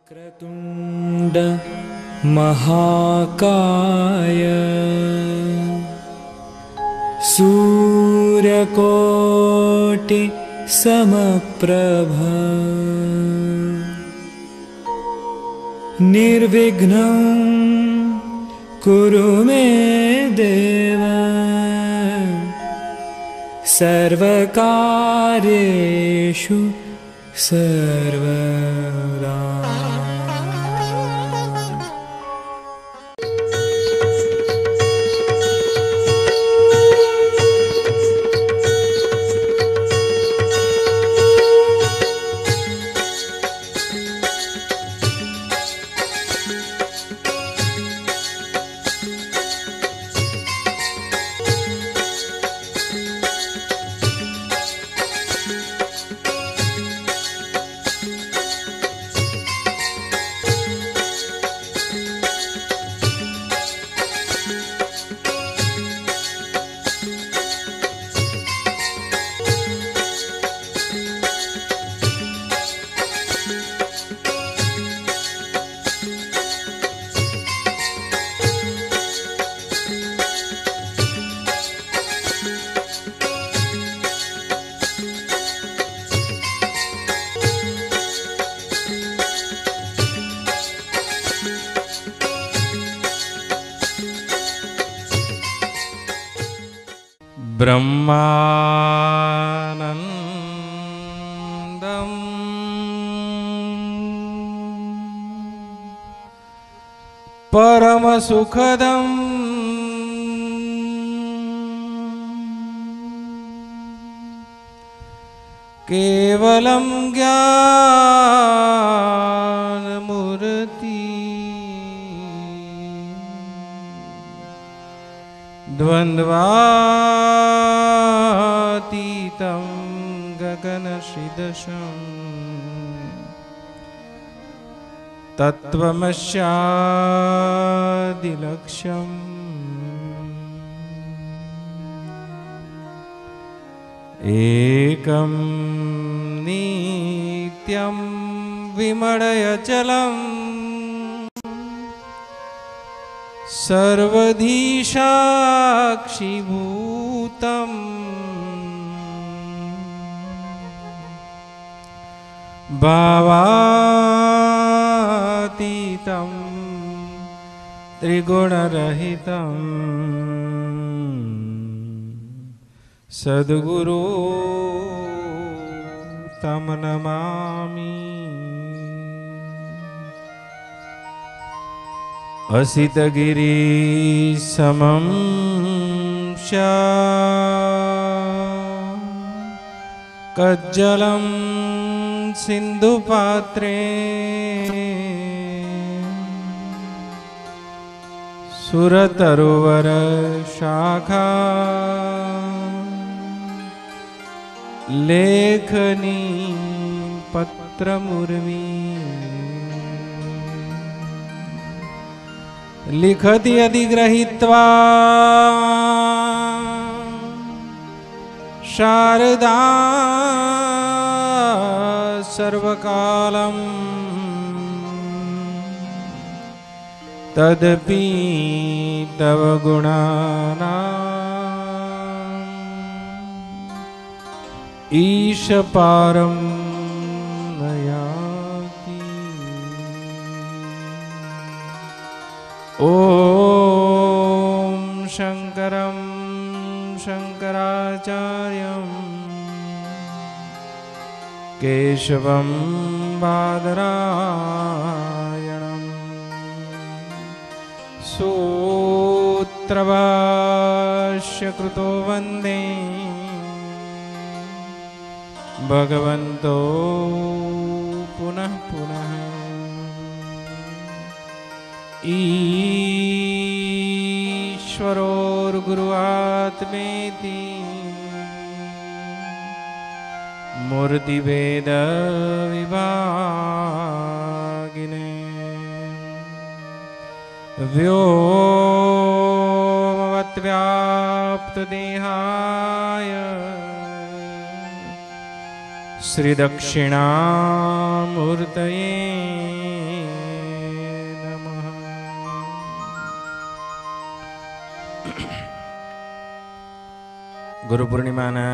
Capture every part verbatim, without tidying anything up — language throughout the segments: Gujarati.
वक्रतुण्ड महाकाय सूर्यकोटि समप्रभ निर्विघ्नं कुरु मे देव सर्वकार्येषु सर्वदा। ब्रह्मानन्दं परमसुखदं केवलं ज्ञानमूर्ति द्वन्द्वातीतं गगनसदृशं तत्त्वमस्यादिलक्ष्यम् एकं नित्यं विमलयचलम् सर्वधी साक्षिभूतम् भावातीतं त्रिगुणरहितं सद्गुरु तं नमामि। असितगिरिसमं कज्जलं सिन्धुपात्रे सुरतरुवरशाखा लेखनी पत्रमुर्वी लिखति अधिग्रहीत्वा शारदा सर्वकालं तदपि तव गुणानाम् ईशपारं नयाति। ॐ शङ्करं शङ्कराचार्यं केशवं बादरायणं सूत्रभाष्यकृतो वन्दे भगवन्तो पुनः पुनः। ईश्वरोर्गुरुरात्मेति मूर्तिभेदविभागिने व्योमवद्व्याप्तदेहाय श्रीदक्षिणामूर्तये ગુરુ પૂર્ણિમાના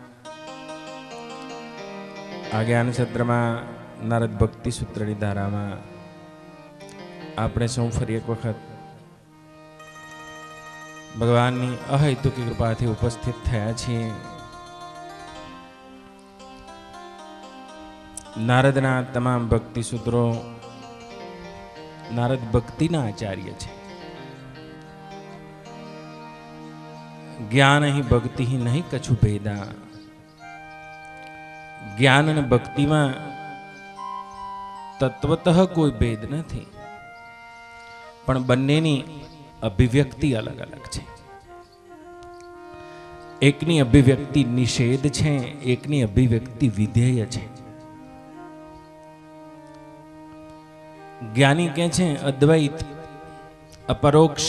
આ જ્ઞાન સત્રમાં નારદ ભક્તિ સૂત્રની ધારામાં આપણે સૌ ફરી એક વખત ભગવાનની અહેતુકી કૃપાથી ઉપસ્થિત થયા છીએ. નારદના તમામ ભક્તિ સૂત્રો નારદ ભક્તિના આચાર્ય છે. જ્ઞાન હિ ભક્તિ હિ નહીં કછુ ભેદા. જ્ઞાન અને ભક્તિમાં તત્વતઃ કોઈ ભેદ નથી, પણ બંનેની અભિવ્યક્તિ અલગ અલગ છે. એકની અભિવ્યક્તિ નિષેધ છે, એકની અભિવ્યક્તિ વિધેય છે. જ્ઞાની કહે છે અદ્વૈત અપરોક્ષ.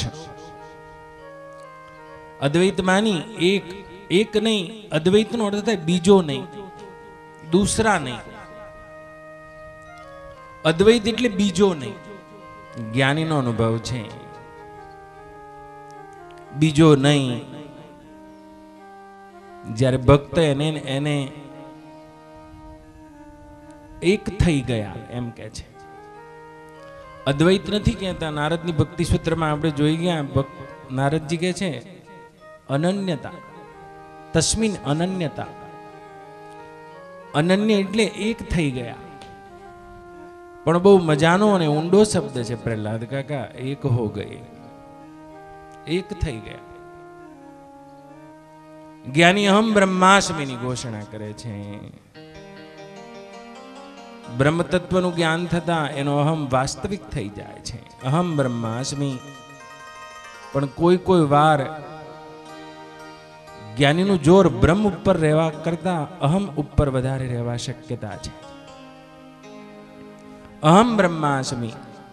અદ્વૈત માની એક એક નહીં, અદ્વૈતનો અર્થ થાય બીજો નહીં, દૂસરા નહીં. અદ્વૈત એટલે બીજો નહીં. જ્ઞાનીનો અનુભવ છે બીજો નહીં. જ્યારે ભક્ત એને એને એક થઈ ગયા એમ કે છે. અદ્વૈત નથી કહેતા. નારદની ભક્તિ સૂત્રમાં આપણે જોઈ ગયા, નારદજી કહે છે અનન્યતા. તસ્મિન અનન્યતા. અનન્ય એટલે એક થઈ ગયા. પણ બહુ મજાનો અને ઊંડો શબ્દ છે પ્રહલાદ કાકા. એક હો ગયે, એક થઈ ગયા. જ્ઞાની અહમ બ્રહ્માસ્મિની ઘોષણા કરે છે. બ્રહ્મ તત્વનું જ્ઞાન થતા એનો અહમ વાસ્તવિક થઈ જાય છે. અહમ બ્રહ્માસ્મિ. પણ કોઈ કોઈ વાર જ્ઞાનીનું જોર બ્રહ્મ ઉપર રહેવા કરતા અહમ ઉપર વધારે રહેવા શક્યતા છે. અહમ બ્રહ્માસ્મિ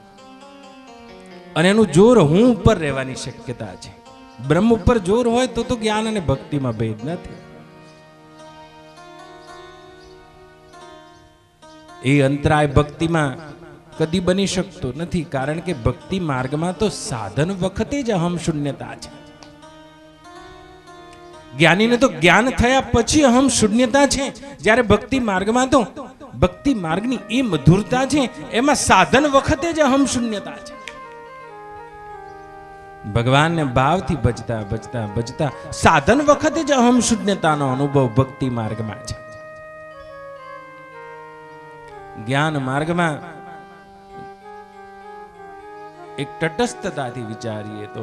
અને એનું જોર હું ઉપર રહેવાની શક્યતા છે. બ્રહ્મ ઉપર જોર હોય તો તો જ્ઞાન અને ભક્તિમાં ભેદ નથી. એ અંતરાય ભક્તિમાં કદી બની શકતો નથી, કારણ કે ભક્તિ માર્ગમાં તો સાધન વખતે જ અહમ શૂન્યતા છે. જ્ઞાનીને તો જ્ઞાન થયા પછી અહમ શૂન્યતા છે. જ્યારે ભક્તિ માર્ગમાં તો ભક્તિ માર્ગની એ મધુરતા છે, એમાં સાધન વખતે જ અહમ શૂન્યતા છે. ભગવાનને ભાવથી ભજતા ભજતા ભજતા સાધન વખતે જ અહમ શૂન્યતાનો અનુભવ ભક્તિ માર્ગમાં છે. જ્ઞાન માર્ગમાં એક તટસ્થતાથી વિચારીએ તો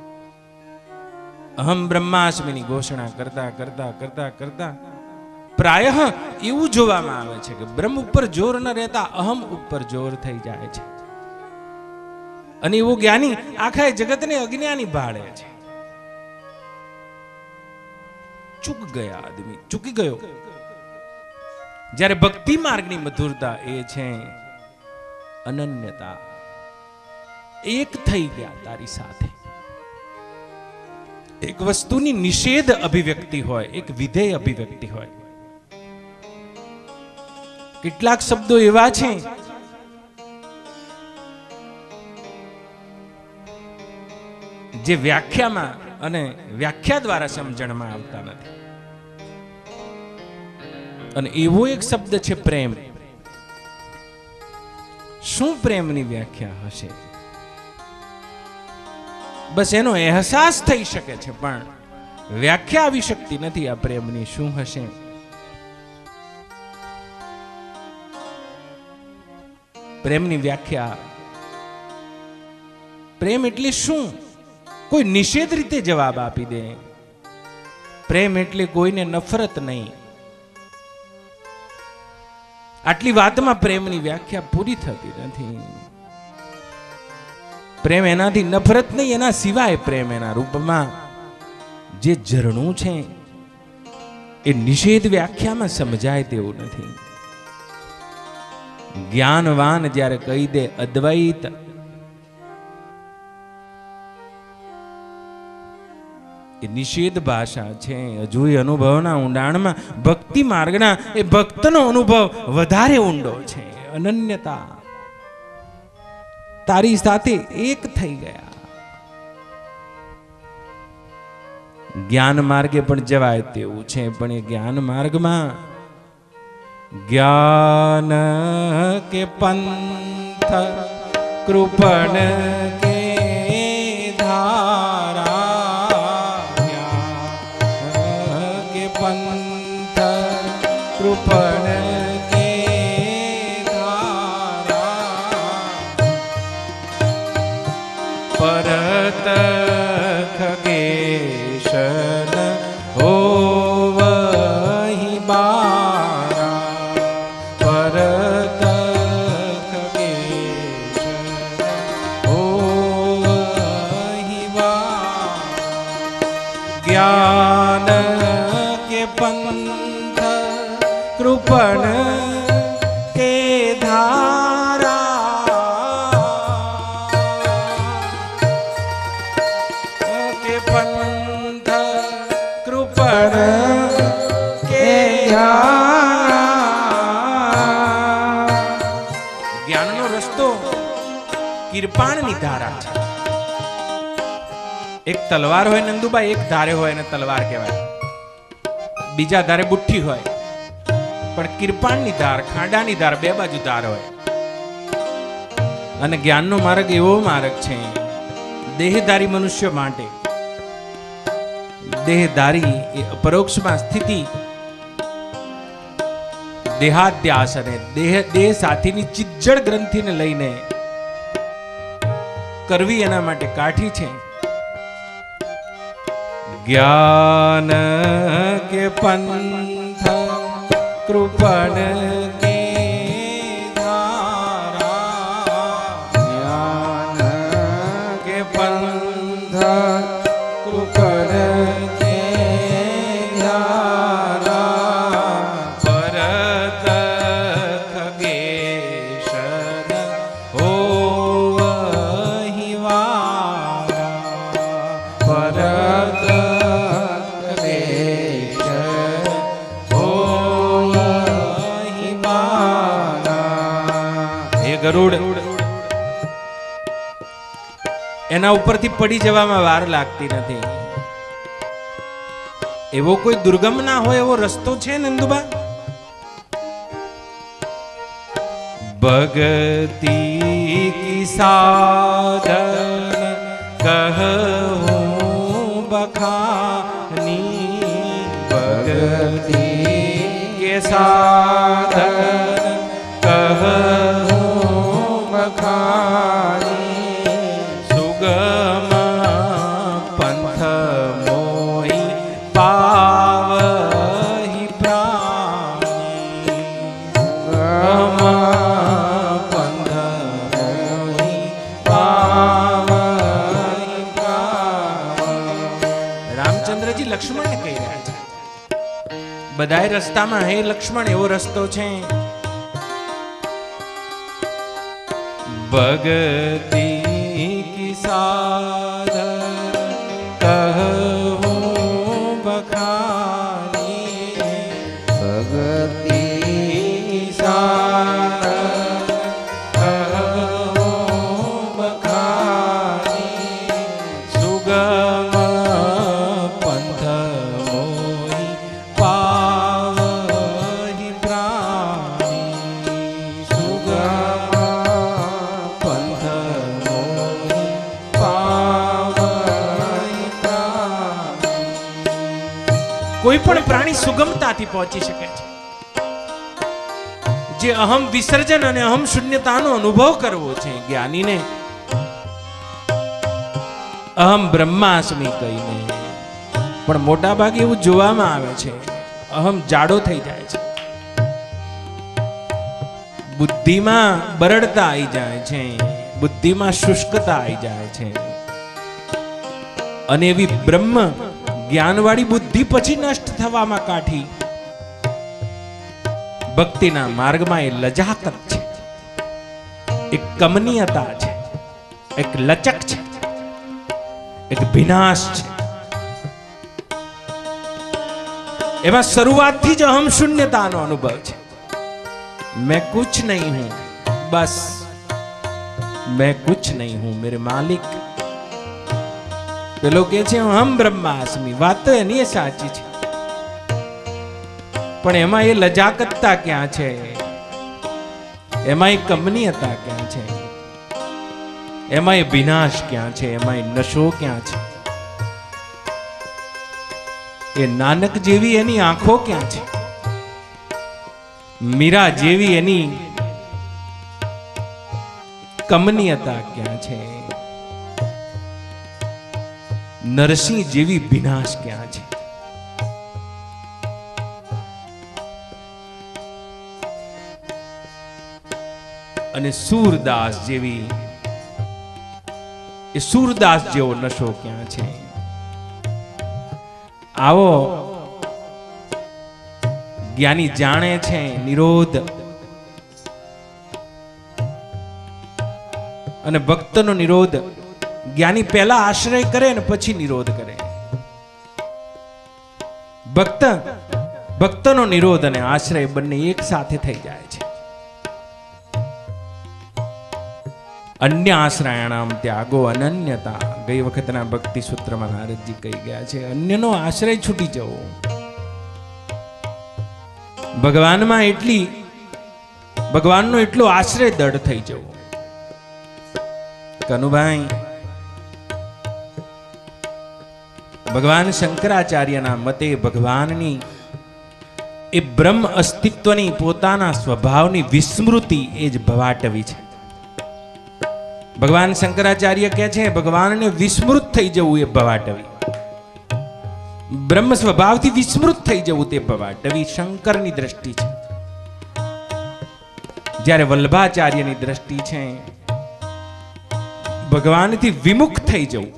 અહમ બ્રહ્માસ્મિની ઘોષણા કરતા કરતા કરતા કરતા પ્રાયઃ એવું જોવામાં આવે છે કે બ્રહ્મ ઉપર જોર ન રહેતા અહમ ઉપર જોર થઈ જાય છે. અને એવો જ્ઞાની આખા જગતને અજ્ઞાની ભાળે છે. ચૂક ગયા આદમી, ચૂકી ગયો. જ્યારે ભક્તિ માર્ગની મધુરતા એ છે અનન્યતા. એક થઈ ગયા તારી સાથે. એક વસ્તુની નિષેધ અભિવ્યક્તિ હોય, એક વિધેય અભિવ્યક્તિ હોય. કેટલાક શબ્દો એવા છે જે વ્યાખ્યામાં અને વ્યાખ્યા દ્વારા સમજણમાં આવતા નથી. અને એવો એક શબ્દ છે પ્રેમ. શું પ્રેમની વ્યાખ્યા હશે? બસ એનો અહેસાસ થઈ શકે છે, પણ વ્યાખ્યા આવી શકતી નથી. આ પ્રેમની શું હશે? પ્રેમની વ્યાખ્યા, પ્રેમ એટલે શું? કોઈ નિષેધ રીતે જવાબ આપી દે. પ્રેમ એટલે કોઈને નફરત નહીં. આટલી વાતમાં પ્રેમની વ્યાખ્યા પૂરી થતી નથી. પ્રેમ એનાથી નફરત નહીં, એના સિવાય પ્રેમ એના રૂપમાં જે ઝરણું છે એ નિષેધ વ્યાખ્યામાં સમજાય તેવું નથી. જ્ઞાનવાન જ્યારે કહી દે અદ્વૈત, એ નિષેધ ભાષા છે. હજુ એ અનુભવના ઊંડાણમાં ભક્તિ માર્ગના એ ભક્તનો અનુભવ વધારે ઊંડો છે. અનન્યતા. તારી સાથે એક થઈ ગયા. જ્ઞાન માર્ગે પણ જવાય તેવું છે, પણ એ જ્ઞાન માર્ગમાં જ્ઞાન કે પંથ કૃપણ કે ધારા, જ્ઞાન કે પંથ કૃપણ કે ધારા, પરત ખગેશન હોવહિ બારા, પરત ખગેશન હોવહિ બારા, જ્ઞાન કે પંથ કૃપણ કે ધારા, કે પંથ કૃપણ કે ધારા. જ્ઞાનનો રસ્તો કિરપાણની ધારા છે. એક તલવાર હોય નંદુભાઈ, એક ધારે હોય ને તલવાર કહેવાય, બીજા ધારે બુઠ્ઠી હોય, પણ કિરપાણની ધાર, ખાંડાની ધાર, બે બાજુ ધાર હોય. અને જ્ઞાનનો માર્ગ એવો માર્ગ છે દેહધારી મનુષ્ય માટે. દેહધારી એ પરોક્ષમાં સ્થિતિ, દેહાધ્યાસ અને દેહ દેહ સાથેની ચિજ્જડ ગ્રંથિને લઈને કરવી એના માટે કાઠી છે. જ્ઞાન કે પંથ કૃપણ કે ધારા, જ્ઞાન કે પંથ કૃપણ કે ધારા, પરત ખગેશન હોવહિ વારા, પરત ગરુડ એના ઉપરથી પડી જવામાં વાર લાગતી નથી. એવો કોઈ દુર્ગમ ના હોય એવો રસ્તો છે નંદુબા. ભગતિ કી સાધન કહું બખાની, ભગતિ કે સાધન કહું બખાની, સુગમ પંથ મોહી પાવહિ પ્રાણી, સુગમ પંથ મોહી પાવહિ પ્રાણી. રામચંદ્રજી લક્ષ્મણને કહી રહ્યા છે, બધાય રસ્તામાં હે લક્ષ્મણ એવો રસ્તો છે. ભગતિ કી સાધન કહું બખાની, ભગતિ કી સાધન કહું બખાની, સુગમ પંથ મોહી પાવહિ પ્રાણી, સુગમ કોઈ પણ પ્રાણી સુગમતાથી પહોંચી શકે છે. જે અહમ વિસર્જન અને અહમ શૂન્યતાનો અનુભવ કરવો છે જ્ઞાનીને, અહમ બ્રહ્માસ્મિ કહીને, પણ મોટા ભાગે એવું જોવામાં આવે છે અહમ જાડો થઈ જાય છે, બુદ્ધિમાં બરડતા આવી જાય છે, બુદ્ધિમાં શુષ્કતા આવી જાય છે. અને એવી બ્રહ્મ જ્ઞાનવાળી બુદ્ધિ પછી નષ્ટ થવામાં કાઠી. ભક્તિના માર્ગમાં એ લજાકત છે, એક કમનીયતા છે, એક લચક છે, એક વિનાશ છે. એમાં શરૂઆતથી જ અહમ શૂન્યતાનો અનુભવ છે. मैं कुछ नहीं हूं, बस मैं कुछ नहीं हूं, मेरे मालिक પેલો કે છે હમ બ્રહ્માસ્મિ, વાત તો એની સાચી છે, પણ એમાં એ લજાકતતા ક્યાં છે, એમાં એ કમનીયતા ક્યાં છે, એમાં એ વિનાશ ક્યાં છે, એમાં એ નશો ક્યાં છે, એ નાનક જેવી એની આંખો ક્યાં છે, મીરા જેવી એની કમનીયતા ક્યાં છે, નરસિંહ જેવી વિનાશ ક્યાં છે? અને સૂરદાસ જેવી એ સૂરદાસ જેવો નશો ક્યાં છે? આવો જ્ઞાની જાણે છે નિરોધ અને ભક્તનો નિરોધ. જ્ઞાની પહેલા આશ્રય કરે ને પછી નિરોધ કરે. ભક્ત ભક્તનો નિરોધ અને આશ્રય બંને એક સાથે થઈ જાય છે. અન્ય આશ્રયાણામ ત્યાગો અનન્યતા. ગઈ વખતના ભક્તિ સૂત્રમાં નારદજી કહી ગયા છે અન્યનો આશ્રય છૂટી જવો. ભગવાનમાં એટલી ભગવાનનો એટલો આશ્રય દઢ થઈ જવો. કનુભાઈ, ભગવાન શંકરાચાર્યના મતે ભગવાનની એ બ્રહ્મ અસ્તિત્વની પોતાના સ્વભાવની વિસ્મૃતિ એ જ ભવાટવી છે. ભગવાન શંકરાચાર્ય કહે છે ભગવાનને વિસ્મૃત થઈ જવું એ ભવાટવી. બ્રહ્મ સ્વભાવથી વિસ્મૃત થઈ જવું તે ભવાટવી શંકરની દ્રષ્ટિ છે. જ્યારે વલ્લભાચાર્યની દ્રષ્ટિ છે ભગવાનથી વિમુખ થઈ જવું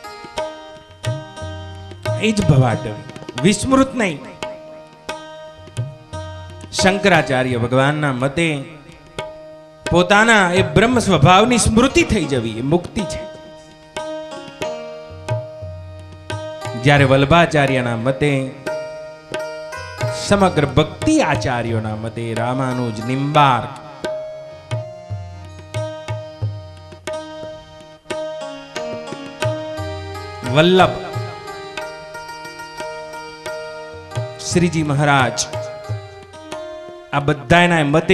એ જ ભવાટવી, વિસ્મૃત નહીં. શંકરાચાર્ય ભગવાનના મતે પોતાના એ બ્રહ્મ સ્વભાવની સ્મૃતિ થઈ જવી એ મુક્તિ છે. જ્યારે વલ્લભાચાર્યના મતે સમગ્ર ભક્તિ આચાર્યોના મતે રામાનુજ, નિમ્બાર્ક, વલ્લભ, શ્રીજી મહારાજ આ બધાના મતે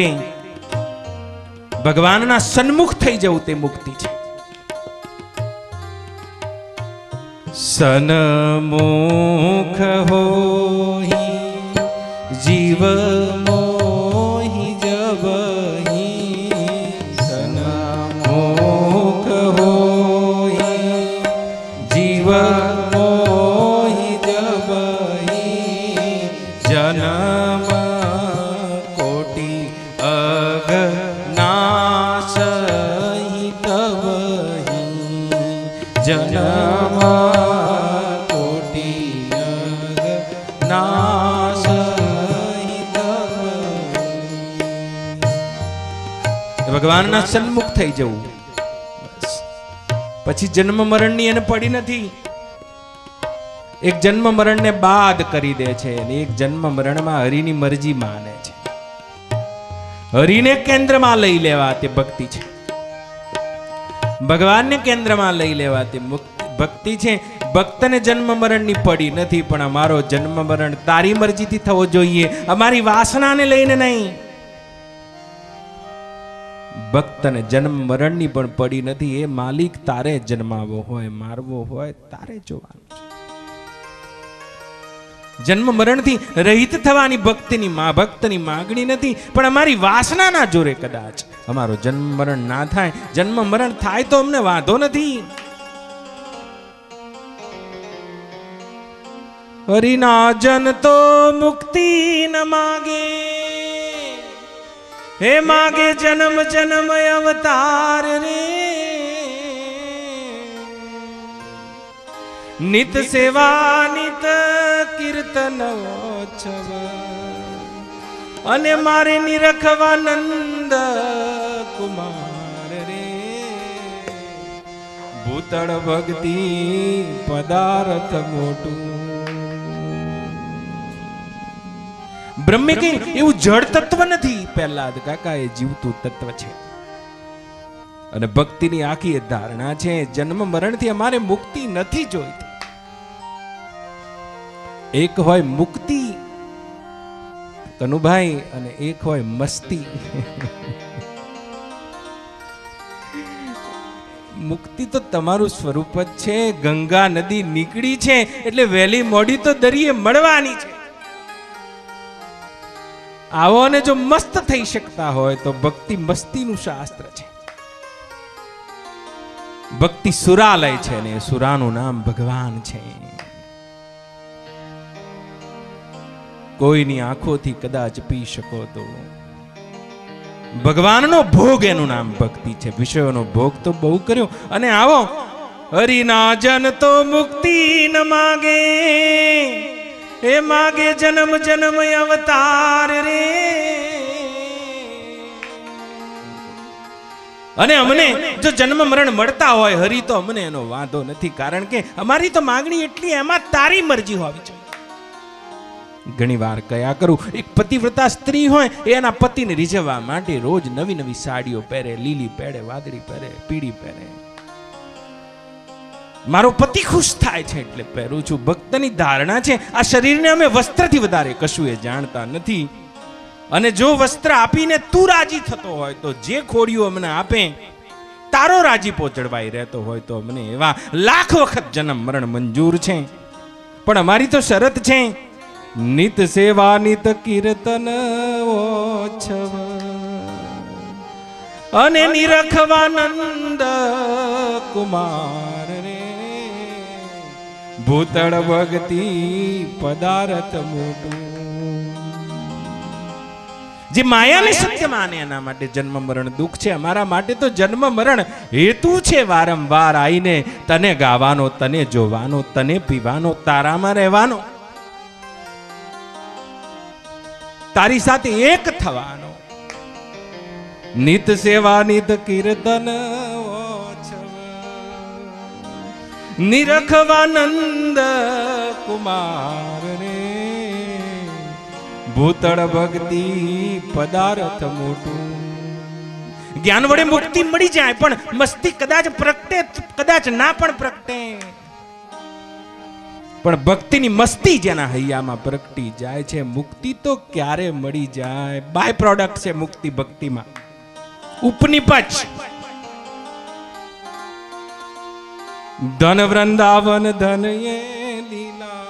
ભગવાનના સન્મુખ થઈ જવું તે મુક્તિ છે. સન્મુખ હોહી જીવ મોહી જબહી. સન્મુખ હોહી જીવ મોહી જબહી. જન્મ કોટી અગ નાશહી તબહી. જન્મ કોટી અગ નાશહી તબહી. ભગવાનના સન્મુખ થઈ જવું. પછી જન્મ મરણની એને પડી નથી. એક જન્મ મરણને બાદ કરી દે છે અને એક જન્મ મરણમાં હરિની મરજી માને છે. હરિને કેન્દ્રમાં લઈ લેવા તે ભક્તિ છે. ભગવાનને કેન્દ્રમાં લઈ લેવા તે ભક્તિ છે. ભક્તને જન્મ મરણની પડી નથી, પણ અમારો જન્મ મરણ તારી મરજીથી થવો જોઈએ, અમારી વાસનાને લઈને નહીં. ભક્તને જન્મ મરણની પણ પડી નથી. એ માલિક તારે જન્માવો હોય, મારવો હોય તારે જોવાનું છે. જન્મ મરણથી રહિત થવાની ભક્તિની મા ભક્તની માગણી નથી, પણ અમારી વાસનાના જોરે કદાચ અમારો જન્મ મરણ ના થાય. જન્મ મરણ થાય તો અમને વાંધો નથી. હરિના જન તો મુક્તિ ન માગે, હે માગે જન્મ જન્મ અવતાર રે. નિત સેવા નિત કીર્તન ઓછવ અને મારે નિરખવા નંદ કુમાર રે. ભૂતળ ભક્તિ પદાર્થ મોટું. બ્રહ્મે કઈ એવું જળ તત્વ નથી પહેલા કાકા, એ જીવતું તત્વ છે. અને ભક્તિની આખી એ ધારણા છે, જન્મ મરણથી અમારે મુક્તિ નથી જોઈતી. એક હોય મુક્તિ કનુભાઈ અને એક હોય મસ્તી. મુક્તિ તો તમારું સ્વરૂપ જ છે. ગંગા નદી નીકળી છે એટલે વહેલી મોડી તો દરિયે મળવાની છે. આવો અને જો મસ્ત થઈ શકતા હોય તો ભક્તિ મસ્તીનું શાસ્ત્ર છે. ભક્તિ સુરાલય છે ને સુરાનું નામ ભગવાન છે. કોઈની આંખોથી કદાચ પી શકો તો ભગવાનનો ભોગ એનું નામ ભક્તિ છે. વિષયોનો ભોગ તો બહુ કર્યો. અને આવો હરિના જન તો મુક્તિ ન માગે, એ માગે જન્મ જન્મ અવતાર રે. અને અમને જો જન્મ મરણ મળતા હોય હરી તો અમને એનો વાંધો નથી, કારણ કે અમારી તો માંગણી એટલી, એમાં તારી મરજી હોવી જોઈએ. ઘણી વાર કયા કરું, એક પતિવ્રતા સ્ત્રી હોય એના પતિને રીઝવવા માટે રોજ નવી નવી સાડીઓ પહેરે, લીલી પહેરે, વાદળી પહેરે, પીળી પહેરે. મારો પતિ ખુશ થાય છે એટલે પહેરું છું. ભક્તની ધારણા છે આ શરીરને અમે વસ્ત્રથી વધારે કશું એ જાણતા નથી. અને જો વસ્ત્ર આપીને તું રાજી થતો હોય તો જે ખોડિયું અમને આપે, તારો રાજીપો જળવાઈ રહેતો હોય તો અમને એવા લાખ વખત જન્મ મરણ મંજૂર છે. પણ અમારી તો શરત છે, નિત સેવા નિત કીર્તન ઓછવ અને નિરખવાનંદ કુમાર રે. ભૂતળ ભક્તિ પદાર્થ મોટું. જે માયાને સત્ય માને એના માટે જન્મ મરણ દુઃખ છે. અમારા માટે તો જન્મ મરણ હેતુ છે. વારંવાર આવીને તને ગાવાનો, તને જોવાનો, તને પીવાનો, તારામાં રહેવાનો, તારી સાથે એક થવાનો. નિત સેવા નિત કીર્તન નિરખવાનંદ કુમાર રે. ભૂતળ ભક્તિ પદાર્થ મોટું. જ્ઞાન વડે મુક્તિ મળી જાય પણ મસ્તી કદાચ પ્રગટે, કદાચ ના પણ પ્રગટે. પણ ભક્તિની મસ્તી જેના હૈયામાં પ્રગટી જાય છે, મુક્તિ તો ક્યારે મળી જાય. બાય પ્રોડક્ટ છે મુક્તિ ભક્તિમાં, ઉપનિપજ. ધન વૃંદાવન ધન એ લીલા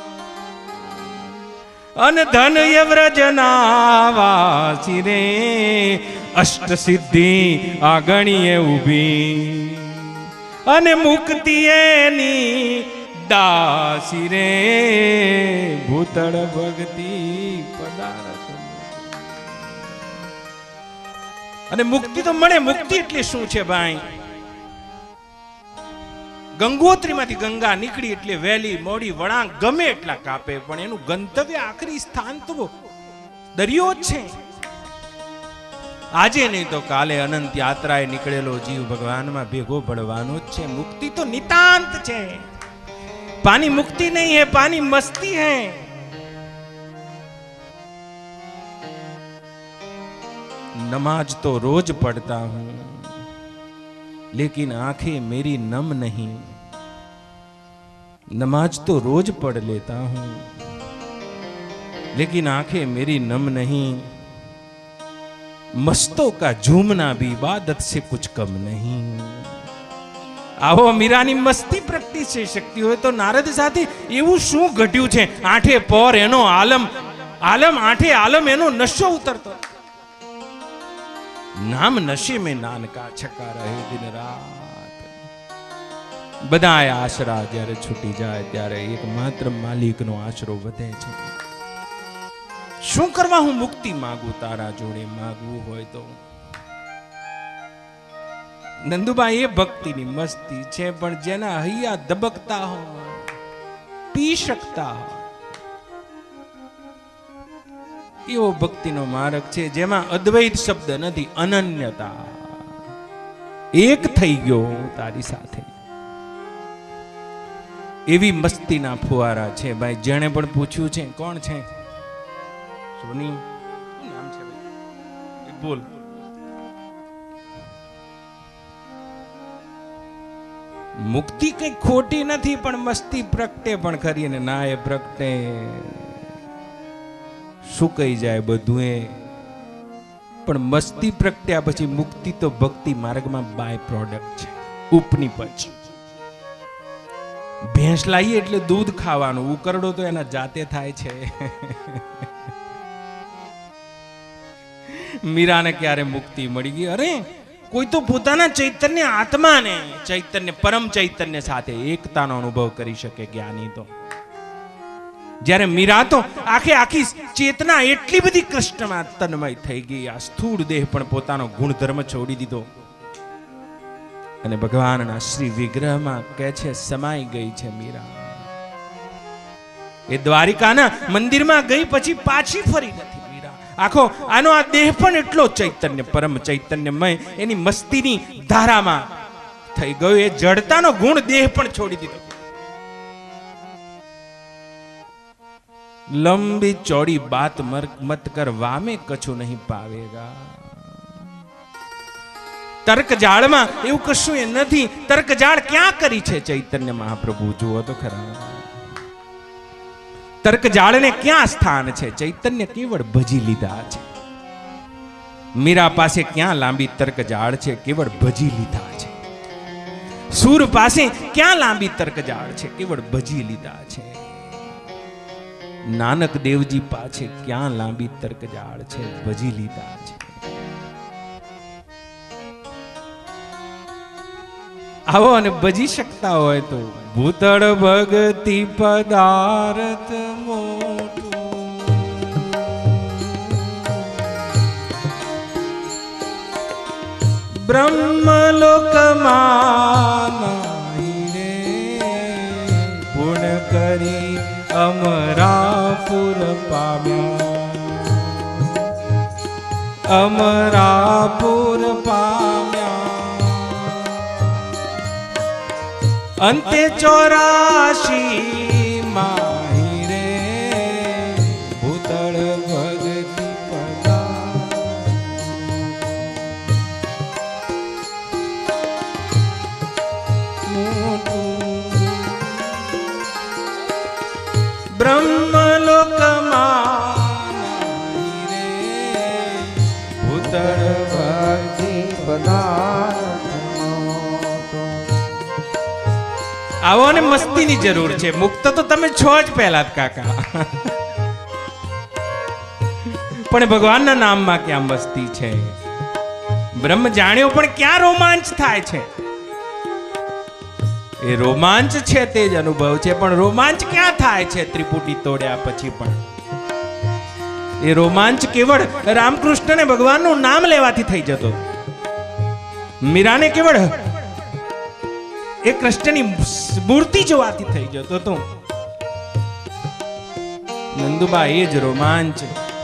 અન ધન એ વ્રજનાવાસી રે. અષ્ટ સિદ્ધિ આગણીએ ઊભી અને મુક્તિ એની દાસી રે. ભૂતળ ભક્તિ પદાર્થ. અને મુક્તિ તો મળે. મુક્તિ એટલે શું છે ભાઈ? ગંગોત્રીમાંથી ગંગા નીકળી એટલે વહેલી મોડી વળાંક ગમે એટલા કાપે, પણ એનું ગંતવ્ય આખરી સ્થાન તો દરિયો જ છે. આજે નહીં તો કાલે અનંત યાત્રાએ નીકળેલો જીવ ભગવાનમાં ભેગો પડવાનો જ છે. મુક્તિ તો નિતાંત છે. पानी मुक्ति नहीं है, पानी मस्ती है. नमाज तो रोज पढ़ता हूं लेकिन आंखें मेरी नम नहीं. नमाज तो रोज पढ़ लेता हूं लेकिन आंखें मेरी नम नहीं. मस्तों का झूमना भी इबादत से कुछ कम नहीं. આવો મીરાની મસ્તી પ્રગટી છે. શક્તિ હોય તો નારદ સાથે એવું શું ઘટ્યું છે? આઠે પર એનો આલમ આલમ આઠે આલમ એનો નશો ઉતરતો. નામ નશે में નાન કા છકા રહે દિન રાત. બધા આશરા જ્યારે છૂટી જાય ત્યારે એક માત્ર માલિકનો આશરો વધે છે. શું કરવા હું મુક્તિ માંગુ? તારા જોડે માંગવું હોય તો નંદુભાઈ, એ ભક્તિની મસ્તી છે, પણ જેના હૈયા ધબકતા હોય, પી શકતા હોય, એવો ભક્તિનો માર્ગ છે જેમાં અદ્વૈત શબ્દ નથી, અનન્યતા. એક થઈ ગયો તારી સાથે, એવી મસ્તીના ફુવારા છે ભાઈ. જેણે પણ પૂછ્યું છે, કોણ છે? સોની નામ છે ભાઈ, બોલ. મુક્તિ કઈ ખોટી નથી, પણ મસ્તી પ્રગટે પણ ખરી ને ના એ પ્રગટે સુકાઈ જાય બધું એ. પણ મસ્તી પ્રગટ્યા પછી મુક્તિ તો ભક્તિ માર્ગમાં બાય પ્રોડક્ટ છે, ઉપનિપજ. ભેંસ લાવીએ એટલે દૂધ ખાવાનું, ઉકરડો તો એના જાતે થાય છે. મીરાને ક્યારે મુક્તિ મળી ગઈ? અરે કોઈ તો પોતાના ચૈતન્ય આત્માને, ચૈતન્ય પરમ ચૈતન્ય સાથે એકતાનો અનુભવ કરી શકે જ્ઞાની તો. જ્યારે મીરા તો આખે આખી ચેતના એટલી બધી કૃષ્ણમાં તન્મય થઈ ગઈ, આ સ્થૂળ દેહ પણ પોતાનો ગુણધર્મ છોડી દીધો અને ભગવાનના શ્રી વિગ્રહમાં કે છે સમાઈ ગઈ છે મીરા. એ દ્વારિકાના મંદિરમાં ગઈ પછી પાછી ફરી નથી મીરા. આખો આનો આ દેહ પણ એટલો ચૈતન્ય પરમ ચૈતન્યમય એની મસ્તીની ધારામાં થઈ ગયો. એ જડતાનો ગુણ દેહ પણ છોડી દીધો. લંબી ચોડી બાત મત કર, વામે કછું નહીં પાવેગા. તર્ક જાળમાં એવું કશું એ નથી. તર્ક જાળ ક્યાં કરી છે ચૈતન્ય મહાપ્રભુ? જુઓ તો ખરા. તર્ક જાળને ક્યાં સ્થાન છે? ચૈતન્ય કેવળ ભજી લીધા છે. મીરા પાસે ક્યાં લાંબી તર્ક જાળ છે? કેવળ ભજી લીધા છે. સૂર પાસે ક્યાં લાંબી તર્ક જાળ છે? કેવળ ભજી લીધા છે. નાનક દેવજી પાસે ક્યાં લાંબી તર્ક જાળ છે? ભજી લીધા છે. આવો અને ભજી શકતા હોય તો ભૂતળ ભગતિ પદાર્થ મોટું, બ્રહ્મલોકમાં રે ગુણ કરી અમરાપુર પામ્યા, અમરાપુર પામ્યા. અંતે ચોરાશી માહી રે ભૂતળ ભગતિ પદા. બ્રહ્મલોકમાં રે ભૂતળ ભગતિ પદા. આવો ને મસ્તીની જરૂર છે. મુક્ત તો તમે છો જ પહેલા કાકા, પણ ભગવાનના નામમાં ક્યાં મસ્તી છે? બ્રહ્મ જાણ્યો પણ ક્યાં રોમાંચ થાય છે? એ રોમાંચ છે તે જ અનુભવ છે, પણ રોમાંચ ક્યાં થાય છે? ત્રિપુટી તોડ્યા પછી પણ એ રોમાંચ કેવળ રામકૃષ્ણને ભગવાનનું નામ લેવાથી થઈ જતો. મીરાને કેવળ એ કૃષ્ણની મૂર્તિ જોવાથી થઈ જતો હતો. નંદુબા એ જ રોમાંચ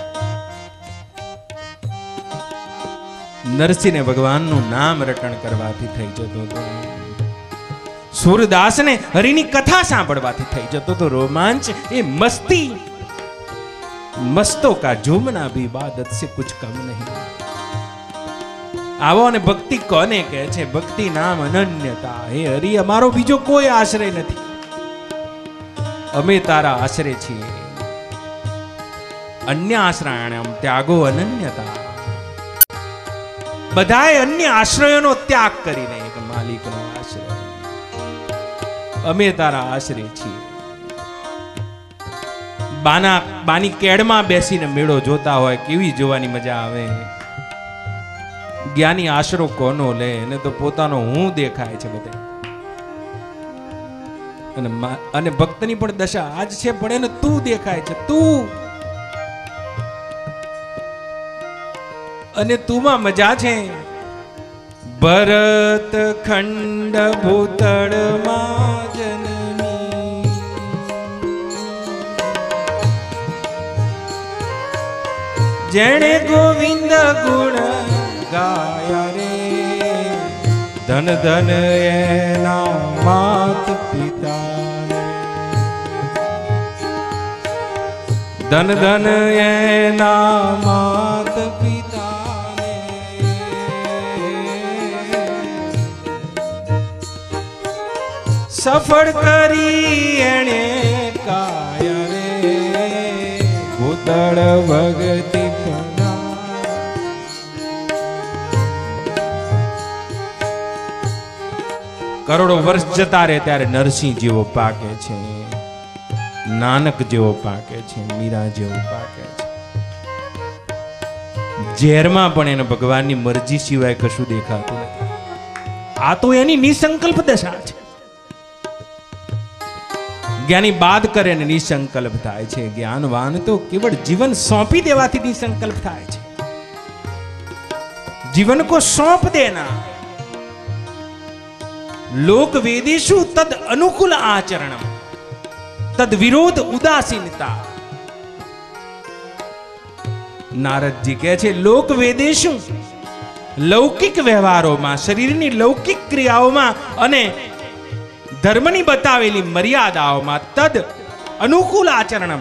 નરસિંહને ભગવાનનું નામ રટણ કરવાથી થઈ જતો હતો. સૂરદાસને હરિની કથા સાંભળવાથી થઈ જતો હતો રોમાંચ. એ મસ્તી મસ્તો કા ઝૂમના ભી ઇબાદત સે કુછ કમ નહીં. આવો અને ભક્તિ કોને કહે છે? ભક્તિ નામ અનન્યતા. હે હરિ, અમારો બીજો કોઈ આશ્રય નથી, અમે તારા આશ્રય છીએ. અન્ય આશ્રયાણમ ત્યાગો અનન્યતા. બધાએ અન્ય આશ્રયોનો ત્યાગ કરીને એક માલિકનો આશ્રય. અમે તારા આશ્રય છીએ. બાના બાની કેડમાં બેસીને મેળો જોતા હોય કેવી જોવાની મજા આવે. જ્ઞાની આશરો કોનો લે? એને તો પોતાનો હું દેખાય છે બધે. અને અને ભક્તની પણ દશા આજ છે, પણ એને તું દેખાય છે. તું અને તુંમાં મજા છે. ભરત ખંડ ભૂતળમાં જનની, જેણે ગોવિંદ ગુણ ગાયા રે, ધન ધન એના માત પિતા, ધન ધન એના માત પિતા. સફળ કરી એણે કાય રે ભૂતળ ભગતિ પરા. કરોડો વર્ષ જતા રહે ત્યારે નરસિંહ જેવો પાકે છે, નાનક જેવો પાકે છે, મીરા જેવો પાકે છે. ઝેરમાં પણ એને ભગવાનની મરજી સિવાય કશું દેખાતું નથી. આ તો એની નિસંકલ્પ દશા છે. જ્ઞાની બાદ કરે ને નિસંકલ્પ થાય છે. જ્ઞાનવાન તો કેવળ જીવન સોંપી દેવાથી નિસંકલ્પ થાય છે. જીવન કો સોંપ દેના. લોક વેદેશુ તદ અનુકૂલ આચરણમ તદ વિરોધ ઉદાસીનતા. નારદજી કહે છે લોક વેદેશુ લૌકિક વ્યવહારોમાં, શરીરની લૌકિક ક્રિયાઓમાં અને ધર્મની બતાવેલી મર્યાદાઓમાં તદ અનુકૂલ આચરણમ,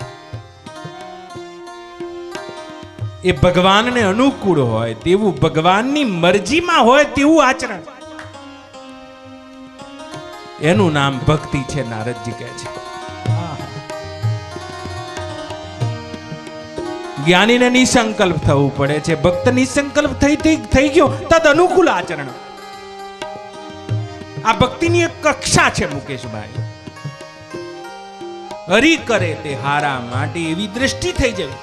એ ભગવાનને અનુકૂળ હોય તેવું, ભગવાનની મરજીમાં હોય તેવું આચરણ, એનું નામ ભક્તિ છે. નારદજી કહે છે જ્ઞાનીને નિસંકલ્પ થવું પડે છે. ભક્ત નિસંકલ્પ થઈ થઈ ગયો તદ અનુકૂળ આચરણ. આ ભક્તિની એક કક્ષા છે મુકેશભાઈ. હરી કરે તે હારા માટે એવી દ્રષ્ટિ થઈ જવી.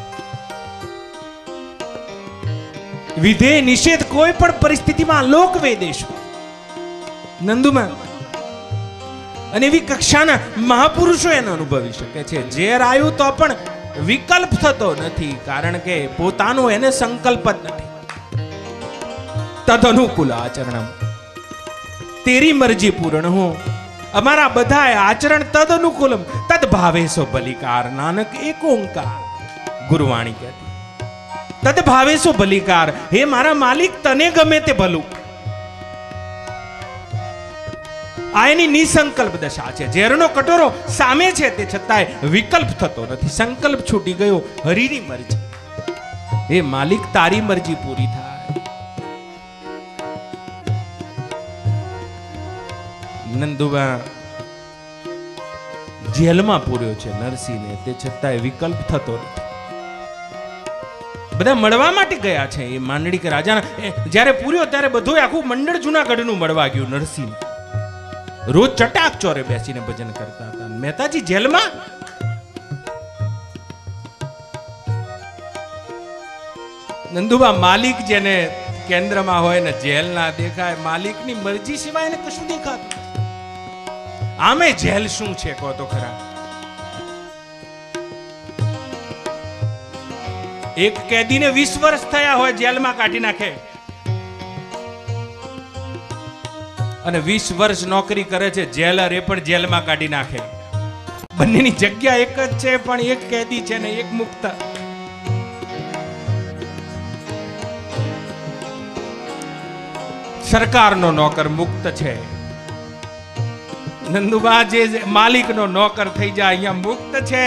વિધેય નિષેધ કોઈ પણ પરિસ્થિતિમાં લોક વેદેશ નંદુમાં, અને એવી કક્ષાના મહાપુરુષો એને અનુભવી શકે છે. ઝેર આવ્યું તો પણ વિકલ્પ થતો નથી, કારણ કે પોતાનો એને સંકલ્પ જ નથી. તદ અનુકૂળ આચરણ, તેરી મરજી પૂર્ણ હો. અમારા બધા આચરણ તદ અનુકૂલમ તદ ભાવેશો બલિકાર. નાનક એક ઓંકાર ગુરુવાણી કહેતી, તદ ભાવેશો બલિકાર. હે મારા માલિક, તને ગમે તે ભલું. આ એની નિસંકલ્પ દશા છે. ઝેરનો કટોરો સામે છે, તે છતાંય વિકલ્પ થતો નથી. સંકલ્પ છૂટી ગયો. હરિની મરજી. હે માલિક, તારી મરજી પૂરી થાય. નંદુબા જેલમાં પૂર્યો છે નરસિંહને, તે છતાંય વિકલ્પ થતો નથી. બધા મળવા માટે ગયા છે. એ માંડલિક રાજાના જ્યારે પૂર્યો ત્યારે બધું આખું મંડળ જુનાગઢનું મળવા ગયું નરસિંહ. રોજ ચટાક ચોરે બેસીને ભજન કરતા હતા. મહેતાજી જેલમાં. નંદુબા માલિક જેને કેન્દ્રમાં હોય ને જેલ ના દેખાય, માલિકની મરજી સિવાય એને કશું દેખાતું. આમે જેલ શું છે કહો તો ખરા. એક કેદીને વીસ વર્ષ થયા હોય જેલમાં કાઢી નાખે, અને વીસ વર્ષ નોકરી કરે છે જેલર, એ પણ જેલમાં કાઢી નાખે. બંનેની જગ્યા એક જ છે, પણ એક કેદી છે ને એક મુક્ત. સરકારનો નોકર મુક્ત છે. નંદુબા જે માલિકનો નોકર થઈ જાય અહીંયા મુક્ત છે.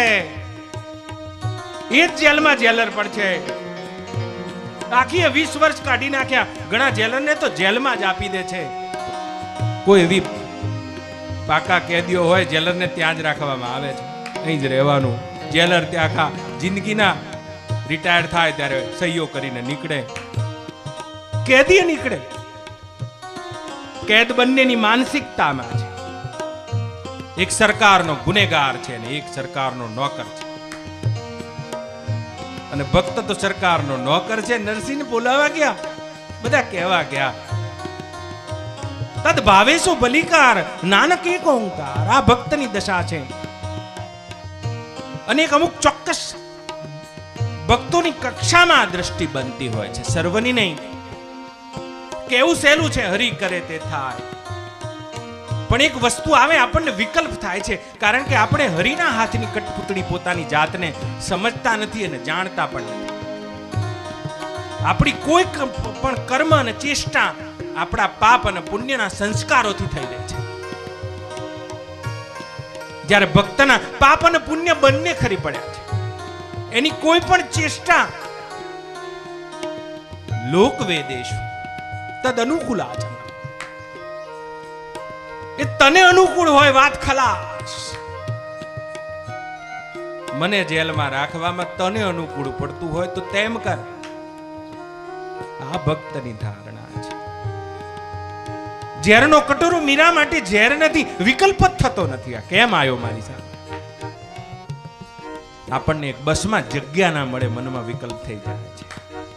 એ જ જેલમાં જેલર પણ છે. આખી વીસ વર્ષ કાઢી નાખ્યા. ઘણા જેલરને તો જેલમાં જ આપી દે છે. કોઈ એવી પાકા કેદીઓ હોય જેલરને ત્યાં જ રાખવામાં આવે છે, અહીં જ રહેવાનું. જેલર ત્યાં આખા જિંદગીના રિટાયર થાય ત્યારે સહીઓ કરીને નીકળે. કેદી નીકળે. કેદ બંનેની માનસિકતામાં છે. એક સરકારનો ગુનેગાર છે ને એક સરકારનો નોકર છે. અને ભક્ત તો સરકારનો નોકર છે. નરસિંહને બોલાવા ગયા, બધા કહેવા ગયા તદ ભાવેશો બલિકાર. નાનક એક ઓંકાર. આ ભક્તની દશા છે. અને એક અમુક ચોક્કસ ભક્તોની કક્ષામાં દ્રષ્ટિ બનતી હોય છે, સર્વની નહીં. કેવું સહેલું છે, હરી કરે તે થાય. પણ એક વસ્તુ આવે, આપણને વિકલ્પ થાય છે, કારણ કે આપણે હરિના હાથની કઠપૂતળી પોતાની જાતને સમજતા નથી અને જાણતા પણ નથી. આપણી કોઈ પણ કર્મ અને ચેષ્ટા આપણા પાપ અને પુણ્યના સંસ્કારોથી થઈ રહે છે. જ્યારે ભક્તના પાપ અને પુણ્ય બંને ખરી પડ્યા છે, એની કોઈ પણ ચેષ્ટા લોક વેદેશ તદ અનુકૂળ આચરણ. એ તને અનુકૂળ હોય વાત ખલાસ. મને જેલમાં રાખવામાં તને અનુકૂળ પડતું હોય તો તેમ કર. આ ભક્તની ધારણા છે. ઝેરનો કટોરો મીરા માટે ઝેર નથી, વિકલ્પ જ થતો નથી. આ કેમ આવ્યો મારી સાથે? આપણને એક બસમાં જગ્યા ના મળે, મનમાં વિકલ્પ થઈ જાય છે.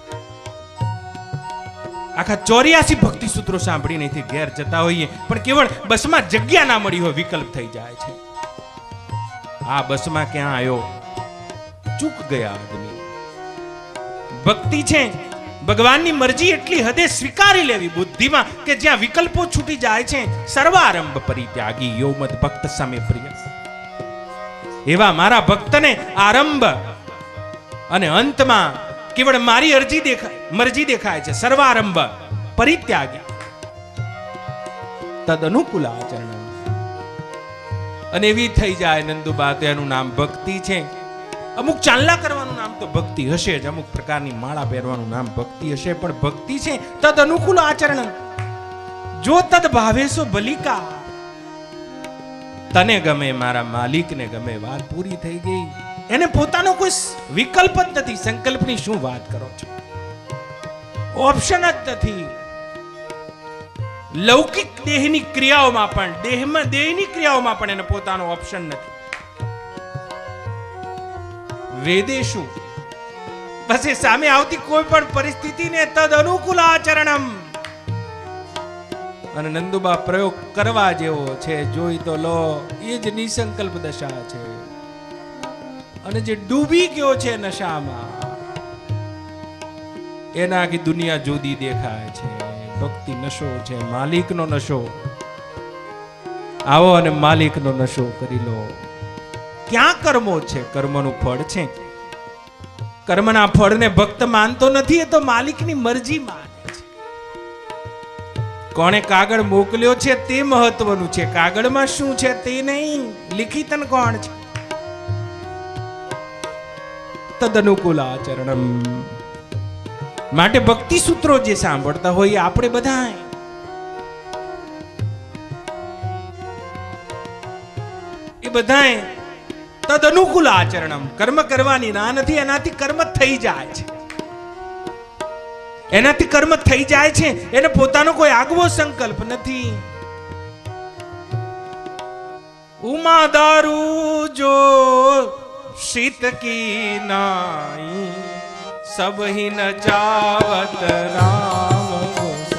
આખા ચોર્યાસી ભક્તિ સૂત્રો સાંભળી નથી ઘેર જતા હોઈએ, પણ કેવળ બસમાં જગ્યા ના મળી હોય, વિકલ્પ થઈ જાય છે. આ બસમાં ક્યાં આવ્યો? ચૂક ગયા આદમી. ભક્તિ છે ભગવાનની મરજી એટલી હદે સ્વીકારી લેવી બુદ્ધિમાં કે જ્યાં વિકલ્પો છૂટી જાય છે. સર્વારંભ પરિત્યાગી યો મદ ભક્ત સામે પ્રિય. એવા મારા ભક્તને આરંભ અને અંતમાં કેવળ મારી અરજી દેખાય, મરજી દેખાય છે. સર્વારંભ પરિત્યાગી તદ અનુકૂળ આચરણ. અને એવી થઈ જાય નંદુબા, એનું નામ ભક્તિ છે. અમુક ચાંદલા કરવાનું નામ તો ભક્તિ હશે જ, અમુક પ્રકારની માળા પહેરવાનું નામ ભક્તિ હશે, પણ ભક્તિ છે તદ અનુકૂળ આચરણ. જો તદ ભાવેશો બલિકા. તને ગમે, મારા માલિકને ગમે, વાત પૂરી થઈ ગઈ. એને પોતાનો કોઈ વિકલ્પ જ નથી. સંકલ્પની શું વાત કરો છો? ઓપ્શન જ નથી. લૌકિક દેહની ક્રિયાઓમાં પણ, દેહમાં દેહની ક્રિયાઓમાં પણ એને પોતાનો ઓપ્શન નથી. વેદે શું? બસ એ સામે આવતી કોઈ પણ પરિસ્થિતિને તદ અનુકૂળ આચરણમ. અને નંદુબા પ્રયોગ કરવા જેવો છે. જોઈ તો લો, એ જ નિસંકલ્પ દશા છે. અને જે ડૂબી ગયો છે નશામાં, એના આખી દુનિયા જુદી દેખાય છે. ભક્તિ નશો છે, માલિકનો નશો. આવો અને માલિકનો નશો કરી લો. ક્યાં કર્મો છે? કર્મનું ફળ છે. કર્મના ફળને ભક્ત માનતો નથી, એ તો માલિકની મરજી માને છે. કોણે કાગળ મોકલ્યો છે તે મહત્વનું છે. કાગળમાં શું છે તે નહીં, લિખિતન કોણ છે. તદનુકૂળ આચરણમ. માટે ભક્તિ સૂત્રો જે સાંભળતા હોય આપણે બધા એ બધા તદ અનુકૂળ આચરણમ. કર્મ કરવાની ના નથી, એનાથી કર્મ થઈ જાય છે. એનાથી કર્મ થઈ જાય છે. એને પોતાનો કોઈ આગવો સંકલ્પ નથી. ઉમા દારૂ જો શીત કી નાઈ, સબ હી ન ચાવત રામ.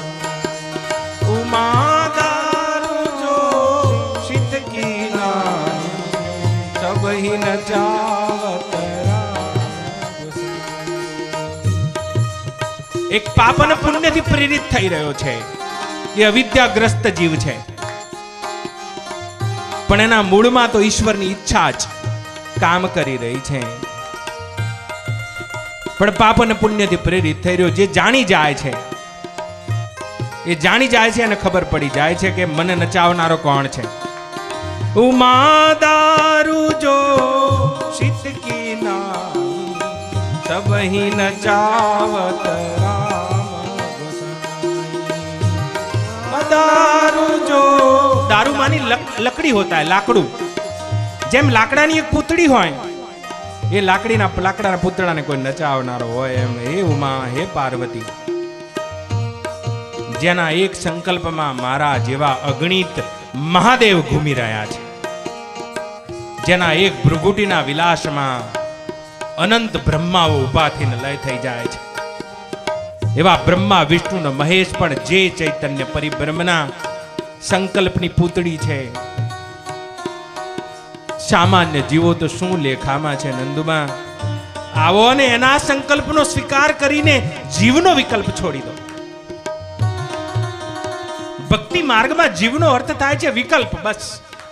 ઉમા દારૂ જો શીત કી નાઈ, સબ હી ન ચાવત રામ. એક પાપ અને પુણ્યથી પ્રેરિત થઈ રહ્યો છે. એ અવિદ્યાગ્રસ્ત જીવ છે, પણ એના મૂળમાં તો ઈશ્વરની ઈચ્છા જ કામ કરી રહી છે. પણ પાપ અને પુણ્યથી પ્રેરિત થઈ રહ્યો જે જાણી જાય છે, એ જાણી જાય છે અને ખબર પડી જાય છે કે મને નચાવનારો કોણ છે. ઉમા દારૂ જો શીત કી નાઈ, સબ હી નચાવત રામ. દારૂ જો, દારૂ માની લકડી હોતા હૈ, લાકડું. જેમ લાકડાની એક પૂતળી હોય, એ લાકડીના લાકડાના પૂતળાને કોઈ નચાવનારો હોય એમ હે ઉમા, હે પાર્વતી, જેના એક સંકલ્પમાં મારા જેવા અગણિત મહાદેવ ઘૂમી રહ્યા છે, જેના એક ભૃગુટીના વિલાસમાં અનંત બ્રહ્માઓ ઉભા થઈને લય થઈ જાય છે. એવા બ્રહ્મા વિષ્ણુ ને મહેશ પણ જે ચૈતન્ય પરિબ્રહ્મના સંકલ્પની પૂતળી છે. સામાન્ય જીવો તો શું લેખામાં છે નંદુમાં. આવો ને એના સંકલ્પનો સ્વીકાર કરીને જીવનો વિકલ્પ છોડી દો. ભક્તિ માર્ગમાં જીવનો અર્થ થાય છે વિકલ્પ. બસ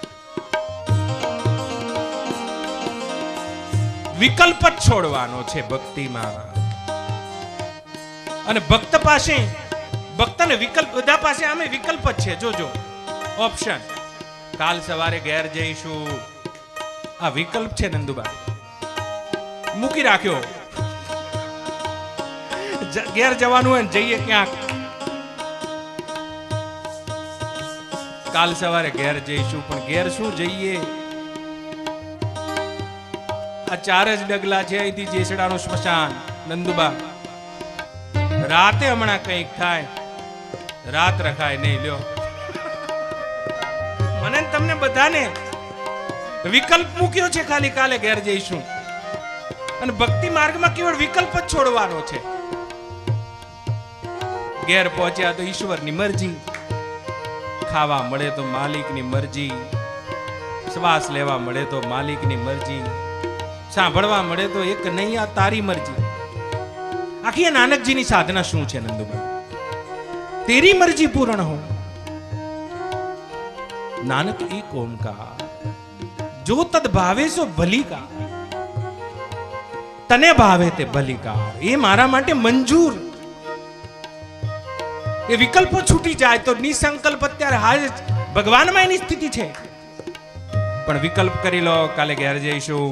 વિકલ્પ જ છોડવાનો છે ભક્તિમાં. અને ભક્ત પાસે, ભક્તને વિકલ્પ, બધા પાસે આમે વિકલ્પ જ છે. જોજો ઓપ્શન, કાલ સવારે ઘેર જઈશું, આ વિકલ્પ છે નંદુબા. મૂકી રાખ્યો, ઘેર જવાનું હોય ને જઈએ ક્યાંક. કાલ સવારે ઘેર જઈશું, પણ ઘેર શું જઈએ? આ ચાર જ ડગલા છે અહીંથી જેસડાનું સ્મશાન. નંદુબા, રાતે હમણાં કંઈક થાય, રાત રખાય નહીં. લ્યો, મને તમને બધાને વિકલ્પ મૂક્યો છે, ખાલી કાલે ઘેર જઈશું. અને ભક્તિ માર્ગમાં કેવળ વિકલ્પ જ છોડવાનો છે. ઘેર પહોંચ્યા તો ઈશ્વરની મરજી, ખાવા મળે તો માલિકની મરજી, શ્વાસ લેવા મળે તો માલિકની મરજી, સાંભળવા મળે તો એક નહીં આ તારી મરજી. આખી આ નાનકજીની સાધના શું છે નંદુભાઈ? તેરી મરજી પૂર્ણ હો. નાનક એક ઓમકાર, જો તદ ભાવે સો ભલિકા, તને ભાવે તે ભલિકાર, એ મારા માટે મંજૂર. એ વિકલ્પો છૂટી જાય તો નિસંકલ્પ અત્યારે હાલ ભગવાનમાં એની સ્થિતિ છે. પણ વિકલ્પ કરી લો, કાલે ઘેર જઈશું,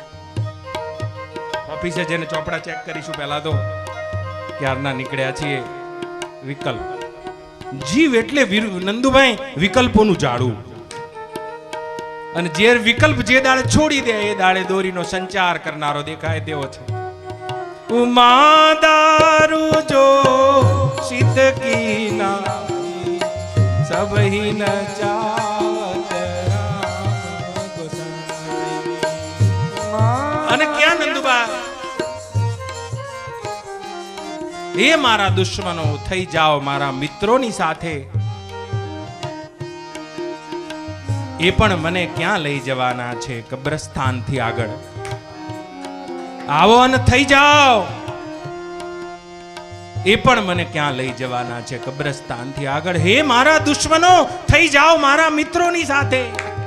ઓફિસે જઈને ચોપડા ચેક કરીશું. પહેલા તો ક્યારના નીકળ્યા છીએ. વિકલ્પ જીવ એટલે નંદુભાઈ વિકલ્પોનું ઝાડું. અને જે વિકલ્પ જે દાડે છોડી દે એ દાડે દોરીનો સંચાર કરનારો દેખાય તેવો છે. ઉમા દારૂ જો શીત કી નાઈ, સબહી ન ચાવત રામ ગોસાઈ. અને ક્યાં નંદુબા? એ મારા દુશ્મનો થઈ જાઓ મારા મિત્રોની સાથે. એ પણ મને ક્યાં લઈ જવાના છે? કબ્રસ્તાનથી આગળ. આવો અને થઈ જાઓ. એ પણ મને ક્યાં લઈ જવાના છે? કબ્રસ્તાનથી આગળ. હે મારા દુશ્મનો, થઈ જાઓ મારા મિત્રોની સાથે.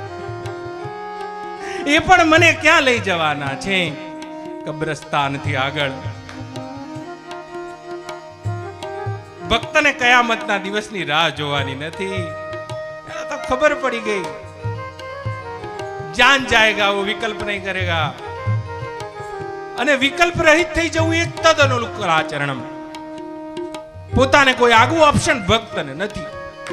એ પણ મને ક્યાં લઈ જવાના છે? કબ્રસ્તાનથી આગળ. ભક્તને કયામતના દિવસની રાહ જોવાની નથી. એને તો ખબર પડી ગઈ, જાન જાયેગા વો વિકલ્પ નહીં કરેગા. અને વિકલ્પ રહિત થઈ જવું એ તદ અનુકૂળ આચરણમ. પોતાને કોઈ આગવું ઓપ્શન ભક્તને નથી.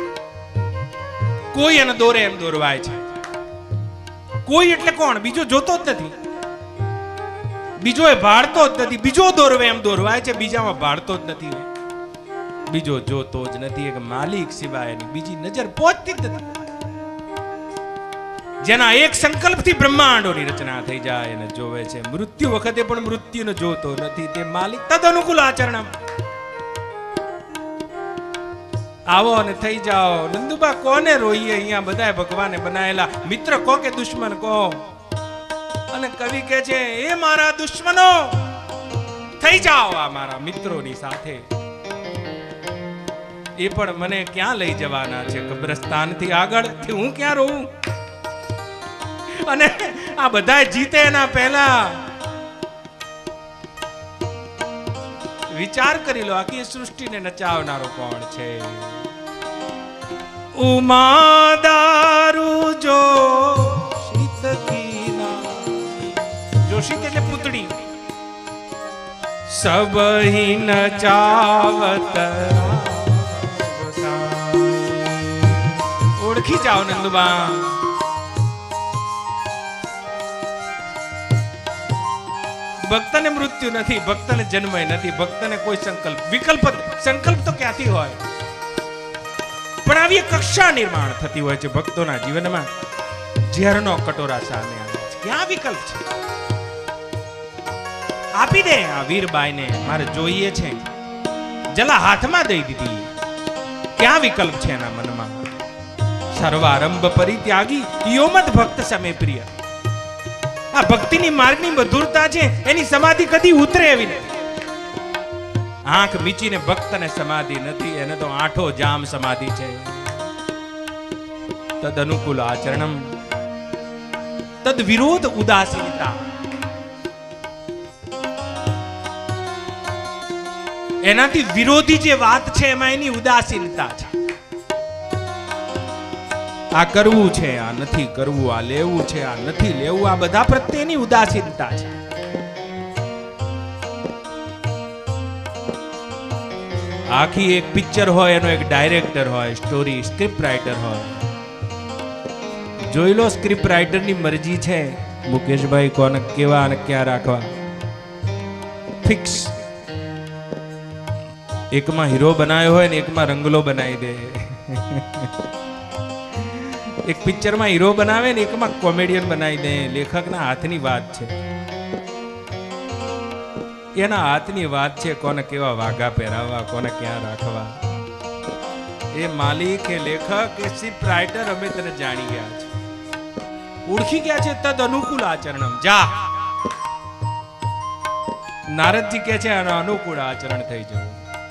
કોઈ એને દોરે એમ દોરવાય છે. કોઈ એટલે કોણ? બીજો જોતો જ નથી, બીજો એ ભાળતો જ નથી. બીજો દોરવે એમ દોરવાય છે, બીજામાં ભાળતો જ નથી. બીજો જોતો જ નથી. એક માલિક સિવાયની બીજી નજર પહોંચતી જ નથી. જેના એક સંકલ્પથી બ્રહ્માંડોની રચના થઈ જાય અને જોવે છે. મૃત્યુ વખતે પણ મૃત્યુને જોતો નથી. તે માલિક તદ અનુકૂળ આચરણ. આવો અને થઈ જાઓ. નંદુબા, કોને રોઈએ? અહીંયા બધા ભગવાને બનાયેલા મિત્ર કો કે દુશ્મન કો. અને કવિ કે છે, એ મારા દુશ્મનો, થઈ જાઓ આ મારા મિત્રોની સાથે. એ પણ મને ક્યાં લઈ જવાના છે? કબ્રસ્તાનથી આગળ. હું ક્યાં રહું? અને આ બધા જીતે એના પહેલા વિચાર કરી લો, આખી સૃષ્ટિને નચાવનારો કોણ છે? ઉમા દારૂ જો શીત કી નાઈ. જોશિત એટલે પૂતળી. સબહી નચાવત. ઓળખી જાઓ નંદુબા. ભક્તને મૃત્યુ નથી, ભક્તને જન્મય નથી, ભક્તને કોઈ સંકલ્પ વિકલ્પ. સંકલ્પ તો ક્યાંથી હોય? પણ આવી કક્ષા નિર્માણ થતી હોય છે ભક્તોના જીવનમાં. ઝેરનો કટોરા સામે આવે છે. ક્યાં વિકલ્પ છે? આપી દે આ વીરબાઈને, મારે જોઈએ છે. જલા હાથમાં દઈ દીધી. ક્યાં વિકલ્પ છે એના મનમાં? સર્વારંભ પરિત્યાગી યોમત ભક્ત સમે પ્રિય. આ ભક્તિની માર્ગની મધુરતા છે, એની સમાધિ કદી ઉતરે એવી નથી. આંખ મીચીને ભક્તને સમાધિ નથી, એને તો આઠો જામ સમાધિ છે. તદ અનુકૂળ આચરણમ, તદ વિરોધ ઉદાસીનતા. એનાથી વિરોધી જે વાત છે એમાં એની ઉદાસીનતા છે. આ કરવું છે, આ નથી કરવું, આ લેવું છે, આ નથી લેવું, આ બધા પ્રત્યેની ઉદાસીનતા છે. આખી એક પિક્ચર હોય, એનો એક ડાયરેક્ટર હોય, સ્ટોરી સ્ક્રિપ્ટ રાઇટર હોય, જોઈ લો સ્ક્રિપ્ટ રાઇટરની મરજી છે મુકેશભાઈ કોને કેવા અને ક્યાં રાખવા. ફિક્સ. એકમાં હીરો બનાવ્યો હોય ને એકમાં રંગલો બનાવી દે. એક પિક્ચરમાં હીરો બનાવે ને એકમાં કોમેડિયન બનાવી દે. લેખકના હાથની વાત છે, એના હાથની વાત છે કોને કેવા વાઘા પહેરાવા, કોને ક્યાં રાખવા. એ માલિક, એ લેખક, એ સ્ક્રિપ્ટ રાઇટર અમે તને જાણી ગયા છે, ઓળખી ગયા છે. તદ અનુકૂળ આચરણમ. જા. નારદજી કહે છે આનો અનુકૂળ આચરણ થઈ જવું.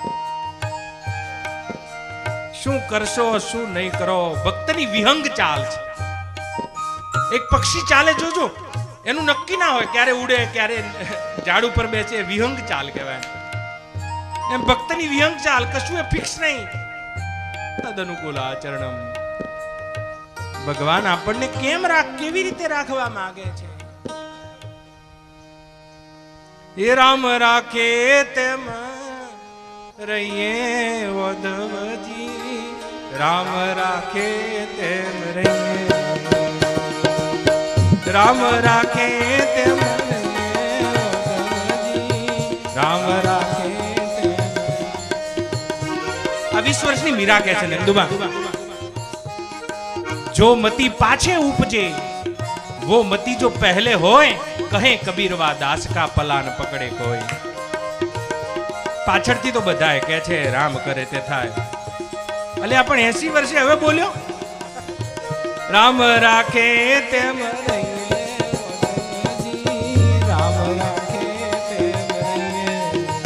શું કરશો શું નહીં કરો, ભક્તની વિહંગ ચાલ છે. એક પક્ષી ચાલે જોજો, એનું નક્કી ના હોય ક્યારે ઉડે ક્યારે ઝાડ ઉપર બેસે. વિહંગ ચાલ કહેવાય. એમ ભક્તની વિહંગ ચાલ, કશું એ ફિક્સ નહીં. તદ અનુકૂળ આચરણમ. ભગવાન આપણને કેમ રાખ કેવી રીતે રાખવા માંગે છે. એ રામ રાખે તેમ રહીએ ઓધવજી, રામ રાખે તેમ રહીએ, રામ રાખે તેમ રામ રાખે તેમ. આ વીસ વર્ષની મીરા કહે છે નંદુબા, जो मती पाछे उपजे वो मती जो पहले होए, कहे कबीरवा दास का पलान पकड़े कोई. પાછળથી તો બધાય કહે છે રામ કરે તે થાય. અલે આપણ એસી વર્ષે હવે બોલ્યો રામ રાખે તેમ રહીએ, રામ રાખે તેમ રહીએ.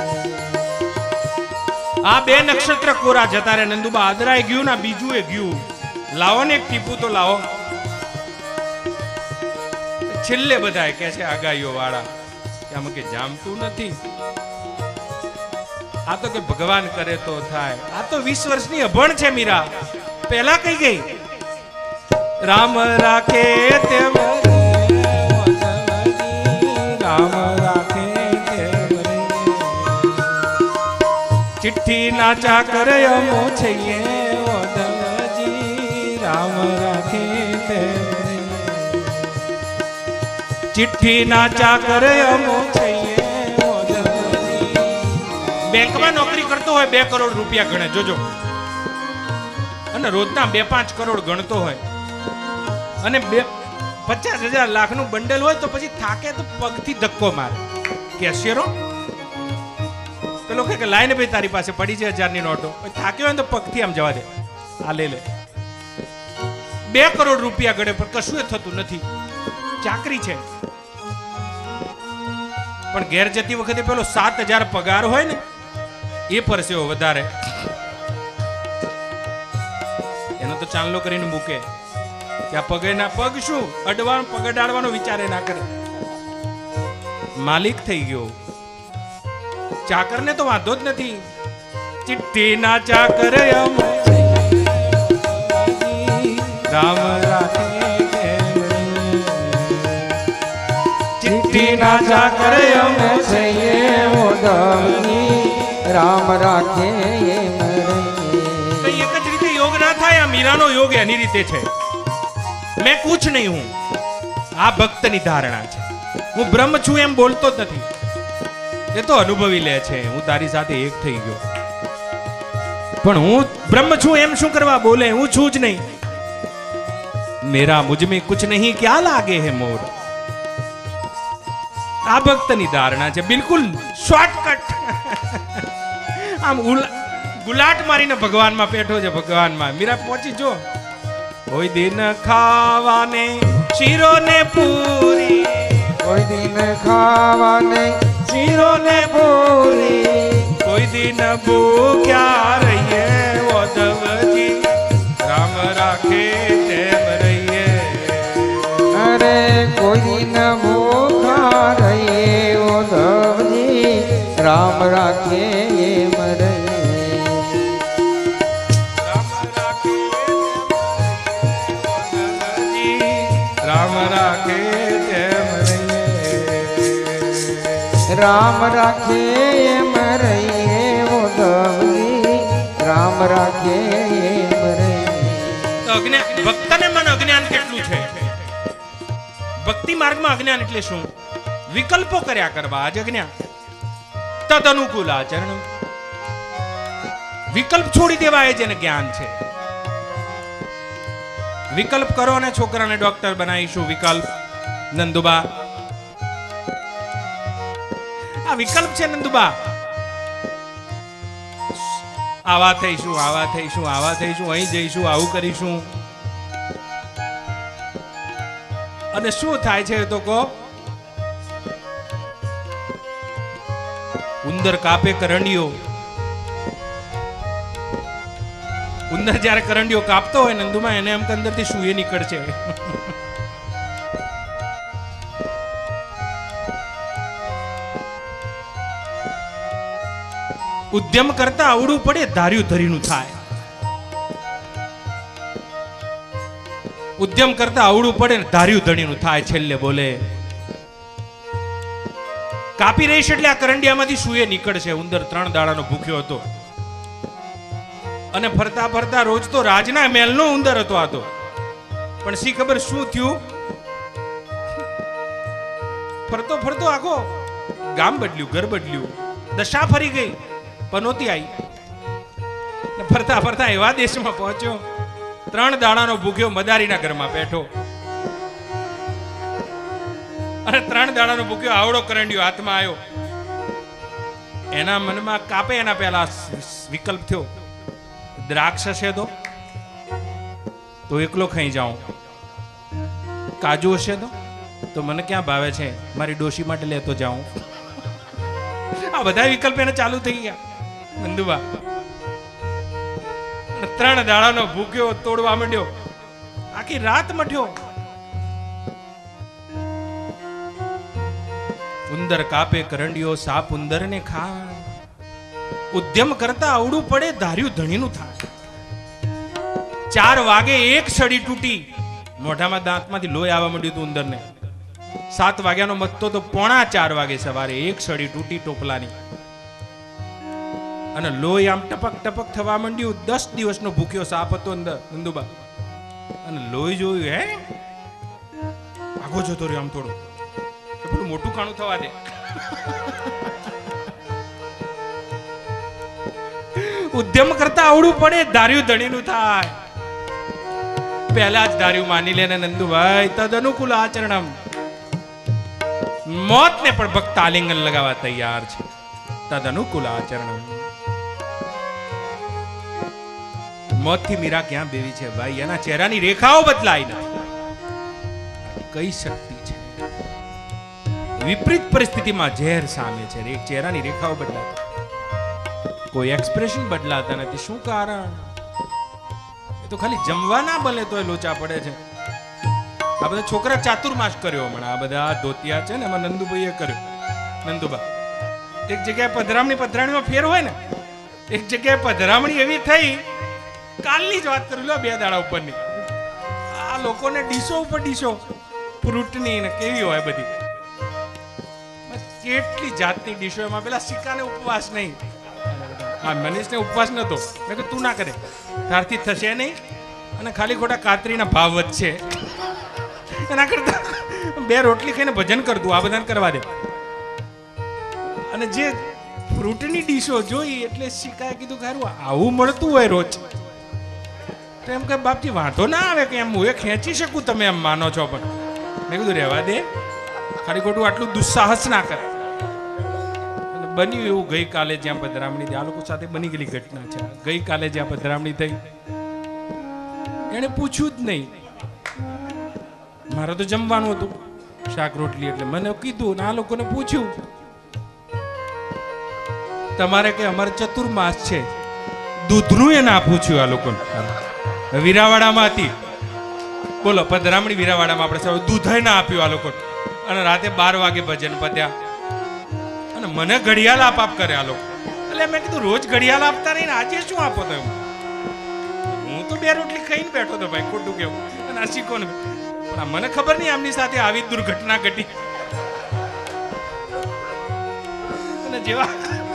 આ બે નક્ષત્ર કોરા જતા રે નંદુબા. આદરાય ગયું ના બીજું એ ગયું. લાવો ને એક ટીપું તો લાવો. છેલ્લે બધા કે છે આગાહીઓ વાળા કે આમ કે જામતું નથી. આ તો કે ભગવાન કરે તો થાય. આ તો વીસ વર્ષની અભણ છે મીરા. પહેલા કઈ ગઈ રામ રાખે તેમ રામ રાખે તેમ. ચિઠ્ઠી નાચા કરે અમો છઈએ, રામ રાખે તેમ. ચિઠ્ઠી નાચા કરે અમો છઈએ. બેંકમાં નોકરી કરતો હોય, બે કરોડ રૂપિયા ગણે જોજો, અને રોજના બે પાંચ કરોડ ગણતો હોય, અને બે પચાસ હજાર લાખ નું બંડલ હોય તો પછી થાકે તો પગથી ધક્કો મારે. કેશિયરો પેલો કે લાઈને ભાઈ તારી પાસે પડી છે હજાર ની નોટો. થાક્યો હોય તો પગથી આમ જવા દે, આ લે લે. બે કરોડ રૂપિયા ગણે પણ કશું થતું નથી. ચાકરી છે પણ ઘેર જતી વખતે પેલો સાત હજાર પગાર હોય ને એ પરસેવો વધારે. એનો તો ચાંદલો કરીને મૂકે કે આ પગે ના પગ શું અડવાનો પગ અડાડવાનો વિચારે ના કરે. માલિક થઈ ગયો. ચાકર ને તો વાંધો જ નથી. ચિઠ્ઠી ના ચાકર રામ રાખે ચિઠ્ઠી ના ચાકર અમે છીએ ઓદવજી, રામ રાખે એમ રહીએ. એક જ રીતે યોગ ના થાય. આ મીરાનો યોગ એની રીતે છે. મેં કુછ નહીં હું. આ ભક્તની ધારણા છે. હું બ્રહ્મ છું એમ બોલતો જ નથી. એ તો અનુભવી લે છે હું તારી સાથે એક થઈ ગયો. પણ હું બ્રહ્મ છું એમ શું કરવા બોલે? હું છું જ નહીં. મેરા મુझ में कुछ नहीं क्या लागे है मोर. આ ભક્તની ધારણા છે. બિલકુલ શોર્ટકટ. આમ ગુલાટ મારીને ભગવાનમાં પેઠો છે. ભગવાનમાં મીરા પહોંચી જો. કોઈ દિન ખાવાને શીરો ને પૂરી, કોઈ દિન ખાવાને શીરો ને પૂરી, કોઈ દિન ભૂખ્યા રહીએ ઓદવજી, રામ રાખે તેમ રહીએ. અરે કોઈ દિન ભૂખા રહીએ ઓદવજી, રામ રાખે એમ રહીએ. રામ રાખે તેમ રહીએ. રામ રાખે એમ રહીએ ઓદવજી, રામ રાખે એમ રહીએ. ભક્તને મન અજ્ઞાન કેટલું છે. માર્ગમાં અજ્ઞાન એટલે શું? વિકલ્પો કર્યા કરવા, આજ અજ્ઞાન. તદ અનુકૂળ આચરણ, વિકલ્પ છોડી દેવા એ જેને જ્ઞાન છે. વિકલ્પ કરો અને છોકરાને ડોક્ટર બનાવીશું, વિકલ્પ. નંદુબા આ વિકલ્પ છે. નંદુબા આવા થઈશું, આવા થઈશું, આવા થઈશું, અહીં જઈશું, આવું કરીશું. અને શું થાય છે તો કહો? ઉંદર કાપે કરંડિયો. ઉંદર જયારે કરંડિયો કાપતો હોય નંદુમાં, એને એમ કે અંદરથી શું એ નીકળશે. ઉદ્યમ કરતા આવડું પડે, ધાર્યું ધરીનું થાય. ઉદ્યમ કરતા આવડું પડે ને ધાર્યું ધણીનું થાય. છેલ્લે બોલે કાપી રહીશ એટલે આ કરંડિયામાંથી શું એ નીકળશે. ઉંદર ત્રણ દાડાનો ભૂખ્યો હતો અને ફરતા ફરતા રોજ તો રાજના મહેલનો ઉંદર હતો આ તો. પણ સી ખબર શું થયું? ફરતો ફરતો આખો ગામ બદલ્યું, ઘર બદલ્યું, દશા ફરી ગઈ, પનોતી આવી. ફરતા ફરતા એવા દેશમાં પહોંચ્યો, ત્રણ દાડાનો ભૂખ્યો મદારીના ઘરમાં બેઠો. અને ત્રણ દાડાનો ભૂખ્યો આવડો કરંડિયો હાથમાં આવ્યો. એના મનમાં કાપે એના પહેલા વિકલ્પ થયો, દ્રાક્ષ હશે તો તો એકલો ખાઈ જાઉં, કાજુ હશે તો તો મને ક્યાં ભાવે છે, મારી ડોશી માટે લેતો જાઉં. આ બધા વિકલ્પ એને ચાલુ થઈ ગયા. નંદુબા ત્રણ દાડાનો ભૂખ્યો તોડવા માંડ્યો, આખી રાત મઠ્યો. ઉંદર કાપે કરંડિયો, સાપ ઉંદર ને ખાય. ઉદ્યમ કરતા આવડું પડે, ધાર્યું ધણીનું થાય. ચાર વાગે એક સડી તૂટી, મોઢામાં દાંતમાંથી લોહી આવવા માંડ્યું હતું ઉંદરને. સાત વાગ્યાનો મતતો તો પોણા ચાર વાગે સવારે એક સડી તૂટી ટોપલાની, અને લોહી આમ ટપક ટપક થવા માંડ્યું. દસ દિવસનો ભૂખ્યો સાપ હતો અંદર નંદુબા, અને લોહી જોયું, હે આગો જતો રહ્યો આમ થોડો, પેલું મોટું ખાણું થવા દે. ઉદ્યમ કરતા આવડું પડે, ધાર્યું ધણીનું થાય. પહેલા જ ધાર્યું માની લે ને નંદુભાઈ. તદ અનુકૂળ આચરણમ, મોત ને પણ ભક્ત આલિંગન લગાવવા તૈયાર છે. તદ અનુકૂળ આચરણમ. મોત થી મીરા ક્યાં બેવી છે ભાઈ? એના ચહેરાની રેખાઓ બદલાય ના. કઈ શક્તિ છે? વિપરીત પરિસ્થિતિમાં ઝેર સામે છે. એક ચહેરાની રેખાઓ બદલાતા, કોઈ એક્સપ્રેશન બદલાતા નથી. શું કારણ? એ તો ખાલી જમવા ના બને તો એ લોચા પડે છે. આ બધા છોકરા ચાતુર્માસ કર્યો હમણાં. આ બધા ધોતિયા છે ને, એમાં નંદુભાઈએ કર્યો. નંદુબા એક જગ્યાએ પધરામણી પધરાણીમાં ફેર હોય ને, એક જગ્યાએ પધરામણી એવી થઈ, કાલની જ વાત કરું લો, બે દાડા ઉપરની. આ લોકોને ડીશો ઉપર ડીશો ફ્રૂટની ને કેવી હોય બધી, કેટલી જાતની ડીશો. એમાં પેલા સિક્કાને ઉપવાસ નહીં. હા, મનીષને ઉપવાસ નતો. મેં કહ્યું તું ના કરે, તારથી થશે નહીં, અને ખાલી ખોટા કાતરીના ભાવ વધશે. એના કરતા બે રોટલી ખાઈને ભજન કરતું, આ બધાને કરવા દે. અને જે ફ્રૂટની ડીશો જોઈ એટલે સિક્કાએ કીધું ખારું આવું મળતું હોય રોજ, તો એમ કે બાપજી વાંધો ના આવે કે એમ હું એ ખેંચી શકું, તમે એમ માનો છો. પણ મેં કીધું રહેવા દે, ખાલી ખોટું આટલું દુસ્સાહસ ના કરે. બન્યું એવું ગઈકાલે જ્યાં પધરામણી, આ લોકો સાથે બની ગયેલી ઘટના છે. ગઈકાલે જ્યાં પધરામણી થઈ, એને પૂછ્યું જ નહીં. મારે તો જમવાનું હતું, શાક રોટલી, એટલે મને કીધું ને આ લોકોને પૂછ્યું, તમારે કે અમારે ચતુર્માસ છે, દૂધનું એ ના પૂછ્યું. આ લોકોને વીરાવાડામાં હતી, બોલો પધરામણી વીરાવાડામાં, આપણે દૂધ ના આપ્યું આ લોકો. અને રાતે બાર વાગે ભજન પત્યા, અને મને ઘડિયાળ આપ આપ કરે આ લોકો. એટલે મેં કીધું રોજ ઘડિયાળ આપતા નહીં ને આજે શું આપો તો? હું તો બે રોટલી ખાઈને બેઠો હતો ભાઈ, ખોટું કેવું. અને આ શીખો ને, પણ મને ખબર નહીં આમની સાથે આવી દુર્ઘટના ઘટી. અને જેવા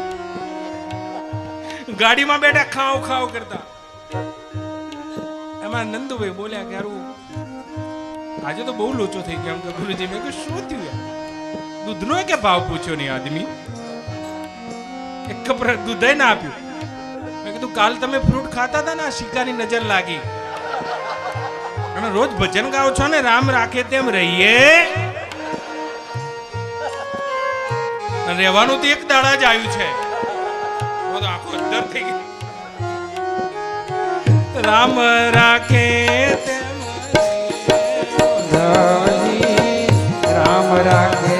ગાડીમાં બેઠા ખાવ ખાવ કરતા, એમાં નંદુભાઈ બોલ્યા કે હારું આજે તો બહુ લોચો થઈ ગયો. એમ તો ગુરુજી મેં કહ્યું શું થયું યાર? દૂધનો કે ભાવ પૂછ્યો નહીં આદમી, એક કપ દૂધ ના આપ્યું. મેં કીધું કાલ તમે ફ્રૂટ ખાતા હતા ને, શિકાની નજર લાગી. અને રોજ ભજન ગાઓ છો ને, રામ રાખે તેમ રહીએ. રહેવાનું તો એક દાડા જ આવ્યું છે, આખું અંદર થઈ ગયું. રામ રાખે તેમ રામ રાખે.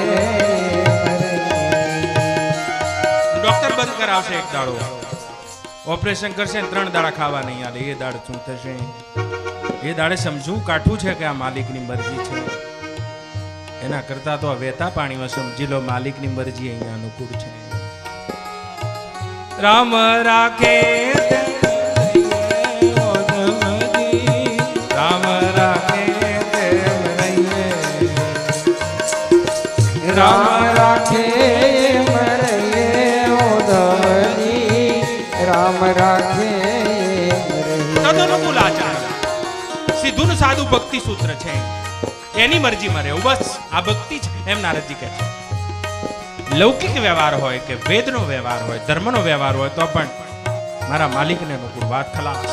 ડોક્ટર બંધ કરાવશે એક દાડો, ઓપરેશન કરશે ને ત્રણ દાડા ખાવા નહીં આલે. એ દાડ શું થશે? એ દાડે સમજવું કાઠું છે કે આ માલિકની મરજી છે. એના કરતા તો વહેતા પાણીમાં સમજી લો માલિકની મરજી અહીંયા અનુકૂળ છે. રામ રાખે રામ રાખે તેમ રહીએ. રામ રાખે એમ રહીએ ઓધવજી. રામ રાખે એમ રહીએ. તદનુકૂળ આચાર, સીધું ને સાદું ભક્તિ સૂત્ર છે. એની મરજીમાં રહેવું બસ, આ ભક્તિ છે. એમ નારદજી કહે છે. લૌકિક વ્યવહાર હોય કે વેદનો વ્યવહાર હોય, ધર્મનો વ્યવહાર હોય તો પણ મારા માલિકને અનુકૂળ, વાત ખલાસ.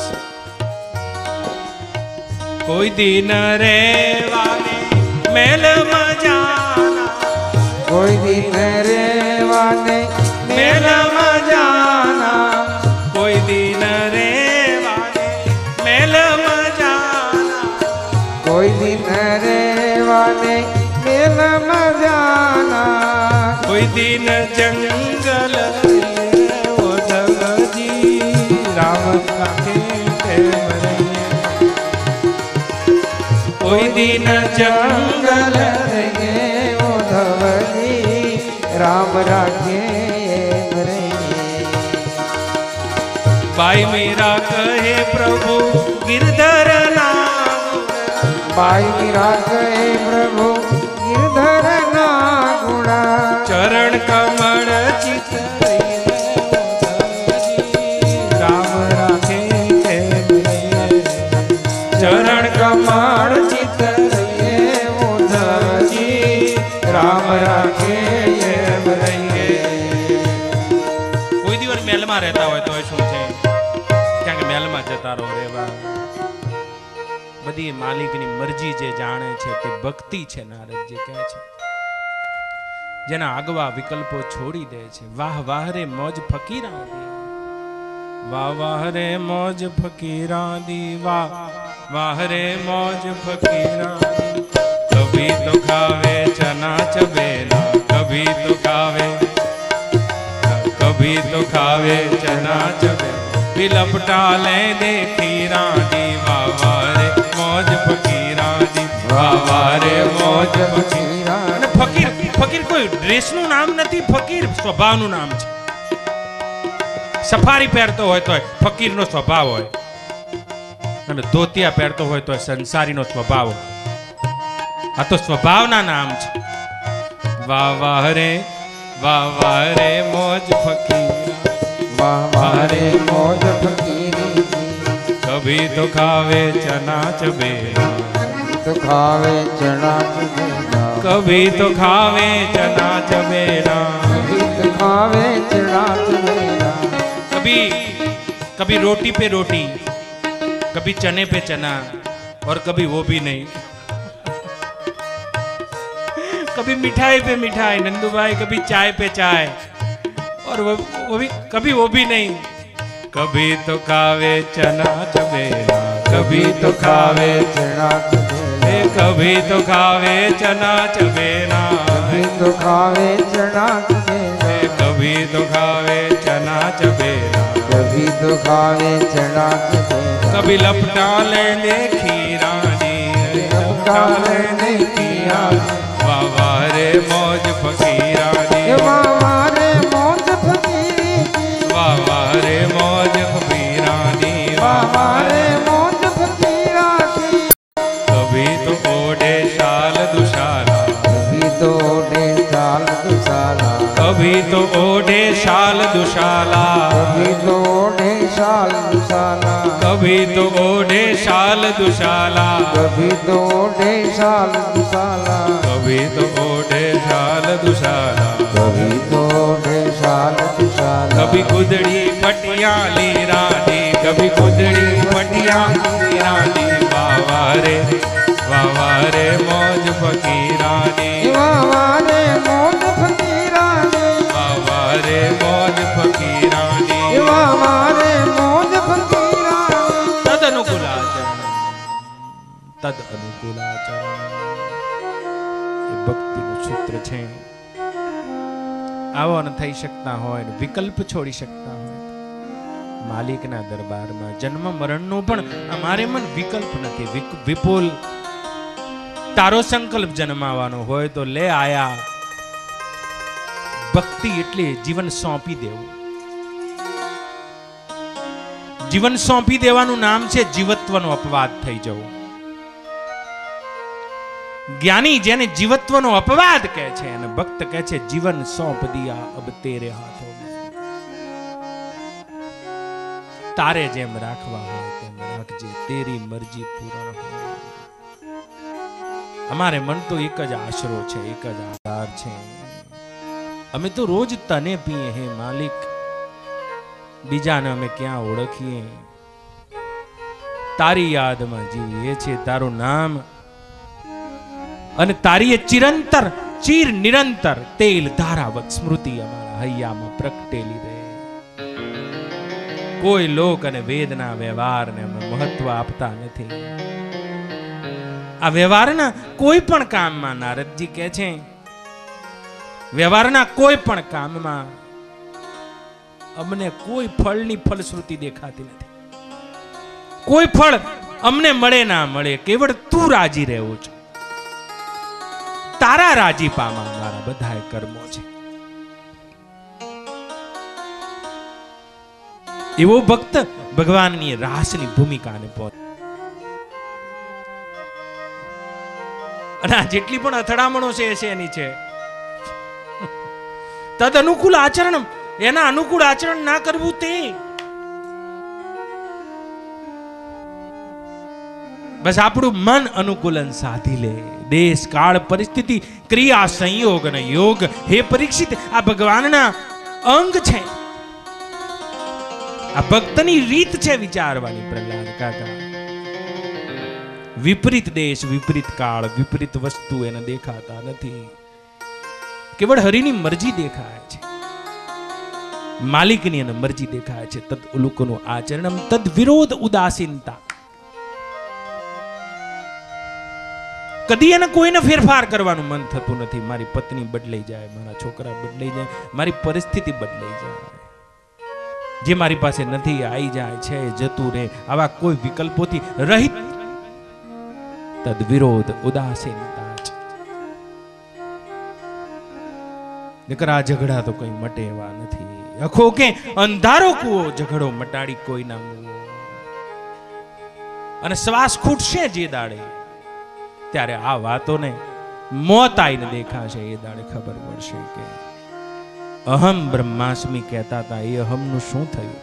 કોઈ દિન રેવાને મેલ મજાના, કોઈ દિન રેવાને મેલ મજાના, કોઈ દિન રેવાને મેલ મજાના, કોઈ દિન રેવાને મેલ મજાના, કોઈ દિન જંગલ ઓધવજી. રામ રાખે તેમ રહીએ. કોઈ દિન જંગલ રહીએ ઓધવજી. રામ રાખે એમ રહીએ. બાઈ મીરા કહે પ્રભુ ગિરધર નામ, બાઈ મીરા કહે પ્રભુ ગિરધર ના ગુણા. ચરણ કમળ ચિત રામ રાખે તેમ રહીએ. ચરણ કમળ ચિત ઓધવજી. રામ રાખે એમ રહીએ. કોઈ દિવસ મહેલમાં રહેતા હોય તો શું છે? કારણ કે મહેલમાં જતા રહો રહેવા. બધી માલિકની મરજી જે જાણે છે તે ભક્તિ છે. નારદજી કહે છે જેના આગવા વિકલ્પો છોડી દે છે. વાહ વાહ રે મોજ ફકીરા દી, વાહ વાહ રે મોજ ફકીરા દી, વાહ વાહ રે મોજ ફકીરા દી. કભી તો ખાવે ચના ચબેલા, કભી તો ખાવે, કભી તો ખાવે ચના ચબેલા, વિલપટા લે देखी रानी. वाह वाह रे મોજ ફકીરા દી, વાહ વાહ રે મોજ ફકીરા. અને ફકીર, ફકીર કોઈ ડ્રેસનું નામ નથી, ફકીર સ્વભાવનું નામ છે. સફારી પહેરતો હોય તો ફકીરનો સ્વભાવ હોય, અને ધોતિયા પહેરતો હોય તો સંસારીનો સ્વભાવ હોય. આ તો સ્વભાવના નામ છે. વાહ વાહ રે, વાહ વાહ રે મોજ ફકીરા, વાહ વાહ રે મોજ ફકીરી. કભી તો ખાવે ચના ચબેલા, તો ખાવે ચણા ચબેલા, કભી તો ખાવે ચના ચબેલા, કભી તો ખાવે ચણા ચબેલા. कभी कभी रोटी पे रोटी, कभी चने पे चना, और कभी वो भी नहीं. कभी मिठाई पे मिठाई नंदू भाई, कभी चाय पे चाय, और वो वो भी कभी वो भी नहीं. कभी तो खावे चना चबेला, कभी तो खावे ચણા ચબેલા, कभी तो खावे चना चबेला, કભી તો ખાવે ચણા ચબેલા, कभी तो खावे चना चबेला, કભી તો ખાવે ચણા ચબેલા. कभी लपटा ले देखी रानी, લપટા લે देखी रानी. वाह वाह રે મોજ ફકીરાની, વાહ વાહ રે મોજ ફકીરી. વાહ વાહ રે મોજ ફકીરાની, વાહ વાહ રે મોજ ફકીરાની. કભી તો ઓઢે શાલ દુશાલા, કભી તો ઓઢે શાલ દુશાલા, કભી તો ઓઢે શાલ દુશાલા, કભી તો ઓઢે શાલ દુશાલા, कभी तो ओढ़े शाल दुशाला, कभी तो ओढ़े शाल दुशाला, कभी तो ओढ़े शाल दुशाला, कभी तो ओढ़े शाल दुशाला, कभी गुदड़ी पटिया लीरानी, कभी गुदड़ी पटिया लीरानी, वावा रे वावा रे मौज फकीरानी, वावा रे मौज फकीरानी, वावा रे मौज फकीरानी, वावा रे मौज फकीरानी। तद अनुकूलाचरण, तद अनुकूलाचरण એ ભક્તિનું સૂત્ર છે. આવો ન થઈ શકતા હોય, વિકલ્પ છોડી શકતા હોય, માલિકના દરબારમાં જન્મ મરણનું પણ અમારે મન વિકલ્પ નથી. વિપુલ તારો સંકલ્પ જન્માવાનો હોય તો લે આયા. ભક્તિ એટલે જીવન સોંપી દેવું. જીવન સોંપી દેવાનું નામ છે જીવત્વનો અપવાદ થઈ જવું. જ્ઞાની જેને જીવત્વનો અપવાદ કહે છે અને ભક્ત કહે છે જીવન સોંપ દિયા અબ તેરે હાથો મેં. તારે જેમ રાખવા હોય તેમ રાખજે, તેરી મરજી પૂર્ણ હોય. અમારે મન તો એક જ આશરો છે, એક જ આધાર છે. અમે તો રોજ તને પીએ હે માલિક, બીજાને અમે ક્યાં ઓળખીએ. તારી યાદમાં જીવીએ છીએ, તારું નામ અને તારી ચિરંતર ચિર નિરંતર તેલ ધારાવત સ્મૃતિ અમારા હૈયામાં પ્રગટેલી રહે. કોઈ લોક અને વેદના વ્યવહારને અમે મહત્વ આપતા નથી. આ વ્યવહારના કોઈ પણ કામમાં નારદજી કહે છે, વ્યવહારના કોઈ પણ કામમાં અમને કોઈ ફળની ફલશ્રુતિ દેખાતી નથી. કોઈ ફળ અમને મળે ના મળે, કેવળ તું રાજી રહેવું છે. તારા રાજીપામાં મારા બધા કર્મો છે. એવો ભક્ત ભગવાનની રાસની ભૂમિકાને પહોંચે. અને આ જેટલી પણ અથડામણો છે છે એની છે તદ અનુકૂળ આચરણ. એના અનુકૂળ આચરણ ના કરવું તે બસ આપણું મન અનુકૂલન સાધી લે. દેશ કાળ પરિસ્થિતિ ક્રિયા સંયોગ અને યોગ હે પરીક્ષિત આ ભગવાનના અંગ છે. આ ભક્તની રીત છે વિચારવાની. પ્રહલાદ કાકા, વિપરીત દેશ, વિપરીત કાળ, વિપરીત વસ્તુ એને દેખાતા નથી. કેવળ હરિની મરજી દેખાય છે, માલિકની અને મરજી દેખાય છે. તદ ઉલુકનું આચરણ, તદ વિરોધ ઉદાસીનતા. કદી એને કોઈને ફેરફાર કરવાનું મન થતું નથી. મારી પત્ની બદલાઈ જાય, મારા છોકરા બદલાઈ જાય, મારી પરિસ્થિતિ બદલાઈ જાય, જે મારી પાસે નથી આવી જાય છે, જતું રહે, આવા કોઈ વિકલ્પોથી રહિત તદ વિરોધ ઉદાસીનતા છે. નકર આ ઝઘડા તો કઈ મટે એવા નથી. અખો કે અંધારો કૂવો ઝઘડો મટાડી કોઈ ના મૂવો. અને શ્વાસ ખૂટશે જે દાડે, ત્યારે આ વાતોને મોત આઈને દેખાશે. એ દાડે ખબર પડશે કે અહમ બ્રહ્માસ્મિ કહેતા હતા એ અહમનું શું થયું.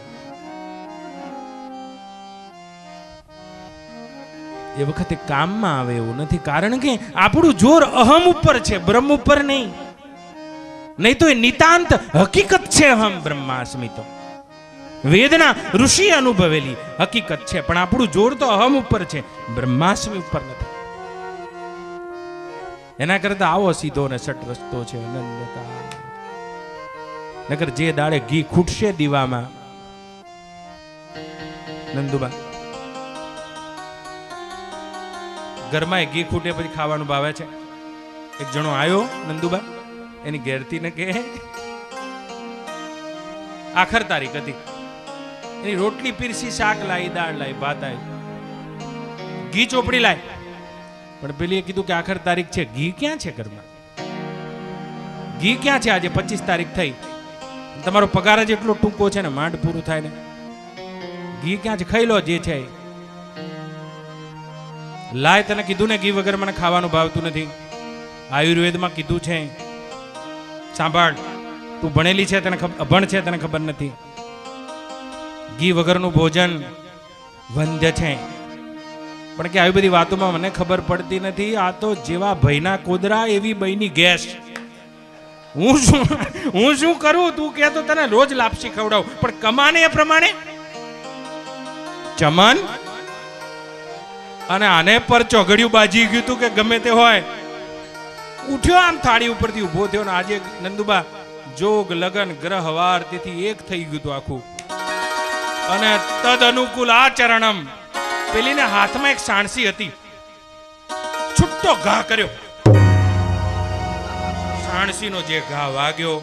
એ વખતે કામમાં આવે એવું નથી, કારણ કે આપણું જોર અહમ ઉપર છે, બ્રહ્મ ઉપર નહીં. નહીં તો એ નિતાંત હકીકત છે. અહમ બ્રહ્માસ્મિ તો વેદના ઋષિ અનુભવેલી હકીકત છે, પણ આપણું જોર તો અહમ ઉપર છે, બ્રહ્માસ્મિ ઉપર નથી. એના કરતા આવો સીધો ને સટ રસ્તો છે અનન્યતા. નકર જે દાડે ઘી ખૂટશે દીવામાં, નંદુબા ઘરમાં ઘી ખૂટે પછી ખાવાનું ભાવે છે. એક જણો આવ્યો નંદુબા, એની ઘેરથી ને કે આખર તારીખ હતી, એની રોટલી પીરસી, શાક લાવી, દાળ લાવી, ભાત આવી, ઘી ચોપડી લાવી. પણ પેલી કીધું કે આખર તારીખ છે, ઘી ક્યાં છે ઘરમાં? ઘી ક્યાં છે? આજે પચીસ તારીખ થઈ, તમારો પગાર જ એટલો ટૂંકો છે ને, માંડ પૂરું થાય ને, ઘી ક્યાં છે? ખાઈ લો જે છે. લાય, તને કીધું ને ઘી વગર મને ખાવાનું ભાવતું નથી. આયુર્વેદમાં કીધું છે, સાંભળ, તું ભણેલી છે, તને અભણ છે, તને ખબર નથી. ઘી વગરનું ભોજન વંધ્ય છે, પણ કે આવી બધી વાતોમાં મને ખબર પડતી નથી. આ તો જેવા ભયના કોદરા એવી બઈની ગેસ. હું શું હું શું કરું? તું કે તો તને રોજ લાપસી ખવડાવું, પણ કમાને એ પ્રમાણે ચમન અને આને પર ચોઘડિયું બાજી ગયું તું કે ગમે તે હોય. ઉઠ્યો આમ થાળી ઉપરથી ઉભો થયો ને આજે નંદુબા જોગ લગન ગ્રહ વાર તેથી એક થઈ ગયું તું આખું. અને તદ અનુકૂળ આચરણમ પેલીને હાથમાં એક સાણસી હતી, છૂટો ઘા કર્યો. સાણસીનો જે ઘા વાગ્યો,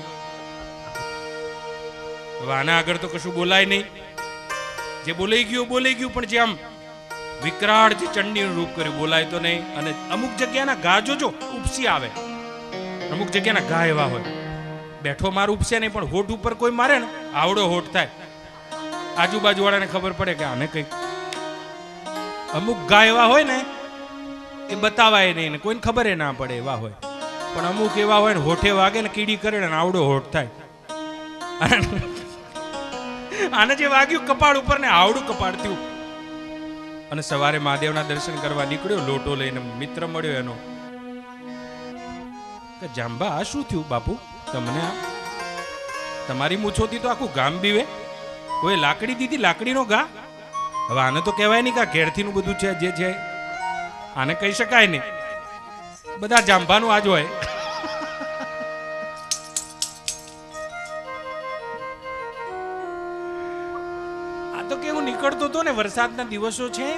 વાના આગળ તો કશું બોલાય નહીં. જે બોલાઈ ગયું બોલાઈ ગયું, પણ જે આમ વિકરાળ જે ચંડીનું રૂપ કર્યું બોલાય તો નહીં. અને અમુક જગ્યાના ઘા જોજો ઉપસી આવે, અમુક જગ્યાના ઘા એવા હોય બેઠો માર ઉપસે નહીં, પણ હોઠ ઉપર કોઈ મારે ને આવડો હોઠ થાય. આજુબાજુ વાળાને ખબર પડે કે આને કઈક. અમુક ઘા એવા હોય ને એ બતાવાય નહીં ને કોઈને ખબર ના પડે એવા હોય, પણ અમુક એવા હોય ને હોઠે વાગે ને કીડી કરે ને આવડો હોઠ થાય. આને જે વાગ્યું કપાળ ઉપર ને આવડું કપાળ થયું. અને સવારે મહાદેવના દર્શન કરવા નીકળ્યો, લોટો લઈને મિત્ર મળ્યો એનો કે જાંબા આ શું થયું બાપુ તમને? આ તમારી મૂછોથી તો આખું ગામ બીવે. કોઈ લાકડી દીધી, લાકડીનો ઘા. હવે આને તો કહેવાય નહીં કે ઘેરથીનું બધું છે જે છે, આને કહી શકાય નહીં. બધા જાંબાનું આજ હોય. આ તો કેવું નીકળતો હતો ને, વરસાદના દિવસો છે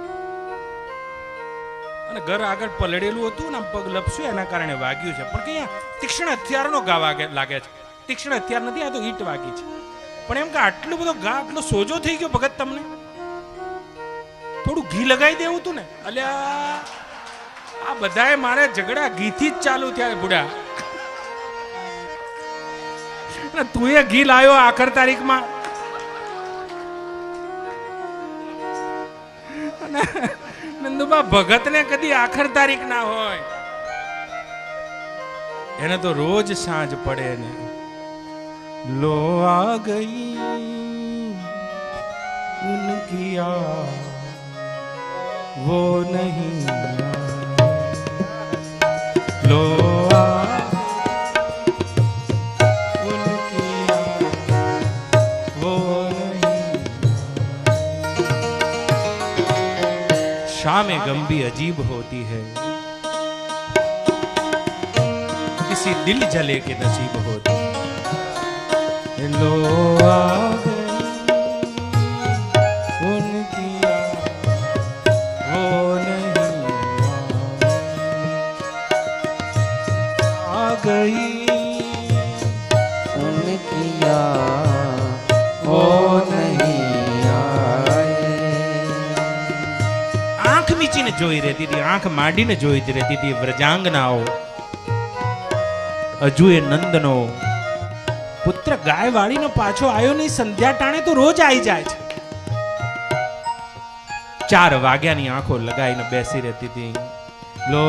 અને ઘર આગળ પલળેલું હતું ને પગ લપસ્યું એના કારણે વાગ્યું છે. પણ કે તીક્ષ્ણ હથિયારનો ઘા વાગે લાગે છે. તીક્ષ્ણ હથિયાર નથી, આ તો ઈટ વાગી છે. પણ એમ કે આટલો બધો ઘા આટલો સોજો થઈ ગયો ભગત તમને? થોડું ઘી લગાવી દેવું તું ને. અલ્યા આ બધાએ મારે ઝઘડા ઘીથી જ ચાલુ થયા બુડા. તું એ ઘી લાયો આખર તારીખમાં. નંદુબા ભગત ને કદી આખર તારીખ ના હોય, એને તો રોજ સાંજ પડે ને. લો આ ગઈ ઉનકી આ વો નહીં, લો આ ઉનકી આ વો નહીં. शाम गंभी अजीब होती है, किसी दिल जले के नसीब होती है. लो आ गई उनकी वो नहीं आ गई उनकी वो नहीं आए. આંખ મીચીને જોઈ રહેતી હતી, આંખ માંડીને જોઈ જ રહેતી હતી વ્રજાંગનાઓ. હજુ એ નંદનો પુત્ર ગાય વાળીનો પાછો આવ્યો નહીં. સંધ્યા ટાણે તો રોજ આવી જાય છે. ચાર વાગ્યાની આંખો લગાવીને બેસી રહેતી હતી. લો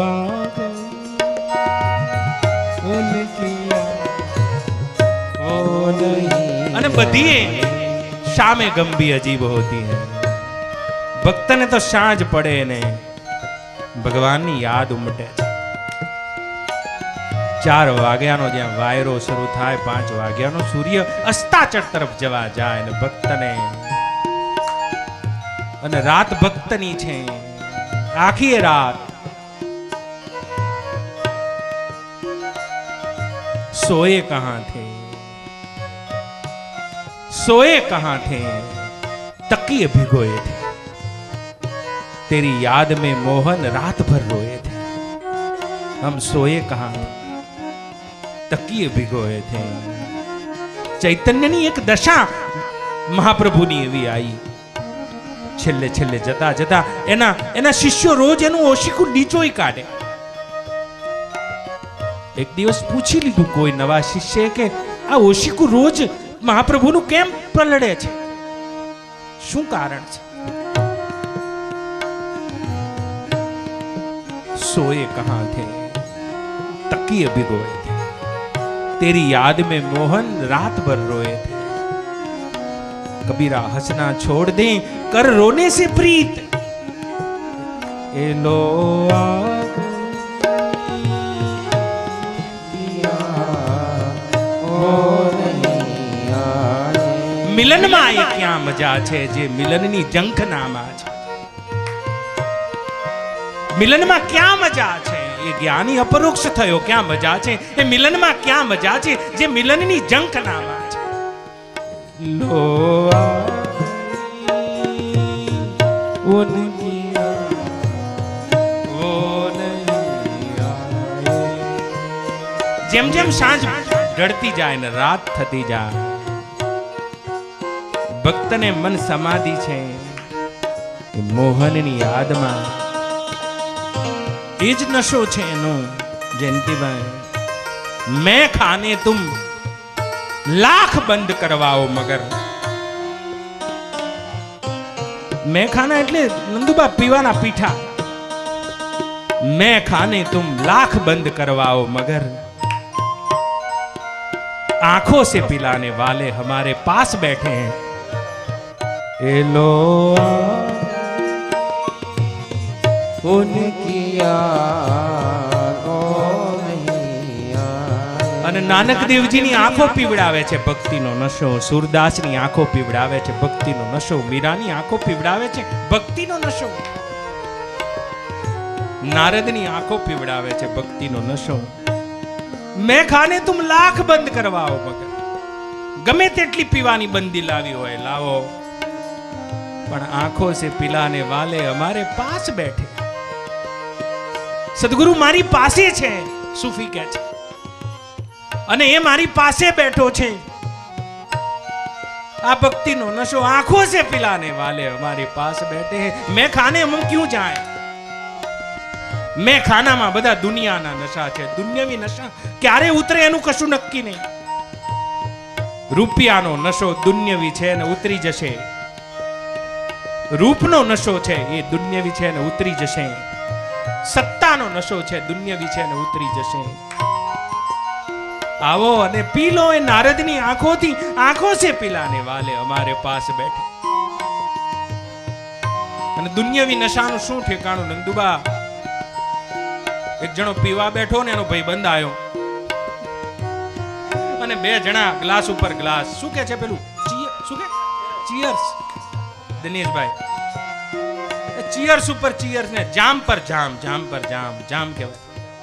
અને બધી શામે ગંભી અજીબ હોતી હૈ. ભક્તને તો સાંજ પડે ને ભગવાનની યાદ ઉમટે છે. ચાર વાગ્યાનો જ્યાં વાયરો શરૂ થાય, પાંચ વાગ્યાનો સૂર્ય અસ્તાચળ તરફ જવા જાય ને ભક્તને. અને રાત ભક્તની છે, આખી રાત સોए कहां थे, सोए कहां थे, तकिए भिगोए थे, तेरी याद में मोहन रात भर रोए थे. हम सोए कहां थे, तकिए भिगोए थे. ચૈતન્યની એક દશા મહાપ્રભુની એવી આવી. છેલ્લે છેલ્લે જતા જતા એના એના શિષ્યો રોજ એનું ઓશિકું નીચોઈ કાઢે. એક દિવસ પૂછી લીધું કોઈ નવા શિષ્યએ કે આ ઓશિકું રોજ મહાપ્રભુનું કેમ પલળે છે, શું કારણ છે? सोए कहां थे, तकिए भिगोए थे, तेरी याद में मोहन रात भर रोए थे. कबीरा हंसना छोड़ दे, कर रोने से प्रीत। ए लो मिलन में ये क्या मजा छे जे मिलन नी जंख नामा छे। मिलन में क्या मजा छे ये ज्ञानी अपरोक्ष थयो, क्या मजा छे ये मिलन में क्या मजा छे जे मिलन नी जंख नामा छे। लो जेम जेम सांझ ढळती जाए ने रात थती जाए, भक्त ने मन समाधि छे मोहन नी याद में। एज नशो छे एनो जयंती भाई। मैं खाने तुम लाख बंद करवाओ मगर, मैं खाना એટલે નંદુબા પીવાના પીઠા। मैं खाने तुम लाख बंद करवाओ मगर, आंखों से पिलाने वाले हमारे पास बैठे हैं। ए लो उनकी અને નાનક દેવજીની આંખો પીવડાવે છે ભક્તિનો નશો, સુરદાસની આંખો પીવડાવે છે ભક્તિનો નશો, મીરાની આંખો પીવડાવે છે ભક્તિનો નશો, નારદની આંખો પીવડાવે છે ભક્તિનો નશો। मैं खाने तुम लाख बंद करवाओ मगर, गमे तेटली पीवानी बंदी लावी होय लावो, पण आंखों से पिलाने वाले हमारे पास बैठे। सदगुरु मारी पासे छे, सूफी कहे छे, अने ए मारी पासे बैठो छे। आ भक्ति नो नशो आंखों से पिलाने वाले हमारे पास बैठे हैं। मैं खाने हम क्यों जाए? मैं खाना में बधा दुनिया ना नशा छे, दुनियावी नशा क्यारे उतरे एनु कशु नक्की नहीं। रूपिया नो नशो दुनियावी छे ने उतरी जशे, रूप नो नशो छे ये दुनियावी छे ने उतरी जशे, सत्ता नो नशो छे दुनियावी छे ने उतरी जशे। आवो अने पी लो ए नारदनी आंखों थी, आंखों से पिलाने वाले हमारे पास बैठे। अने दुनियावी नशानु शुं ठेकाणुं नंदुबा? एक जणो पीवा बैठो ने एनो भाईबंध आयो अने बे जणा ग्लास ऊपर ग्लास शुं के छे पेलुं शुं के चीयर्स दिनेश भाई चीयर्स ऊपर चीयर्स ने जाम पर जाम जाम पर जाम जाम कहेवाय।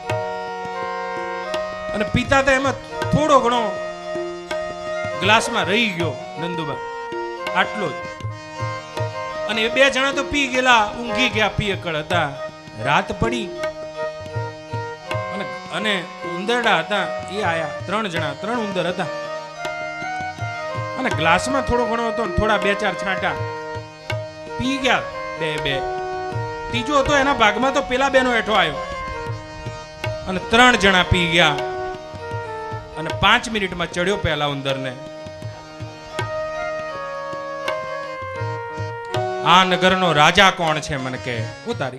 अने पीता तो एम थोड़ो घणो ग्लास में रही गयो नंदुबा आटलो ज। अने ए बे जणा तो पी गेला, ऊंघी गया, पियकड़ हता। रात पड़ी अने उंदरडा हता ए आया, त्रण जणा त्रण उंदर हता अने ग्लास में थोड़ो घणो हतो, थोड़ा बे चार छांटा पी गया बे बे। तीजो हतो एना भागमां तो पेला बेनो हेठो आयो अने त्रण जणा पी गया अने पांच मिनिट में चढ़्यो पहला उंदर ने। आ नगर नो राजा कोण छे मन के उतारी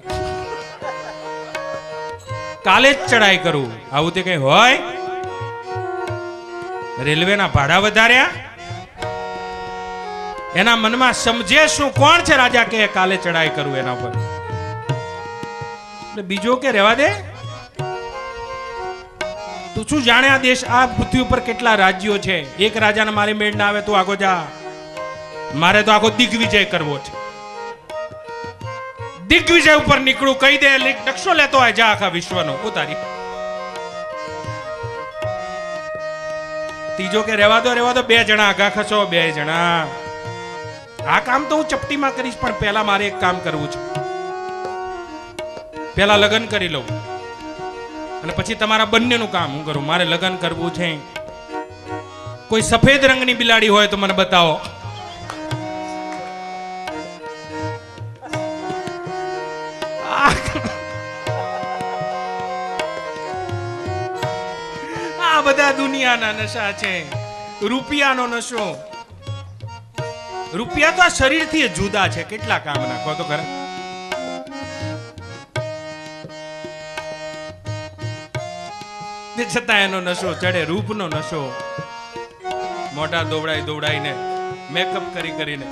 काले चढ़ाई करूं आવું તે કઈ હોય? રેલવે ના ભાડા વધાર્યા? એના મનમાં સમજે શું કોણ છે રાજા કે કાલે ચડાઈ કરું એના પર? એટલે બીજો કે રહેવા દે, તું શું જાણે આ દેશ આ પૃથ્વી ઉપર કેટલા રાજ્યો છે? એક રાજાને મારે મેળ ના આવે તો આગો જા, મારે તો આખો દિગ્વિજય કરવો છે। दिग्विजय ऊपर निकलू कही दे नक्शो लेतो है जा आखा विश्व नो उतारी। तीजो के रेवा दो रेवा दो बे जणा आगा खसो बे जणा। आ काम तो हूँ चपटी में करीश पण पहला मारे एक काम करवू छे, पहला लगन करी लऊं अने पछी तमारा बन्नेनुं काम हूँ करूं। मारे लगन करवू छे। कोई सफेद रंगनी बिलाड़ी होय तो मने बताओ। आ बधा दुनिया ना नशा छे, रूपिया नो नशो। रूपिया तो आ शरीर थी जुदा छे, केटला काम नाखो तो खरा। छतां एनो नशो चढ़े, रूप नो नशो। मोटा दौड़ाई दौड़ाई ने મેકઅપ કરી કરીને.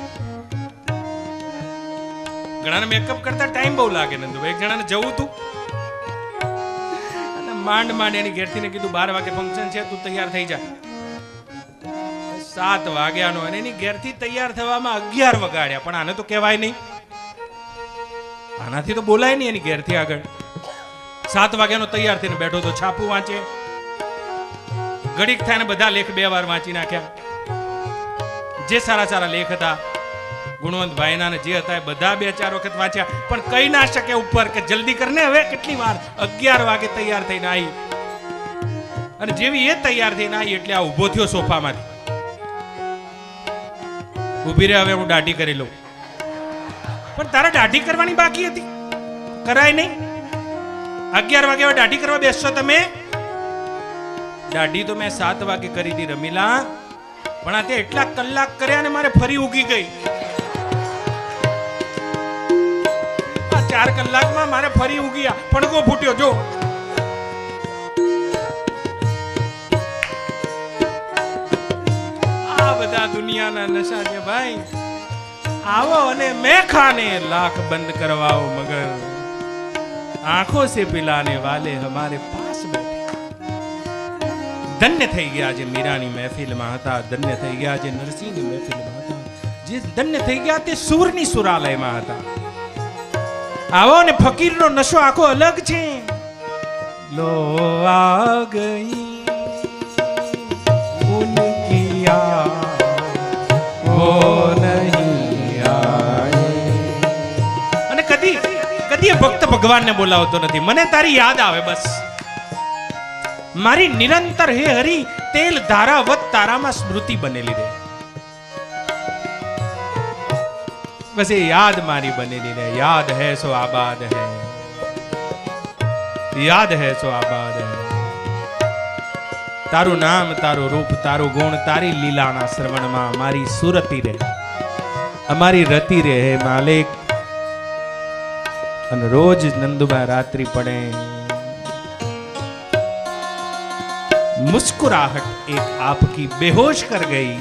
ઘણાને મેકઅપ કરતા ટાઈમ બહુ લાગે નંદુભાઈ. એક જણાને જવું હતું અને માંડ માંડ એની ઘેરથી ને કીધું બાર વાગે ફંક્શન છે, તું તૈયાર થઈ જા. સાત વાગ્યાનો અને એની ઘેરથી તૈયાર થવામાં અગિયાર વગાડ્યા. પણ આને તો કહેવાય નહીં, આનાથી તો બોલાય નહીં એની ઘેરથી આગળ. સાત વાગ્યાનો તૈયાર થઈને બેઠો તો છાપું વાંચે. ઘડીક થાય ને બધા લેખ બે વાર વાંચી નાખ્યા. જે સારા સારા લેખ હતા ગુણવંત ભાઈના ને જે હતા એ બધા બે ચાર વખત વાંચ્યા. પણ કઈ ના શકે ઉપર કે જલ્દી કરને, હવે કેટલી વાર. અગિયાર વાગે તૈયાર થઈને આવી અને જેવી એ તૈયાર થઈને આવી એટલે આ ઉભો થયો સોફામાંથી. ઉભી રે, હવે હું દાઢી કરી લઉં. પણ તારે દાઢી કરવાની બાકી હતી, કરાય નહીં. અગિયાર વાગે હવે દાઢી કરવા બેસશો તમે? દાઢી તો મેં સાત વાગે કરી હતી રમીલા, પણ આ તે એટલા કલાક કર્યા ને મારે ફરી ઉગી ગઈ. આ ચાર કલાકમાં મારે ફરી ઉગી પડઘો ફૂટ્યો. જો આ બધા દુનિયાના નશા છે ભાઈ. आओ અને मैं खाने लाख बंद करवाओ मगर आंखों से पिलाने वाले हमारे पास बैठे. धन्य થઈ ગયા જે મીરાની મહેફિલમાં હતા, ધન્ય થઈ ગયા જે નરસિંહની મહેફિલમાં હતા, જે ધન્ય થઈ ગયા તે સૂરની સુરાલયમાં હતા. આવો ને ફકીરનો નશો આખો અલગ છે. લો આ ગઈ ઉનકી આ વો નહીં આએ. અને કદી કદી ભક્ત ભગવાનને બોલાવતો નથી. મને તારી યાદ આવે બસ. મારી નિરંતર હે હરી તેલ ધારાવત તારામાં સ્મૃતિ બનેલી રહે. બસ એ યાદ મારી બનેલી રહે. યાદ હે સો આબાદ હે, યાદ હે સો આબાદ હે. તારું નામ, તારું રૂપ, તારું ગુણ, તારી લીલાના શ્રવણમાં મારી સુરતી રહે, અમારી રતી રહે હે માલિક. અને રોજ નંદુબા રાત્રિ પડે मुस्कुराहट एक आपकी बेहोश कर गई.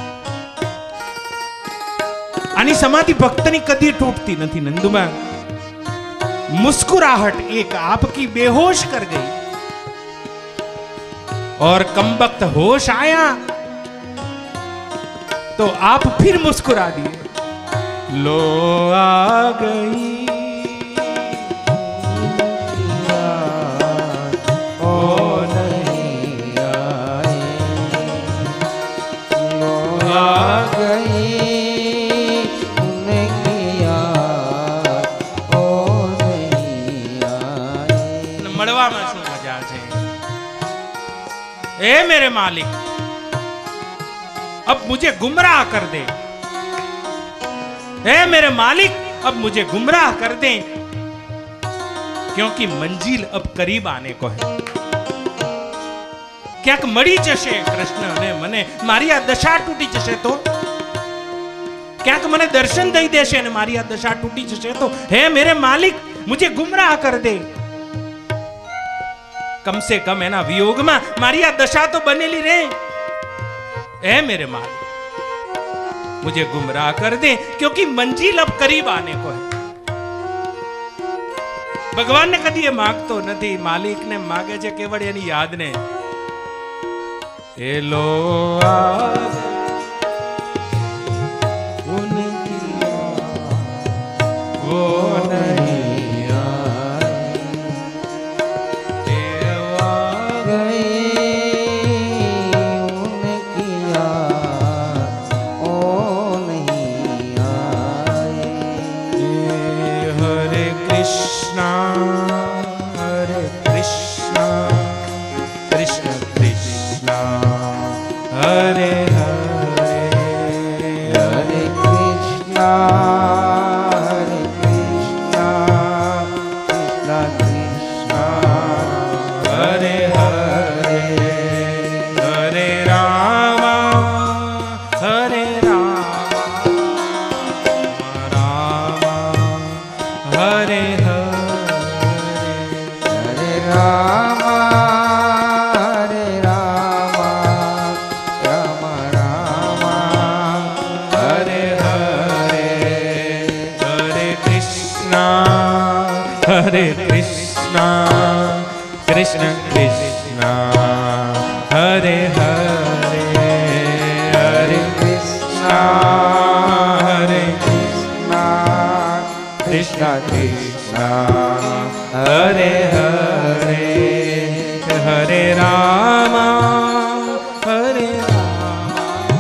आनी समाधि भक्तनी कदी टूटती नहीं नंदुमा. मुस्कुराहट एक आपकी बेहोश कर गई और कम वक्त होश आया तो आप फिर मुस्कुरा दिए. लो आ गई ए मेरे मालिक, अब मुझे गुमराह कर दे. ए मेरे मालिक, अब मुझे गुमराह कर दे, क्योंकि मंजिल अब करीब आने को है. ક્યાંક મળી જશે કૃષ્ણ અને મને મારી આ દશા તૂટી જશે તો, ક્યાંક મને દર્શન દઈ દેશે અને મારી આ દશા તૂટી જશે તો, હે મેરે માલિક मुझे गुमराह कर दे. कम से कम एना वियोग में मारी आ दशा तो बनेली रहे. ए मेरे मालिक मुझे गुमराह कर दे, क्योंकि मंजिल अब करीब आने को है. भगवान ने कदी ये मांगतो नहीं, मालिक ने मांगे छे केवल एनी याद ने. ए लो आ उनकी वो नहीं Hare Hare हरे कृष्णा कृष्ण कृष्णा हरे हरे हरे कृष्णा हरे कृष्णा कृष्ण कृष्णा हरे हरे हरे राम हरे राम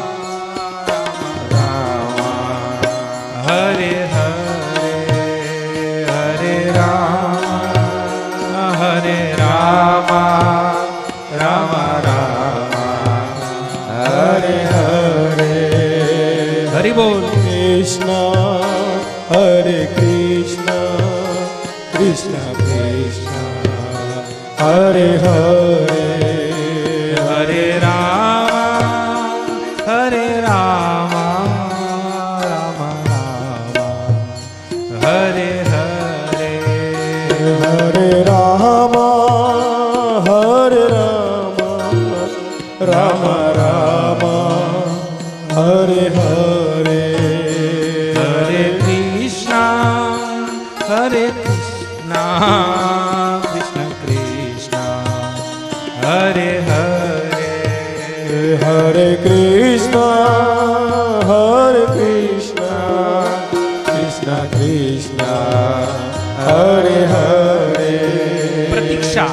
राम हरे हरे हरे राम हरे राम राम राम हरे हरे हरि बोल। कृष्ण हरे कृष्ण कृष्ण कृष्ण हरे हरे हरे राम हरे राम राम राम हरे हरे हरे राम हरे राम राम राम हरे हरे हरे कृष्णा हरे कृष्णा कृष्ण कृष्णा हरे हरे हरे कृष्ण हरे कृष्ण कृष्ण कृष्ण हरे हरे। પ્રતીક્ષા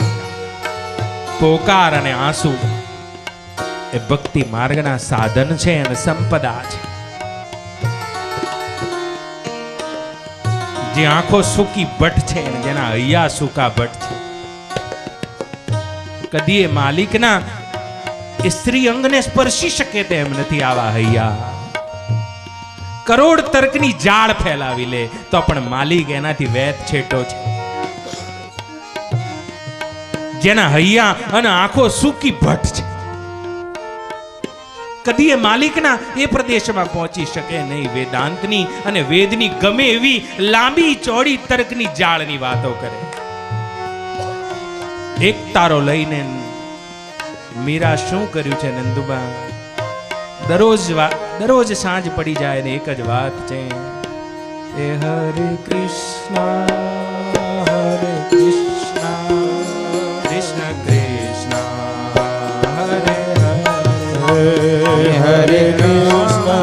પોકાર અને આંસુ એ ભક્તિ માર્ગના સાધન છે અને સંપદા છે. જે આંખો સૂકી ભટ્ટ છે અને જેના હૈયા સૂકા ભટ્ટ છે, કદી એ માલિકના એ સ્ત્રી અંગને સ્પર્શી શકે તેમ નથી આવા હૈયા. કરોડ તર્કની જાળ ફેલાવી લે તો પણ માલિક એનાથી વેત છેટો છે. જેના હૈયા અને આંખો સૂકી ભટ્ટ છે, કદી એ માલિકના એ પ્રદેશમાં પહોંચી શકે નહીં. વેદાંતની અને વેદની ગમે એવી લાંબી ચોડી તર્કની જાળની વાતો કરે. એક તારો લઈને મીરા શું કર્યું છે નંદુબા? દરરોજ દરરોજ સાંજ પડી જાય ને એક જ વાત છે, એ હરે કૃષ્ણ હરે કૃષ્ણ કૃષ્ણ કૃષ્ણ હરે હરે हरे कृष्ण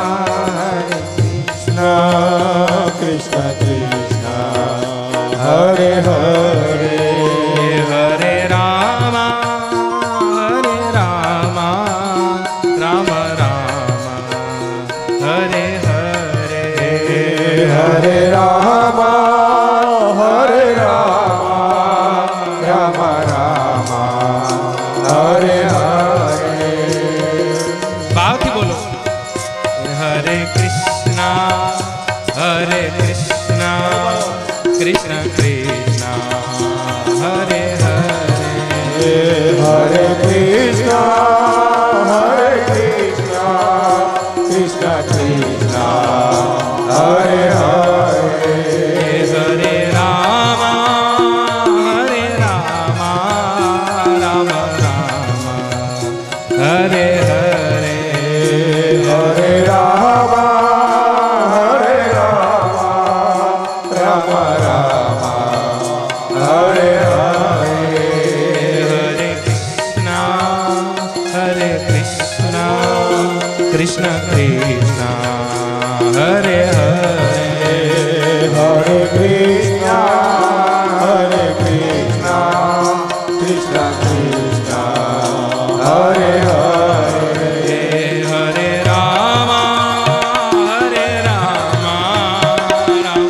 हरे कृष्ण कृष्ण कृष्ण हरे हरे हरे राम हरे राम राम राम हरे हरे हरे राम हरे राम राम राम हरे हरे। भावથી બોલો, हरे कृष्ण हरे कृष्ण कृष्ण कृष्ण हरे हरे हरे कृष्ण हरे कृष्ण कृष्ण कृष्ण हरे हरे हरे राम हरे राम राम राम हरे हरे हरे राम हरे राम राम राम हरे हरे हरे कृष्ण हरे कृष्ण कृष्ण कृष्ण हरे हरे हरे कृष्ण हरे कृष्ण कृष्ण कृष्ण हरे हरे हरे राम हरे राम राम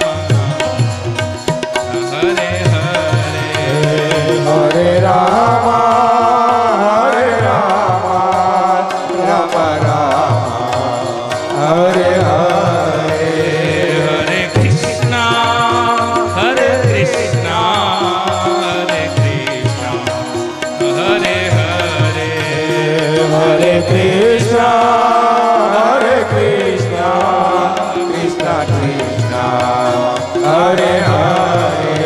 हरे हरे हरे राम हरे राम राम राम हरे हरे हरे कृष्ण हरे कृष्ण हरे कृष्ण हरे हरे हरे कृष्ण हरे कृष्ण कृष्ण कृष्ण हरे हरे।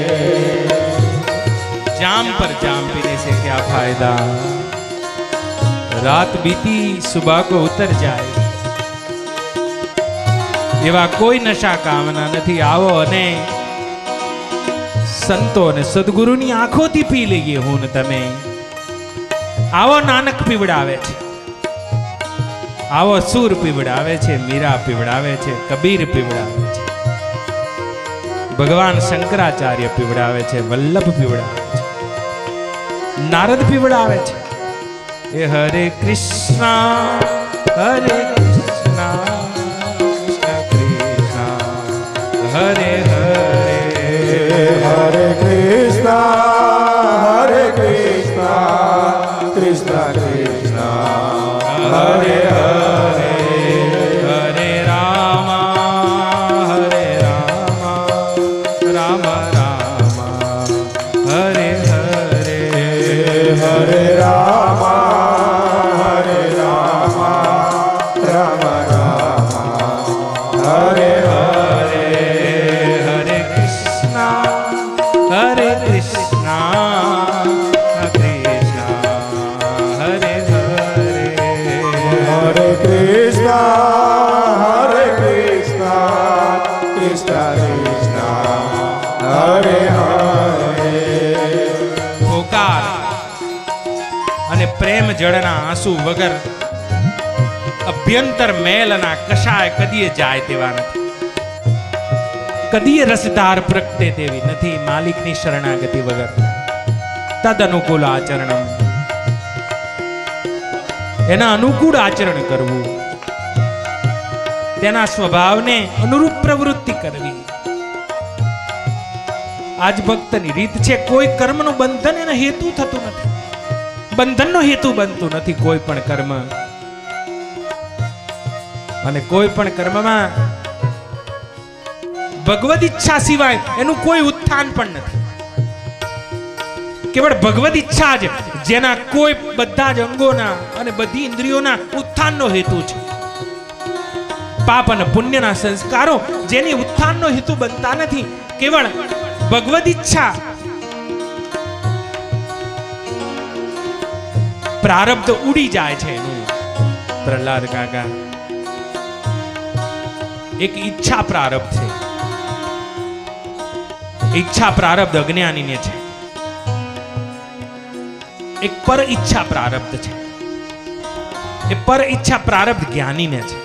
जाम पर जाम पीने से क्या फायदा, रात बीती सुबह को उतर जाए. એવા કોઈ નશા કામના નથી. આવો અને સંતો અને સદગુરુની આંખોથી પી લઈએ હું ને તમે. આવો નાનક પીવડાવે છે, આવો સુર પીવડાવે છે, મીરા પીવડાવે છે, કબીર પીવડાવે છે, ભગવાન શંકરાચાર્ય પીવડાવે છે, વલ્લભ પીવડાવે છે, નારદ પીવડાવે છે. એ હરે કૃષ્ણ હરે કૃષ્ણ કૃષ્ણ કૃષ્ણ હરે હરે હરે કૃષ્ણ હરે કૃષ્ણ કૃષ્ણ કૃષ્ણ હરે હરે હરે રામ હરે રામ રામ રામ હરે હરે હરે રામ હરે રામ રામ રામ હરે હરે હરે કૃષ્ણ હરે કૃષ્ણ કૃષ્ણ હરે હરે હરે કૃષ્ણ હરે કૃષ્ણ કૃષ્ણ કૃષ્ણ હરે હરે પોકાર અને પ્રેમ જળના આંસુ વગર અભ્યંતર મેલના કશાય કદીએ જાય તેવા નથી, કદીએ રસધાર પ્રગટે તેવી નથી માલિકની શરણાગતિ વગર. તદ અનુકૂળ આચરણમ, એના અનુકૂળ આચરણ કરવું, તેના સ્વભાવને અનુરૂપ પ્રવૃત્તિ કરવી. આજ ભક્તની રીત છે. કોઈ કર્મનું બંધન એના હેતુ થતું નથી, બંધનનો હેતુ બનતું નથી કોઈ પણ કર્મ. અને કોઈ પણ કર્મમાં ભગવદ ઈચ્છા સિવાય એનું કોઈ ઉત્થાન પણ નથી. કેવળ ભગવદ ઈચ્છા જ જેના કોઈ બધા જ અંગોના અને બધી ઇન્દ્રિયોના ઉત્થાનનો હેતુ છે. પાપ અને પુણ્યના સંસ્કારો જેની ઉત્થાનનો હેતુ બનતા નથી, કેવળ ભગવદ ઈચ્છા પ્રારબ્ધ ઉડી જાય છે એનું. પ્રહલાદ કાકા, એક ઈચ્છા પ્રારબ્ધ છે. ઈચ્છા પ્રારબ્ધ અજ્ઞાનીને છે, એક પર ઈચ્છા પ્રારબ્ધ છે. એ પર ઈચ્છા પ્રારબ્ધ જ્ઞાનીને છે.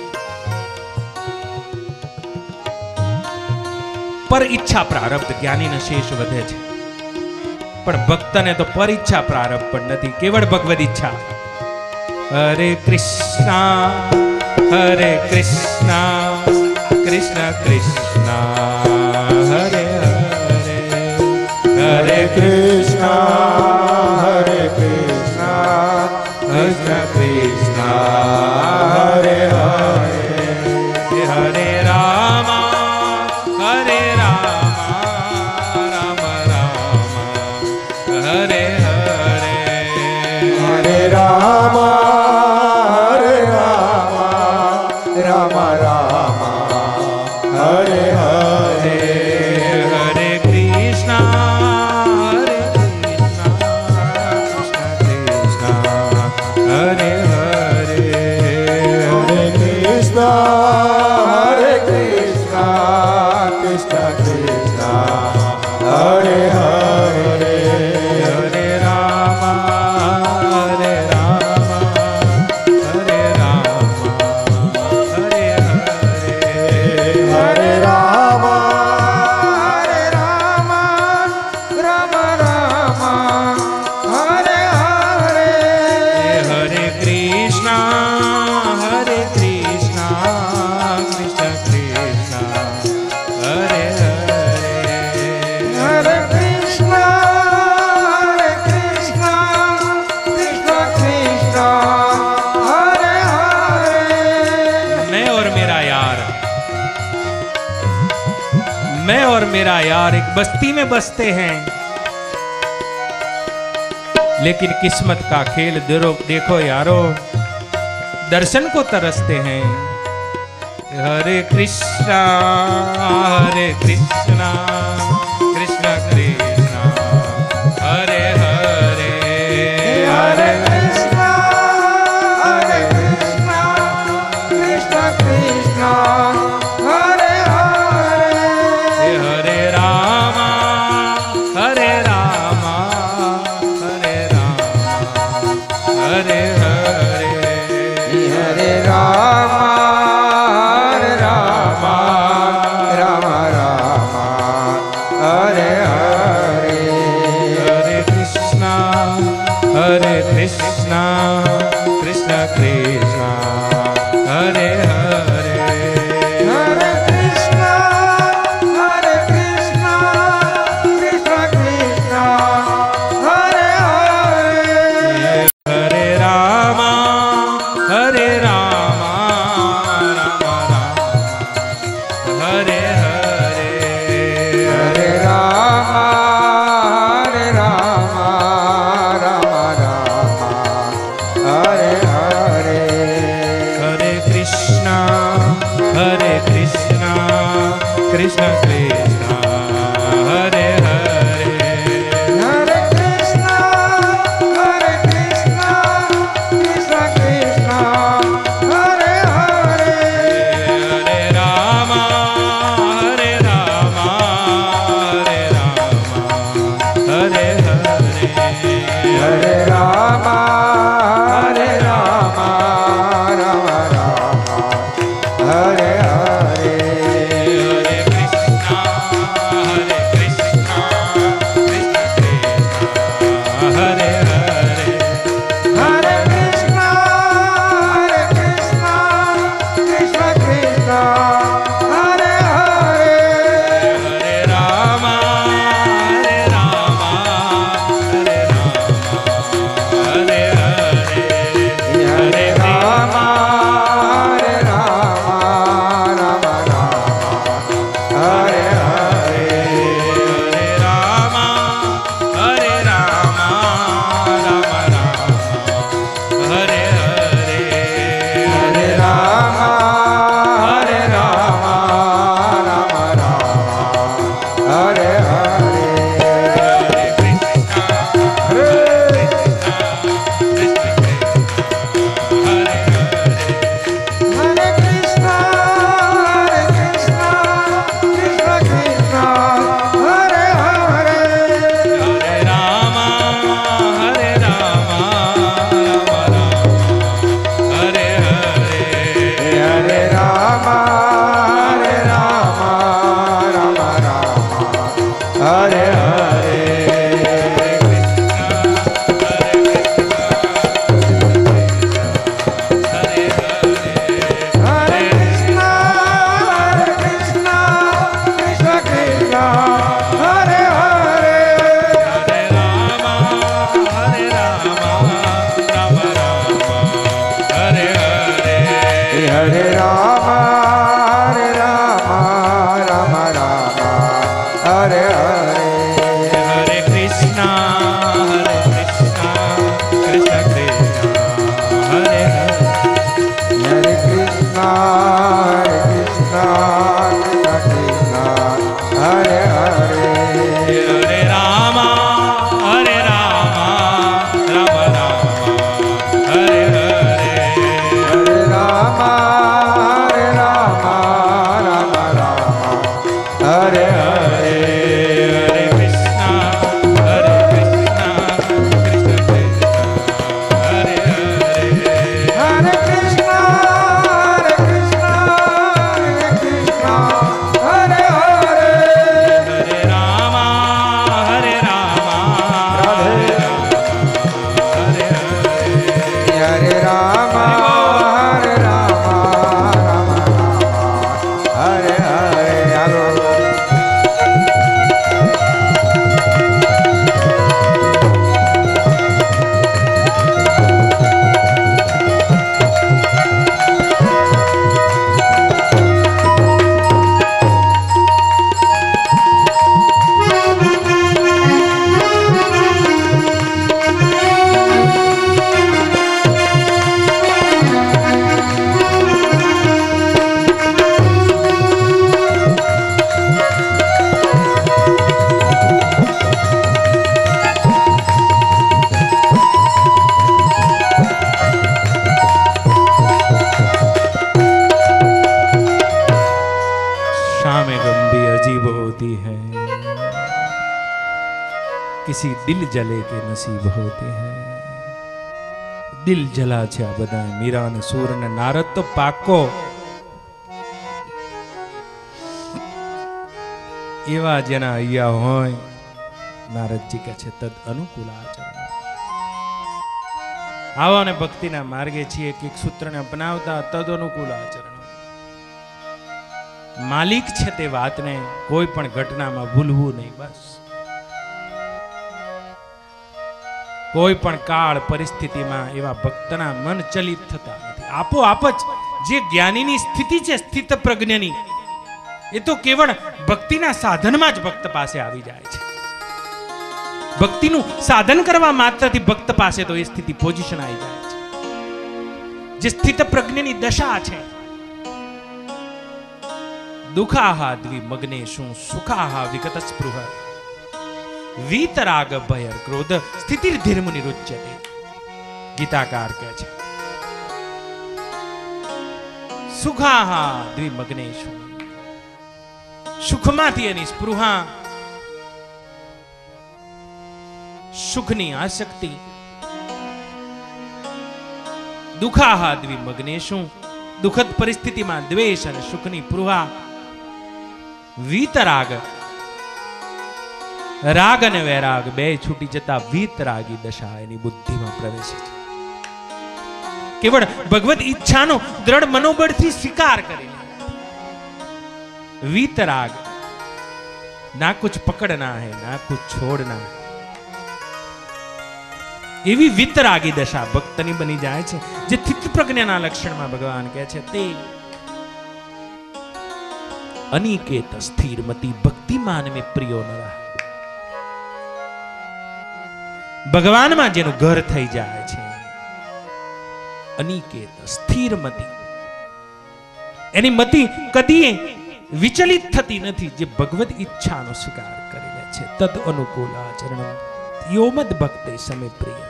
પર ઈચ્છા પ્રારબ્ધ જ્ઞાનીને શેષ વધે છે, પણ ભક્તને તો પર ઈચ્છા પ્રારબ્ધ પણ નથી, કેવળ ભગવદ ઈચ્છા. હરે કૃષ્ણ હરે કૃષ્ણ કૃષ્ણ કૃષ્ણ હરે હરે હરે કૃષ્ણ હરે કૃષ્ણ કૃષ્ણ કૃષ્ણ હરે હરે હરે રામ હરે રામ રામ રામ હરે હરે હરે રામ હરે રામ રામ રામ હરે હરે હરે કૃષ્ણ હરે કૃષ્ણ કૃષ્ણ કૃષ્ણ હરે હરે હરે કૃષ્ણ હરે કૃષ્ણ કૃષ્ણ કૃષ્ણ હરે હરે હરે રામ હરે રામ હરે રામ હરે હરે હરે રામ હરે રામ રામ રામ હરે હરે હરે કૃષ્ણ હરે કૃષ્ણ કૃષ્ણ કૃષ્ણ હરે હરે હરે કૃષ્ણ હરે કૃષ્ણ કૃષ્ણ કૃષ્ણ હરે હરે मैं और मेरा यार मैं और मेरा यार एक बस्ती में बसते हैं, लेकिन किस्मत का खेल देखो देखो यारो, दर्शन को तरसते हैं. हरे कृष्णा हरे कृष्णा कृष्णा कृष्णा हरे हरे हरे કૃષ્ણ હરે કૃષ્ણ કૃષ્ણ કૃષ્ણ હરે હરે હરે રામ हरे हरे हरे कृष्णा हरे कृष्णा कृष्ण कृष्णा हरे हरे हरे कृष्णा हरे कृष्णा कृष्ण कृष्ण हरे हरे हरे रामा हरे रामा राम राम हरे हरे हरे राम हरे राम राम राम हरे हरे हरे कृष्णा हरे कृष्णा कृष्ण कृष्णा हरे हरे हरे कृष्णा हरे कृष्णा कृष्ण कृष्ण हरे हरे हरे रामा हरे रामा हरे रामा हरे हरे हरे राम हरे राम राम राम हरे हरे हरे कृष्णा हरे कृष्णा कृष्ण कृष्णा हरे हरे हरे कृष्णा हरे कृष्णा कृष्ण कृष्ण हरे हरे हरे रामा हरे रामा हरे रामा हरे हरे हरे राम हरे राम राम राम हरे हरे हरे रामा हरे रामा राम राम हरे हरे हरे राम हरे राम राम राम हरे हरे हरे कृष्णा हरे कृष्ण कृष्ण हरे हरे हरे कृष्णा हरे कृष्णा कृष्ण कृष्ण हरे हरे हरे रामा हरे रामा राम राम हरे हरे हरे राम हरे राम राम राम हरे हरे हरे कृष्णा हरे कृष्णा हरे कृष्णा हरे कृष्णा कृष्ण हरे हरे कृष्ण हरे हरे हरे रामा हरे रामा राम राम हरे हरे हरे राम हरे राम राम राम हरे हरे हरे कृष्णा हरे कृष्णा कृष्ण कृष्ण हरे हरे हरे कृष्णा हरे कृष्णा कृष्ण कृष्ण हरे हरे हरे रामा हरे रामा राम राम हरे हरे हरे राम हरे राम राम राम हरे हरे हरे कृष्णा हरे कृष्णा कृष्ण कृष्ण हरे हरे हरे कृष्णा हरे कृष्णा कृष्ण हरे हरे हरे रामा हरे रामा राधे हरे हरे हरे राम हरे राम राम राम हरे हरे हरे शाम गंभी अजीब होती है, किसी दिल जले के नसीब होती है। दिल जला છે આ બધા મીરા અને સૂર અને નારદ તો પાકો એવા જેના અહીંયા હોય, નારદજી કહે છે તદ અનુકૂળ આચરણ. આવો અને ભક્તિના માર્ગે છીએ એક એક સૂત્રને અપનાવતા તદ અનુકૂળ આચરણ. માલિક છે તે વાતને કોઈ પણ ઘટનામાં ભૂલવું નહીં. બસ કોઈ પણ કાળ પરિસ્થિતિમાં એવા ભક્તના મન ચલિત થતા નથી. આપોઆપ જ જે જ્ઞાનીની સ્થિતિ છે સ્થિત પ્રજ્ઞની, એ તો કેવળ ભક્તિના સાધનમાં જ ભક્ત પાસે આવી જાય છે. ભક્તિનું સાધન કરવા માત્રથી ભક્ત પાસે તો એ સ્થિતિ પોઝિશન આવી જાય છે. જે સ્થિત પ્રજ્ઞની દશા છે. દુઃખાહા દ્વિમગ્નેષુ સુખાહા વિગત સ્પૃહ વીતરાગ ભય ક્રોધ સ્થિતિર ધીર્મુનિ રુચ્યતે. ગીતાકાર કહે છે સુખાહા દ્વિમગ્નેષુ, સુખમાંથી એની સ્પૃહા, સુખની આસક્તિ. દુઃખાહા દ્વિમગ્નેષુ, દુઃખદ પરિસ્થિતિમાં દ્વેષ અને સુખની સ્પૃહા. વીતરાગ, રાગ અને વૈરાગ બે છૂટી જતા વીતરાગી દશા એની બુદ્ધિમાં પ્રવેશે છે. કેવળ ભગવત ઈચ્છાનો દ્રઢ મનોબળથી સ્વીકાર કરી. વીતરાગ, ના કુછ પકડના હૈ ના કુછ છોડના, એવી વિતરાગી દશા ભક્તની બની જાય છે. જે સ્થિત પ્રજ્ઞાના લક્ષણમાં ભગવાન કહે છે તે અનિકેત સ્થિરમતી ભક્તિમાન મે પ્રિયો નરઃ. ભગવાનમાં જેનું ઘર થઈ જાય છે, અનિકેત સ્થિરમતી, એની મતિ કદી વિચલિત થતી નથી. જે ભગવત ઈચ્છાનો સ્વીકાર કરી લે છે તદ અનુકૂળ આચરણ યોમદ ભક્તે સમે પ્રિય.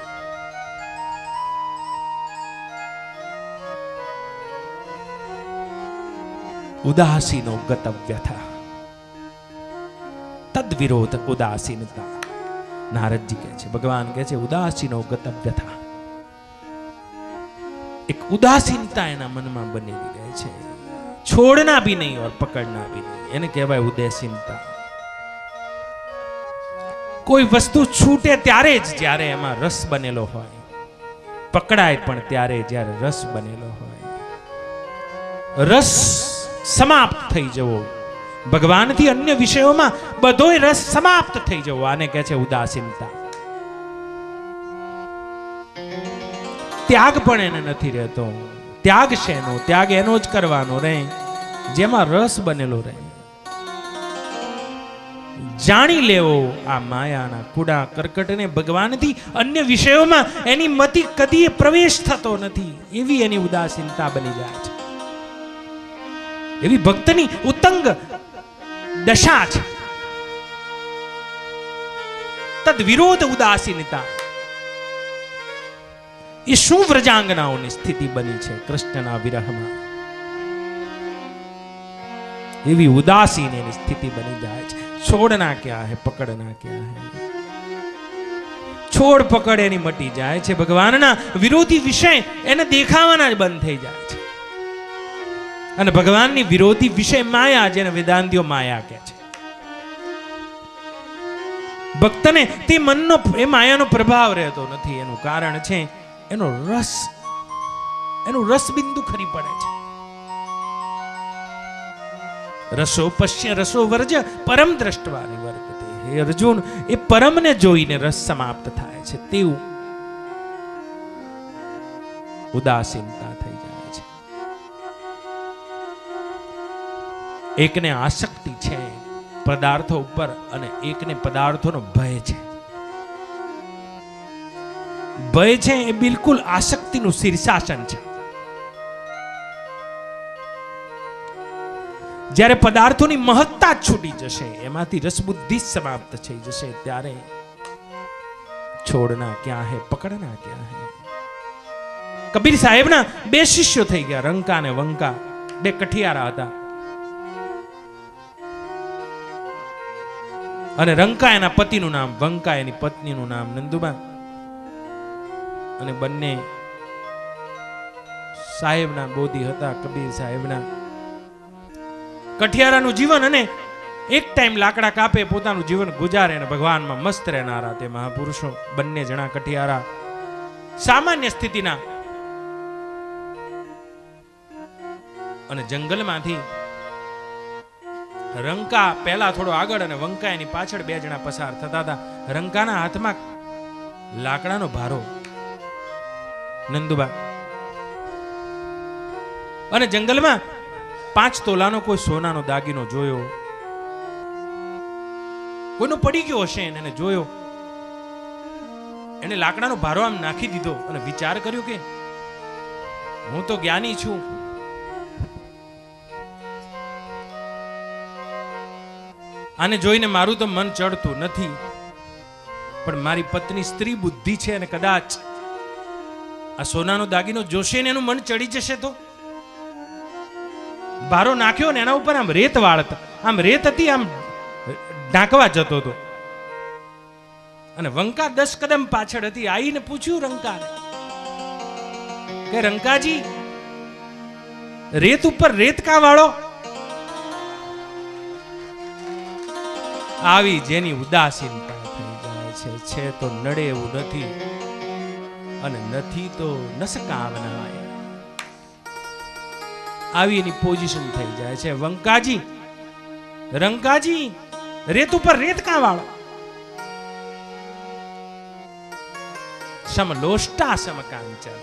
ઉદાસીનો ગતવ્યથા તદ વિરોધ ઉદાસીનતા. નારદજી કહે છે, ભગવાન કહે છે ઉદાસીનો ગતવ્યથા, એક ઉદાસીનતા એના મનમાં બનેલી રહે છે. છોડના भी नहीं और पकड़ना भी नहीं, એને કહેવાય ઉદાસીનતા. કોઈ વસ્તુ છૂટે ત્યારે જ જ્યારે એમાં રસ બનેલો હોય, પકડાય પણ ત્યારે જ્યારે રસ બનેલો હોય. રસ સમાપ્ત થઈ જવો, ભગવાનથી અન્ય વિષયોમાં બધોય રસ સમાપ્ત થઈ જવો, આને કહે છે ઉદાસીનતા. ત્યાગ પણ એને નથી રહેતો. ત્યાગ શેનો? ત્યાગ એનો જ કરવાનો રહે જેમાં રસ બનેલો રહે. જાણી લેવો આ માયાના કુડા કરકટને, ભગવાનથી અન્ય વિષયોમાં એની મતિ કદી પ્રવેશ થતો નથી, એવી એની ઉદાસીનતા બની જાય છે. એવી ભક્તની ઉત્તંગ દશા છે. તદ વિરોધ ઉદાસીનતા. એ શું વ્રજાંગનાઓની સ્થિતિ બની છે કૃષ્ણના વિરહમાં. એવી ઉદાસીન એની સ્થિતિ બની જાય છે. છોડના ક્યાં હે પકડના ક્યાં હે. છોડ પકડ એની મટી જાય છે. ભગવાનના વિરોધી વિષય એને દેખાવાના જ બંધ થઈ જાય છે. અને ભગવાનની વિરોધી વિષય માયા, જેને વેદાંતિઓ માયા કહે છે. ભક્તને તે મનનો એ માયાનો પ્રભાવ રહેતો નથી. એનું કારણ છે એનો રસ, એનું રસ બિંદુ ખરી પડે છે. રસો પશ્ય રસો વર્જ પરમ દ્રષ્ટવા નિવર્તતે. હે અર્જુન, એ પરમને જોઈને રસ સમાપ્ત થાય છે. તેવું ઉદાસીનતા થઈ જાય છે. એકને આસક્તિ છે પદાર્થો ઉપર અને એકને પદાર્થોનો ભય છે. ભય છે એ બિલકુલ આસક્તિનું શીર્ષાસન છે. જ્યારે પદાર્થોની મહત્તા છૂટી જશે, એમાંથી રસબુદ્ધિ સમાપ્ત થઈ જશે, ત્યારે છોડના ક્યાં હે પકડના ક્યાં હે. કબીર સાહેબના બે શિષ્યો થઈ ગયા, રંકા અને વંકા, બે કઠિયારા હતા. અને રંકા એના પતિનું નામ, વંકા એની પત્નીનું નામ નંદુબા. અને બંને સાહેબના બોધી હતા, કબીર સાહેબના. કઠિયારાનું જીવન અને એક ટાઈમ લાકડા કાપે પોતાનું જીવન ગુજારે અને ભગવાનમાં મસ્ત રહેનારા તે મહાપુરુષો બંને જણા કઠિયારા સામાન્ય સ્થિતિના અને જંગલમાંથી રંકા પહેલા થોડો આગળ અને વંકા એની પાછળ બે જણા પસાર થતા હતા. રંકાના હાથમાં લાકડાનો ભારો નંદુબા અને જંગલમાં પાંચ તોલાનો કોઈ સોનાનો દાગીનો જોયો, કોઈનો પડી ગયો હશે એને જોયો. એને લાકડાનો ભારો આમ નાખી દીધો અને વિચાર કર્યો કે હું તો જ્ઞાની છું, આને જોઈને મારું તો મન ચડતું નથી, પણ મારી પત્ની સ્ત્રી બુદ્ધિ છે અને કદાચ આ સોનાનો દાગીનો જોશે ને એનું મન ચડી જશે તો. ભારો નાખ્યો ને એના ઉપર આમ રેત વાળતા, આમ રેત હતી, આમ ઢાંકવા જતો હતો. અને વંકા દસ કદમ પાછળ હતી. આઈને પૂછ્યું રંકાને કે રંકાજી, રેત ઉપર રેત કા વાળો? આવી જેની ઉદાસીનતા થઈ જાય છે, છે તો નડે એવું નથી અને નથી તો નસકાવના. આવી એની પોઝિશન થઈ જાય છે. વંકાજી, રંકાજી, રેત ઉપર રેત કા વાળો? સમલોષ્ટા સમકાંચન.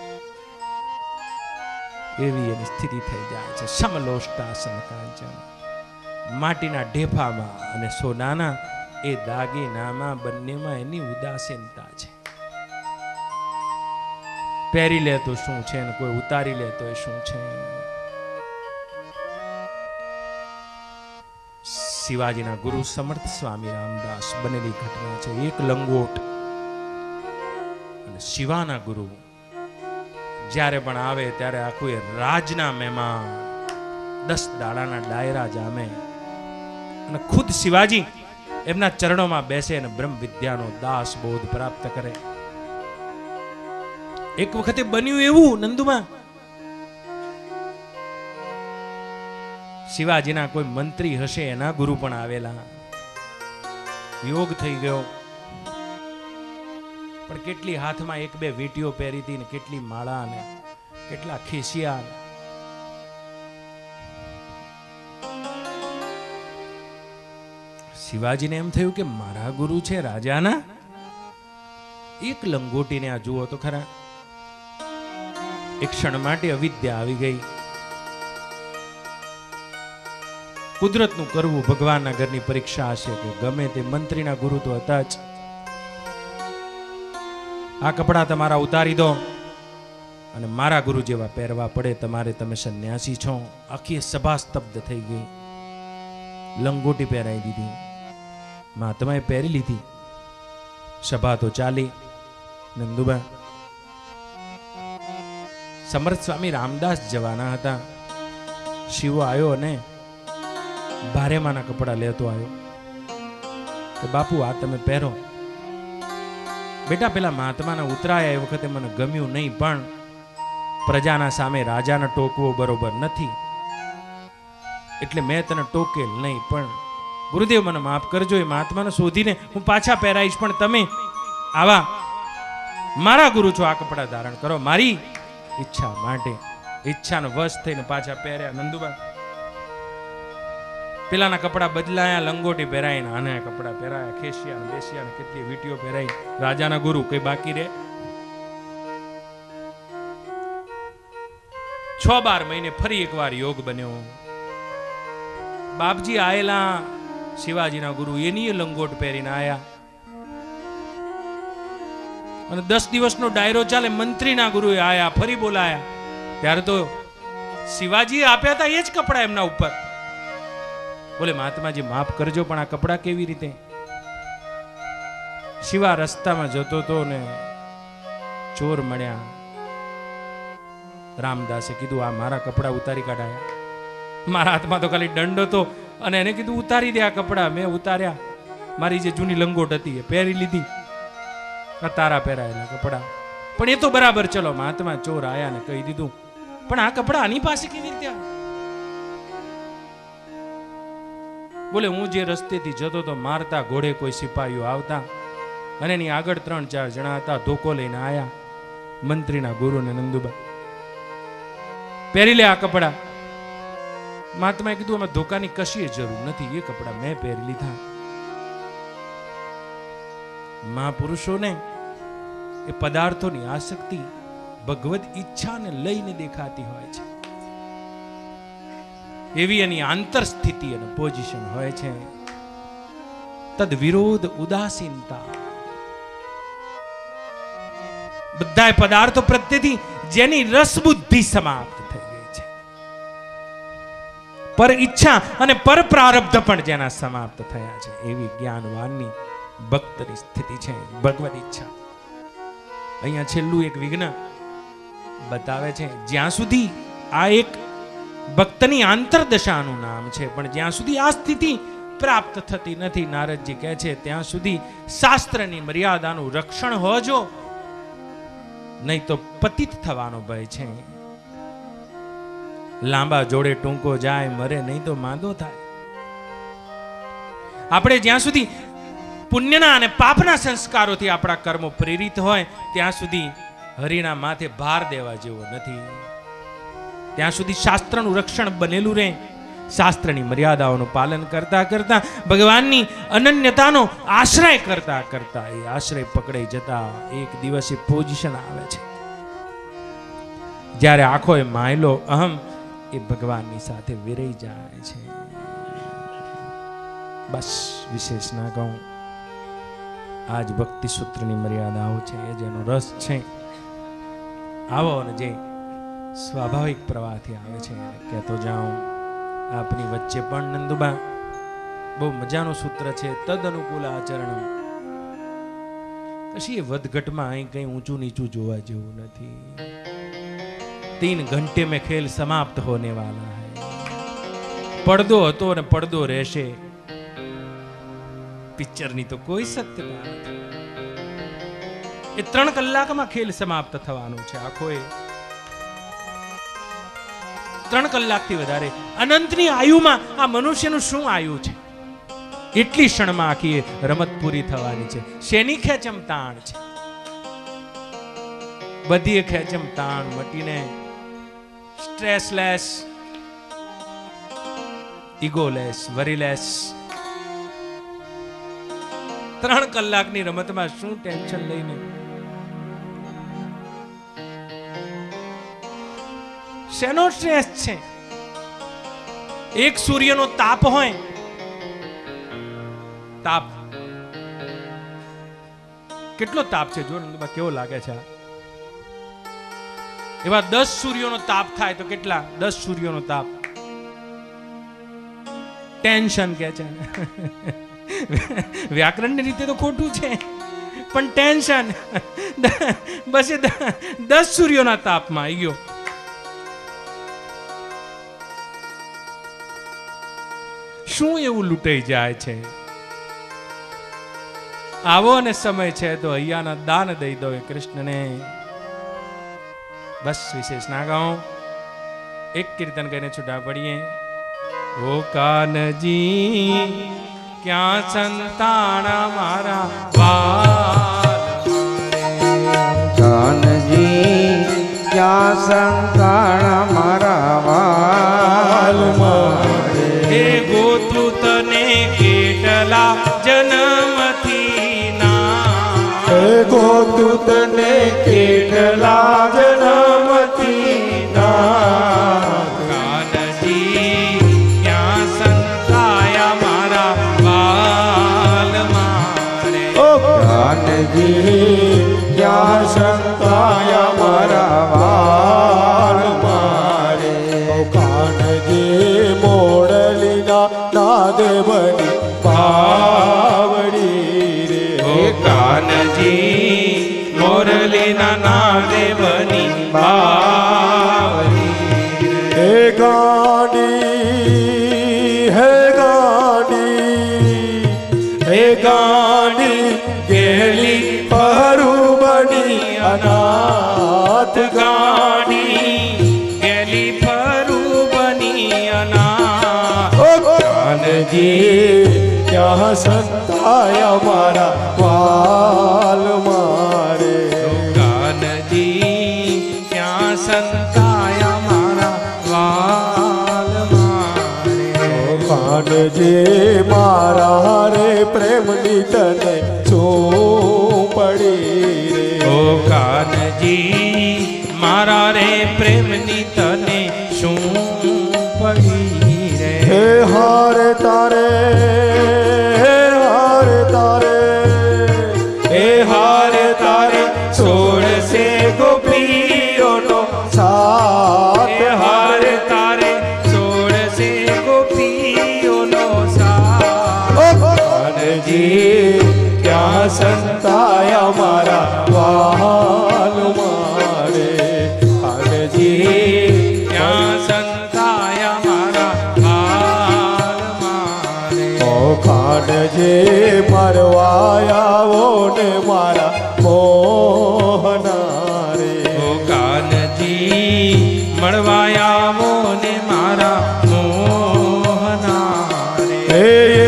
એવી એની સ્થિતિ થઈ જાય છે. સમલોષ્ટા સમકાંચન. માટીના ઢેફામાં અને સોનાના એ દાગીનામાં બંનેમાં એની ઉદાસીનતા છે. પહેરી લે તો શું છે ને કોઈ ઉતારી લે તો શું છે. શિવાજીના ગુરુ સમર્થ સ્વામી રામદાસ બનેલી ઘટના છે. એક લંગોટ અને શિવાના ગુરુ જ્યારે પણ આવે ત્યારે આખું એ રાજના મહેમાન દસ દાડાના ડાયરા જામે અને ખુદ શિવાજી એમના ચરણોમાં બેસે અને બ્રહ્મ વિદ્યાનો દાસ બોધ પ્રાપ્ત કરે. એક વખતે બન્યું એવું નંદુમાં, શિવાજીના કોઈ મંત્રી હશે એના ગુરુ પણ આવેલા. યોગ થઈ ગયો, પણ કેટલી હાથમાં એક બે વીંટીઓ પહેરી હતી ને કેટલી માળા ને કેટલા ખીસિયા. શિવાજીને એમ થયું કે મારા ગુરુ છે રાજાના, એક લંગોટીને આ જુઓ તો ખરા. એક ક્ષણ માટે અવિદ્યા આવી ગઈ. કુદરતનું કરવું ભગવાનના ઘરની પરીક્ષા હશે કે ગમે તે મંત્રીના ગુરુ તો હતા જ. આ કપડા તમારા ઉતારી દો અને મારા ગુરુ જેવા પહેરવા પડે તમારે, તમે સંન્યાસી છો. આખી સભા સ્તબ્ધ થઈ ગઈ. લંગોટી પહેરાઈ દીધી, મહાત્માએ પહેરી લીધી, સભા તો ચાલી. નંદુબા, સમર્થ સ્વામી રામદાસ જવાના હતા. શિવો આવ્યો અને ભારેમાના કપડા લેતો આવ્યો કે બાપુ આ તમે પહેરો. બેટા પેલા મહાત્માના ઉતરાયા એ વખતે મને ગમ્યું નહીં, પણ પ્રજાના સામે રાજાને ટોકવો બરોબર નથી એટલે મેં તને ટોકેલ નહીં, પણ ગુરુદેવ મને માફ કરજો, એ મહાત્માને શોધીને હું પાછા પહેરાઈશ, પણ તમે આવા મારા ગુરુ છો, આ કપડા ધારણ કરો. મારી ઈચ્છા માટે ઈચ્છાનો વશ થઈને પાછા પહેર્યા. નંદુબા, પેલાના કપડા બદલાયા, લંગોટી પહેરાઈને આને કપડા પહેરાયા, ખેસિયા બેસિયા કેટલી વીટીઓ પહેરાઈ. રાજાના ગુરુ કઈ બાકી રે? છ બાર મહિને ફરી એકવાર યોગ બન્યો. બાપજી આયેલા, શિવાજીના ગુરુ એની લંગોટ પહેરીને આયા અને દસ દિવસનો ડાયરો ચાલે. મંત્રીના ગુરુએ આયા, ફરી બોલાયા. ત્યારે તો શિવાજીએ આપ્યા હતા એ જ કપડા એમના ઉપર. બોલે મહાત્માજી માફ કરજો, પણ આ કપડા કેવી રીતે? શિવા રસ્તામાં જતો તો ને ચોર મળ્યા. રામદાસે કીધું આ મારા કપડા ઉતારી કાઢાયા. મારા હાથમાં તો ખાલી દંડો હતો અને એને કીધું ઉતારી દે આ કપડા. મેં ઉતાર્યા. મારી જે જૂની લંગોટ હતી એ પહેરી લીધી, તારા પહેરાયેલા કપડા. પણ એ તો બરાબર, ચલો મહાત્મા ચોર આયા ને કહી દીધું, પણ આ કપડા આની પાસે કેવી રીતે? બોલે હું જે રસ્તેથી જતો તો મારતા ઘોડે કોઈ સિપાહીઓ આવતા અને એની આગળ ત્રણ ચાર જણા હતા, ધોકો લઈને આયા મંત્રીના ગુરુ ને નંદુબા, પહેરી લે આ કપડા. મહાત્માએ કીધું અમે ધોકાની કશી જરૂર નથી, એ કપડા મેં પહેરી લીધા. મહાપુરુષોને એ પદાર્થોની આસક્તિ ભગવદ ઈચ્છાને લઈને દેખાતી હોય છે. એવી એની આંતર સ્થિતિ અને પોઝિશન હોય છે. તદ વિરોધ ઉદાસીનતા. બધા પદાર્થો પ્રત્યેથી જેની રસબુદ્ધિ સમાપ્ત થઈ ગઈ છે, પર ઈચ્છા અને પર પ્રારબ્ધ પણ જેના સમાપ્ત થયા છે, એવી જ્ઞાનવાનની ભક્તની સ્થિતિ છે ભગવદ ઈચ્છા. અહીંયા છેલ્લું એક વિઘ્ન બતાવે છે. જ્યાં સુધી આ એક ભક્તની આંતરદશાનું નામ છે, પણ જ્યાં સુધી આ સ્થિતિ પ્રાપ્ત થતી નથી, નારદજી કહે છે ત્યાં સુધી શાસ્ત્રની મર્યાદાનું રક્ષણ હોજો, નહીં તો પતિત થવાનો ભય છે. લાંબા જોડે ટૂંકો જાય, મરે નહીં તો માંદો થાય. આપણે જ્યાં સુધી પુણ્યના અને પાપના સંસ્કારોથી આપણા કર્મો પ્રેરિત હોય ત્યાં સુધી હરિના માથે ભાર દેવા જેવો નથી. ત્યાં સુધી શાસ્ત્રનું રક્ષણ બનેલું રહે. શાસ્ત્રની મર્યાદાઓનું પાલન કરતા કરતા, ભગવાનની અનન્યતાનો આશ્રય કરતા કરતા એ આશ્રય પકડાઈ જતા એક દિવસ એ પોઝિશન આવે છે જ્યારે આખો એ માયલો અહમ એ ભગવાનની સાથે વિરાઈ જાય છે. બસ વિશેષ ના કહું. આજ ભક્તિ સૂત્રની મર્યાદાઓ છે, એ જેનો રસ છે. આવો અને જે સ્વાભાવિક પ્રવાહથી આવે છે કહેતો જાઉં. આપની વચ્ચે પણ નંદુબા બહુ મજાનું સૂત્ર છે, તદ અનુકૂળ આચરણ. કશી એ વધઘટમાં અહીં કઈ ઊંચું નીચું જોવા જેવું નથી. तीन घंटे में खेल समाप्त होने वाला है. પડદો હતો અને પડદો રહેશે. પિક્ચરની તો કોઈ સત્યતા નથી. એ ત્રણ કલાકમાં ખેલ સમાપ્ત થવાનો છે આખો. એ ત્રણ કલાકથી વધારે અનંતની આયુમાં આ મનુષ્યનું શું આયુ છે? એટલી ક્ષણમાં આખી રમત પૂરી થવાની છે. શેની ખેંચમ તાણ છે? બધી ખેંચમ તાણ મટીને સ્ટ્રેસલેસ, ઇગોલેસ, વરીલેસ ત્રણ કલાકની રમતમાં શું ટેન્શન લઈને? શેનો સ્ટ્રેસ છે? એક સૂર્યનો તાપ હોય, તાપ કેટલો તાપ છે જો નંદુબા, કેવો લાગે છે? એવા દસ સૂર્યોનો તાપ થાય તો કેટલા? દસ સૂર્યોનો તાપ. ટેન્શન કે છે. વ્યાકરણની રીતે તો ખોટું છે, પણ ટેન્શન બસ એ દસ સૂર્યોના તાપમાં આવી ગયો. શું એવું લૂંટાઈ જાય છે? આવો અને સમય છે તો અહીંયાના દાન દઈ દો એ કૃષ્ણને. બસ વિશેષ ના ગાઉં. એક કીર્તન કરીને છૂટા પડીએ. ઓ કાનજી ક્યાં સંતાન મારા વાલ, કાનજી ક્યાં સંતાન મારા વાલ મારે. હે ગોતું તને કેટલા જન્મથી ના, હે ગોતું તને કેટલા જન્મથી ના. કાનજી ક્યાં સંતાયા મારા વાલ મારે. ઓ કાનજી ક્યાં સંતાયા મારા વાલ મારે. ઓ કાનજી મોડલીના નાદે બની પાવડી રે. ઓ કાનજી મોરલીના નાદે બની બાવરી. હે ગાડી, હે ગાડી, હે ગાડી ગેલી પરું બની અનાથ. ગાડી ગેલી ફરું બની અનાથ. ઓ કાનજી ક્યાં સંતાય મારા વાલ મારે કાનજી ક્યાં સંતાય મારા વાલ મારે કાનજી મારા રે પ્રેમની તને ચોપડી રે ઓ કાનજી મારા રે પ્રેમની તને શું પડી રે હે હારે તારે હે હારે તારે હે હારે તારે છોડશે ગોપીઓનો સાથ હે હારે તારે છોડશે ગોપીઓનો સાથ કાનજી ક્યાં સંતાય મારા વાલ મારે કાનજી ક્યાં સંતાય મારા વાલ મારે ઓ કાનજી મરવાયાવો ને મારા મોહના રે ઓ કાનજી મળવાયાવો ને મારા મોહના રે હે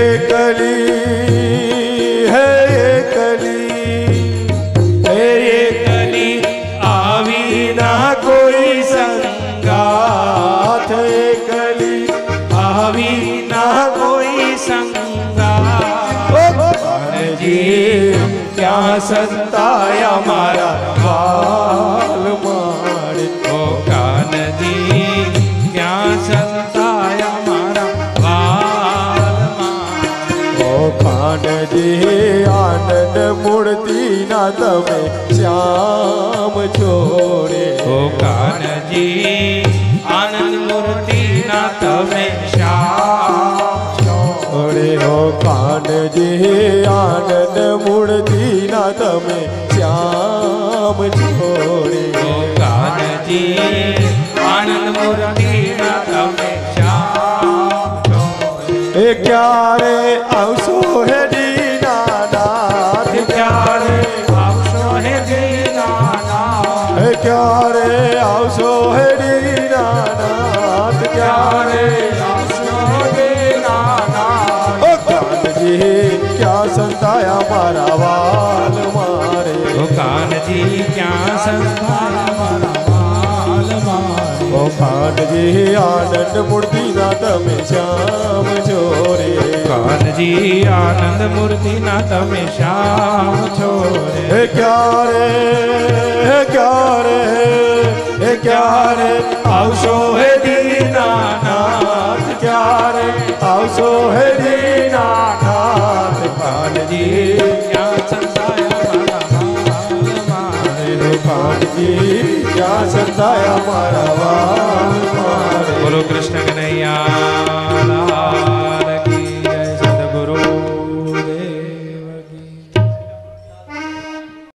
એકલી હે એકલી હે એકલી આવી ના કોઈ સંગાથ ગાથ એકલી આવી ના કોઈ સંગાથ કાનજી ક્યાં સંતાય મારા વાલ મારે ઓ કાનજી ક્યાં સંતાય મારા વાલ મારે ઓ કાનજી આનંદ મૂર્તિના તમે શ્યામ છોડે ઓ કાનજી આનંદ મૂર્તિના તમે શ્યામ છોડે ઓ કાનજી આનંદ મૂર્તિના તમે શ્યામ છોડે ઓ કાનજી આનંદ મૂર્તિના તમે શ્યામ એ ક્યારે આવશો હે દીનાનાથ ક્યારે આવશો હે દીનાનાથ હે ક્યારે આવશો હે દીનાનાથ ક્યારે આવશો દીનાનાથ ઓ કાનજી ક્યાં સંતાયા મારા વાલ મારે ઓ કાનજી ક્યાં સંતાય મારા વાલ મારે ઓ કાનજી આનંદ મૂર્તિના તમે શ્યામ છોરે કાનજી આનંદ મૂર્તિના તમે શ્યામ છો રે હે ક્યારે હે ક્યારે હે ક્યારે આવશો હે દીનાનાથ ક્યારે આવશો હે દીનાનાથ કાનજી ક્યાં સંતાયા મારા વાલ મારે હે કાનજી ક્યાં સંતાયા મારા વાલ મારે બોલો કૃષ્ણ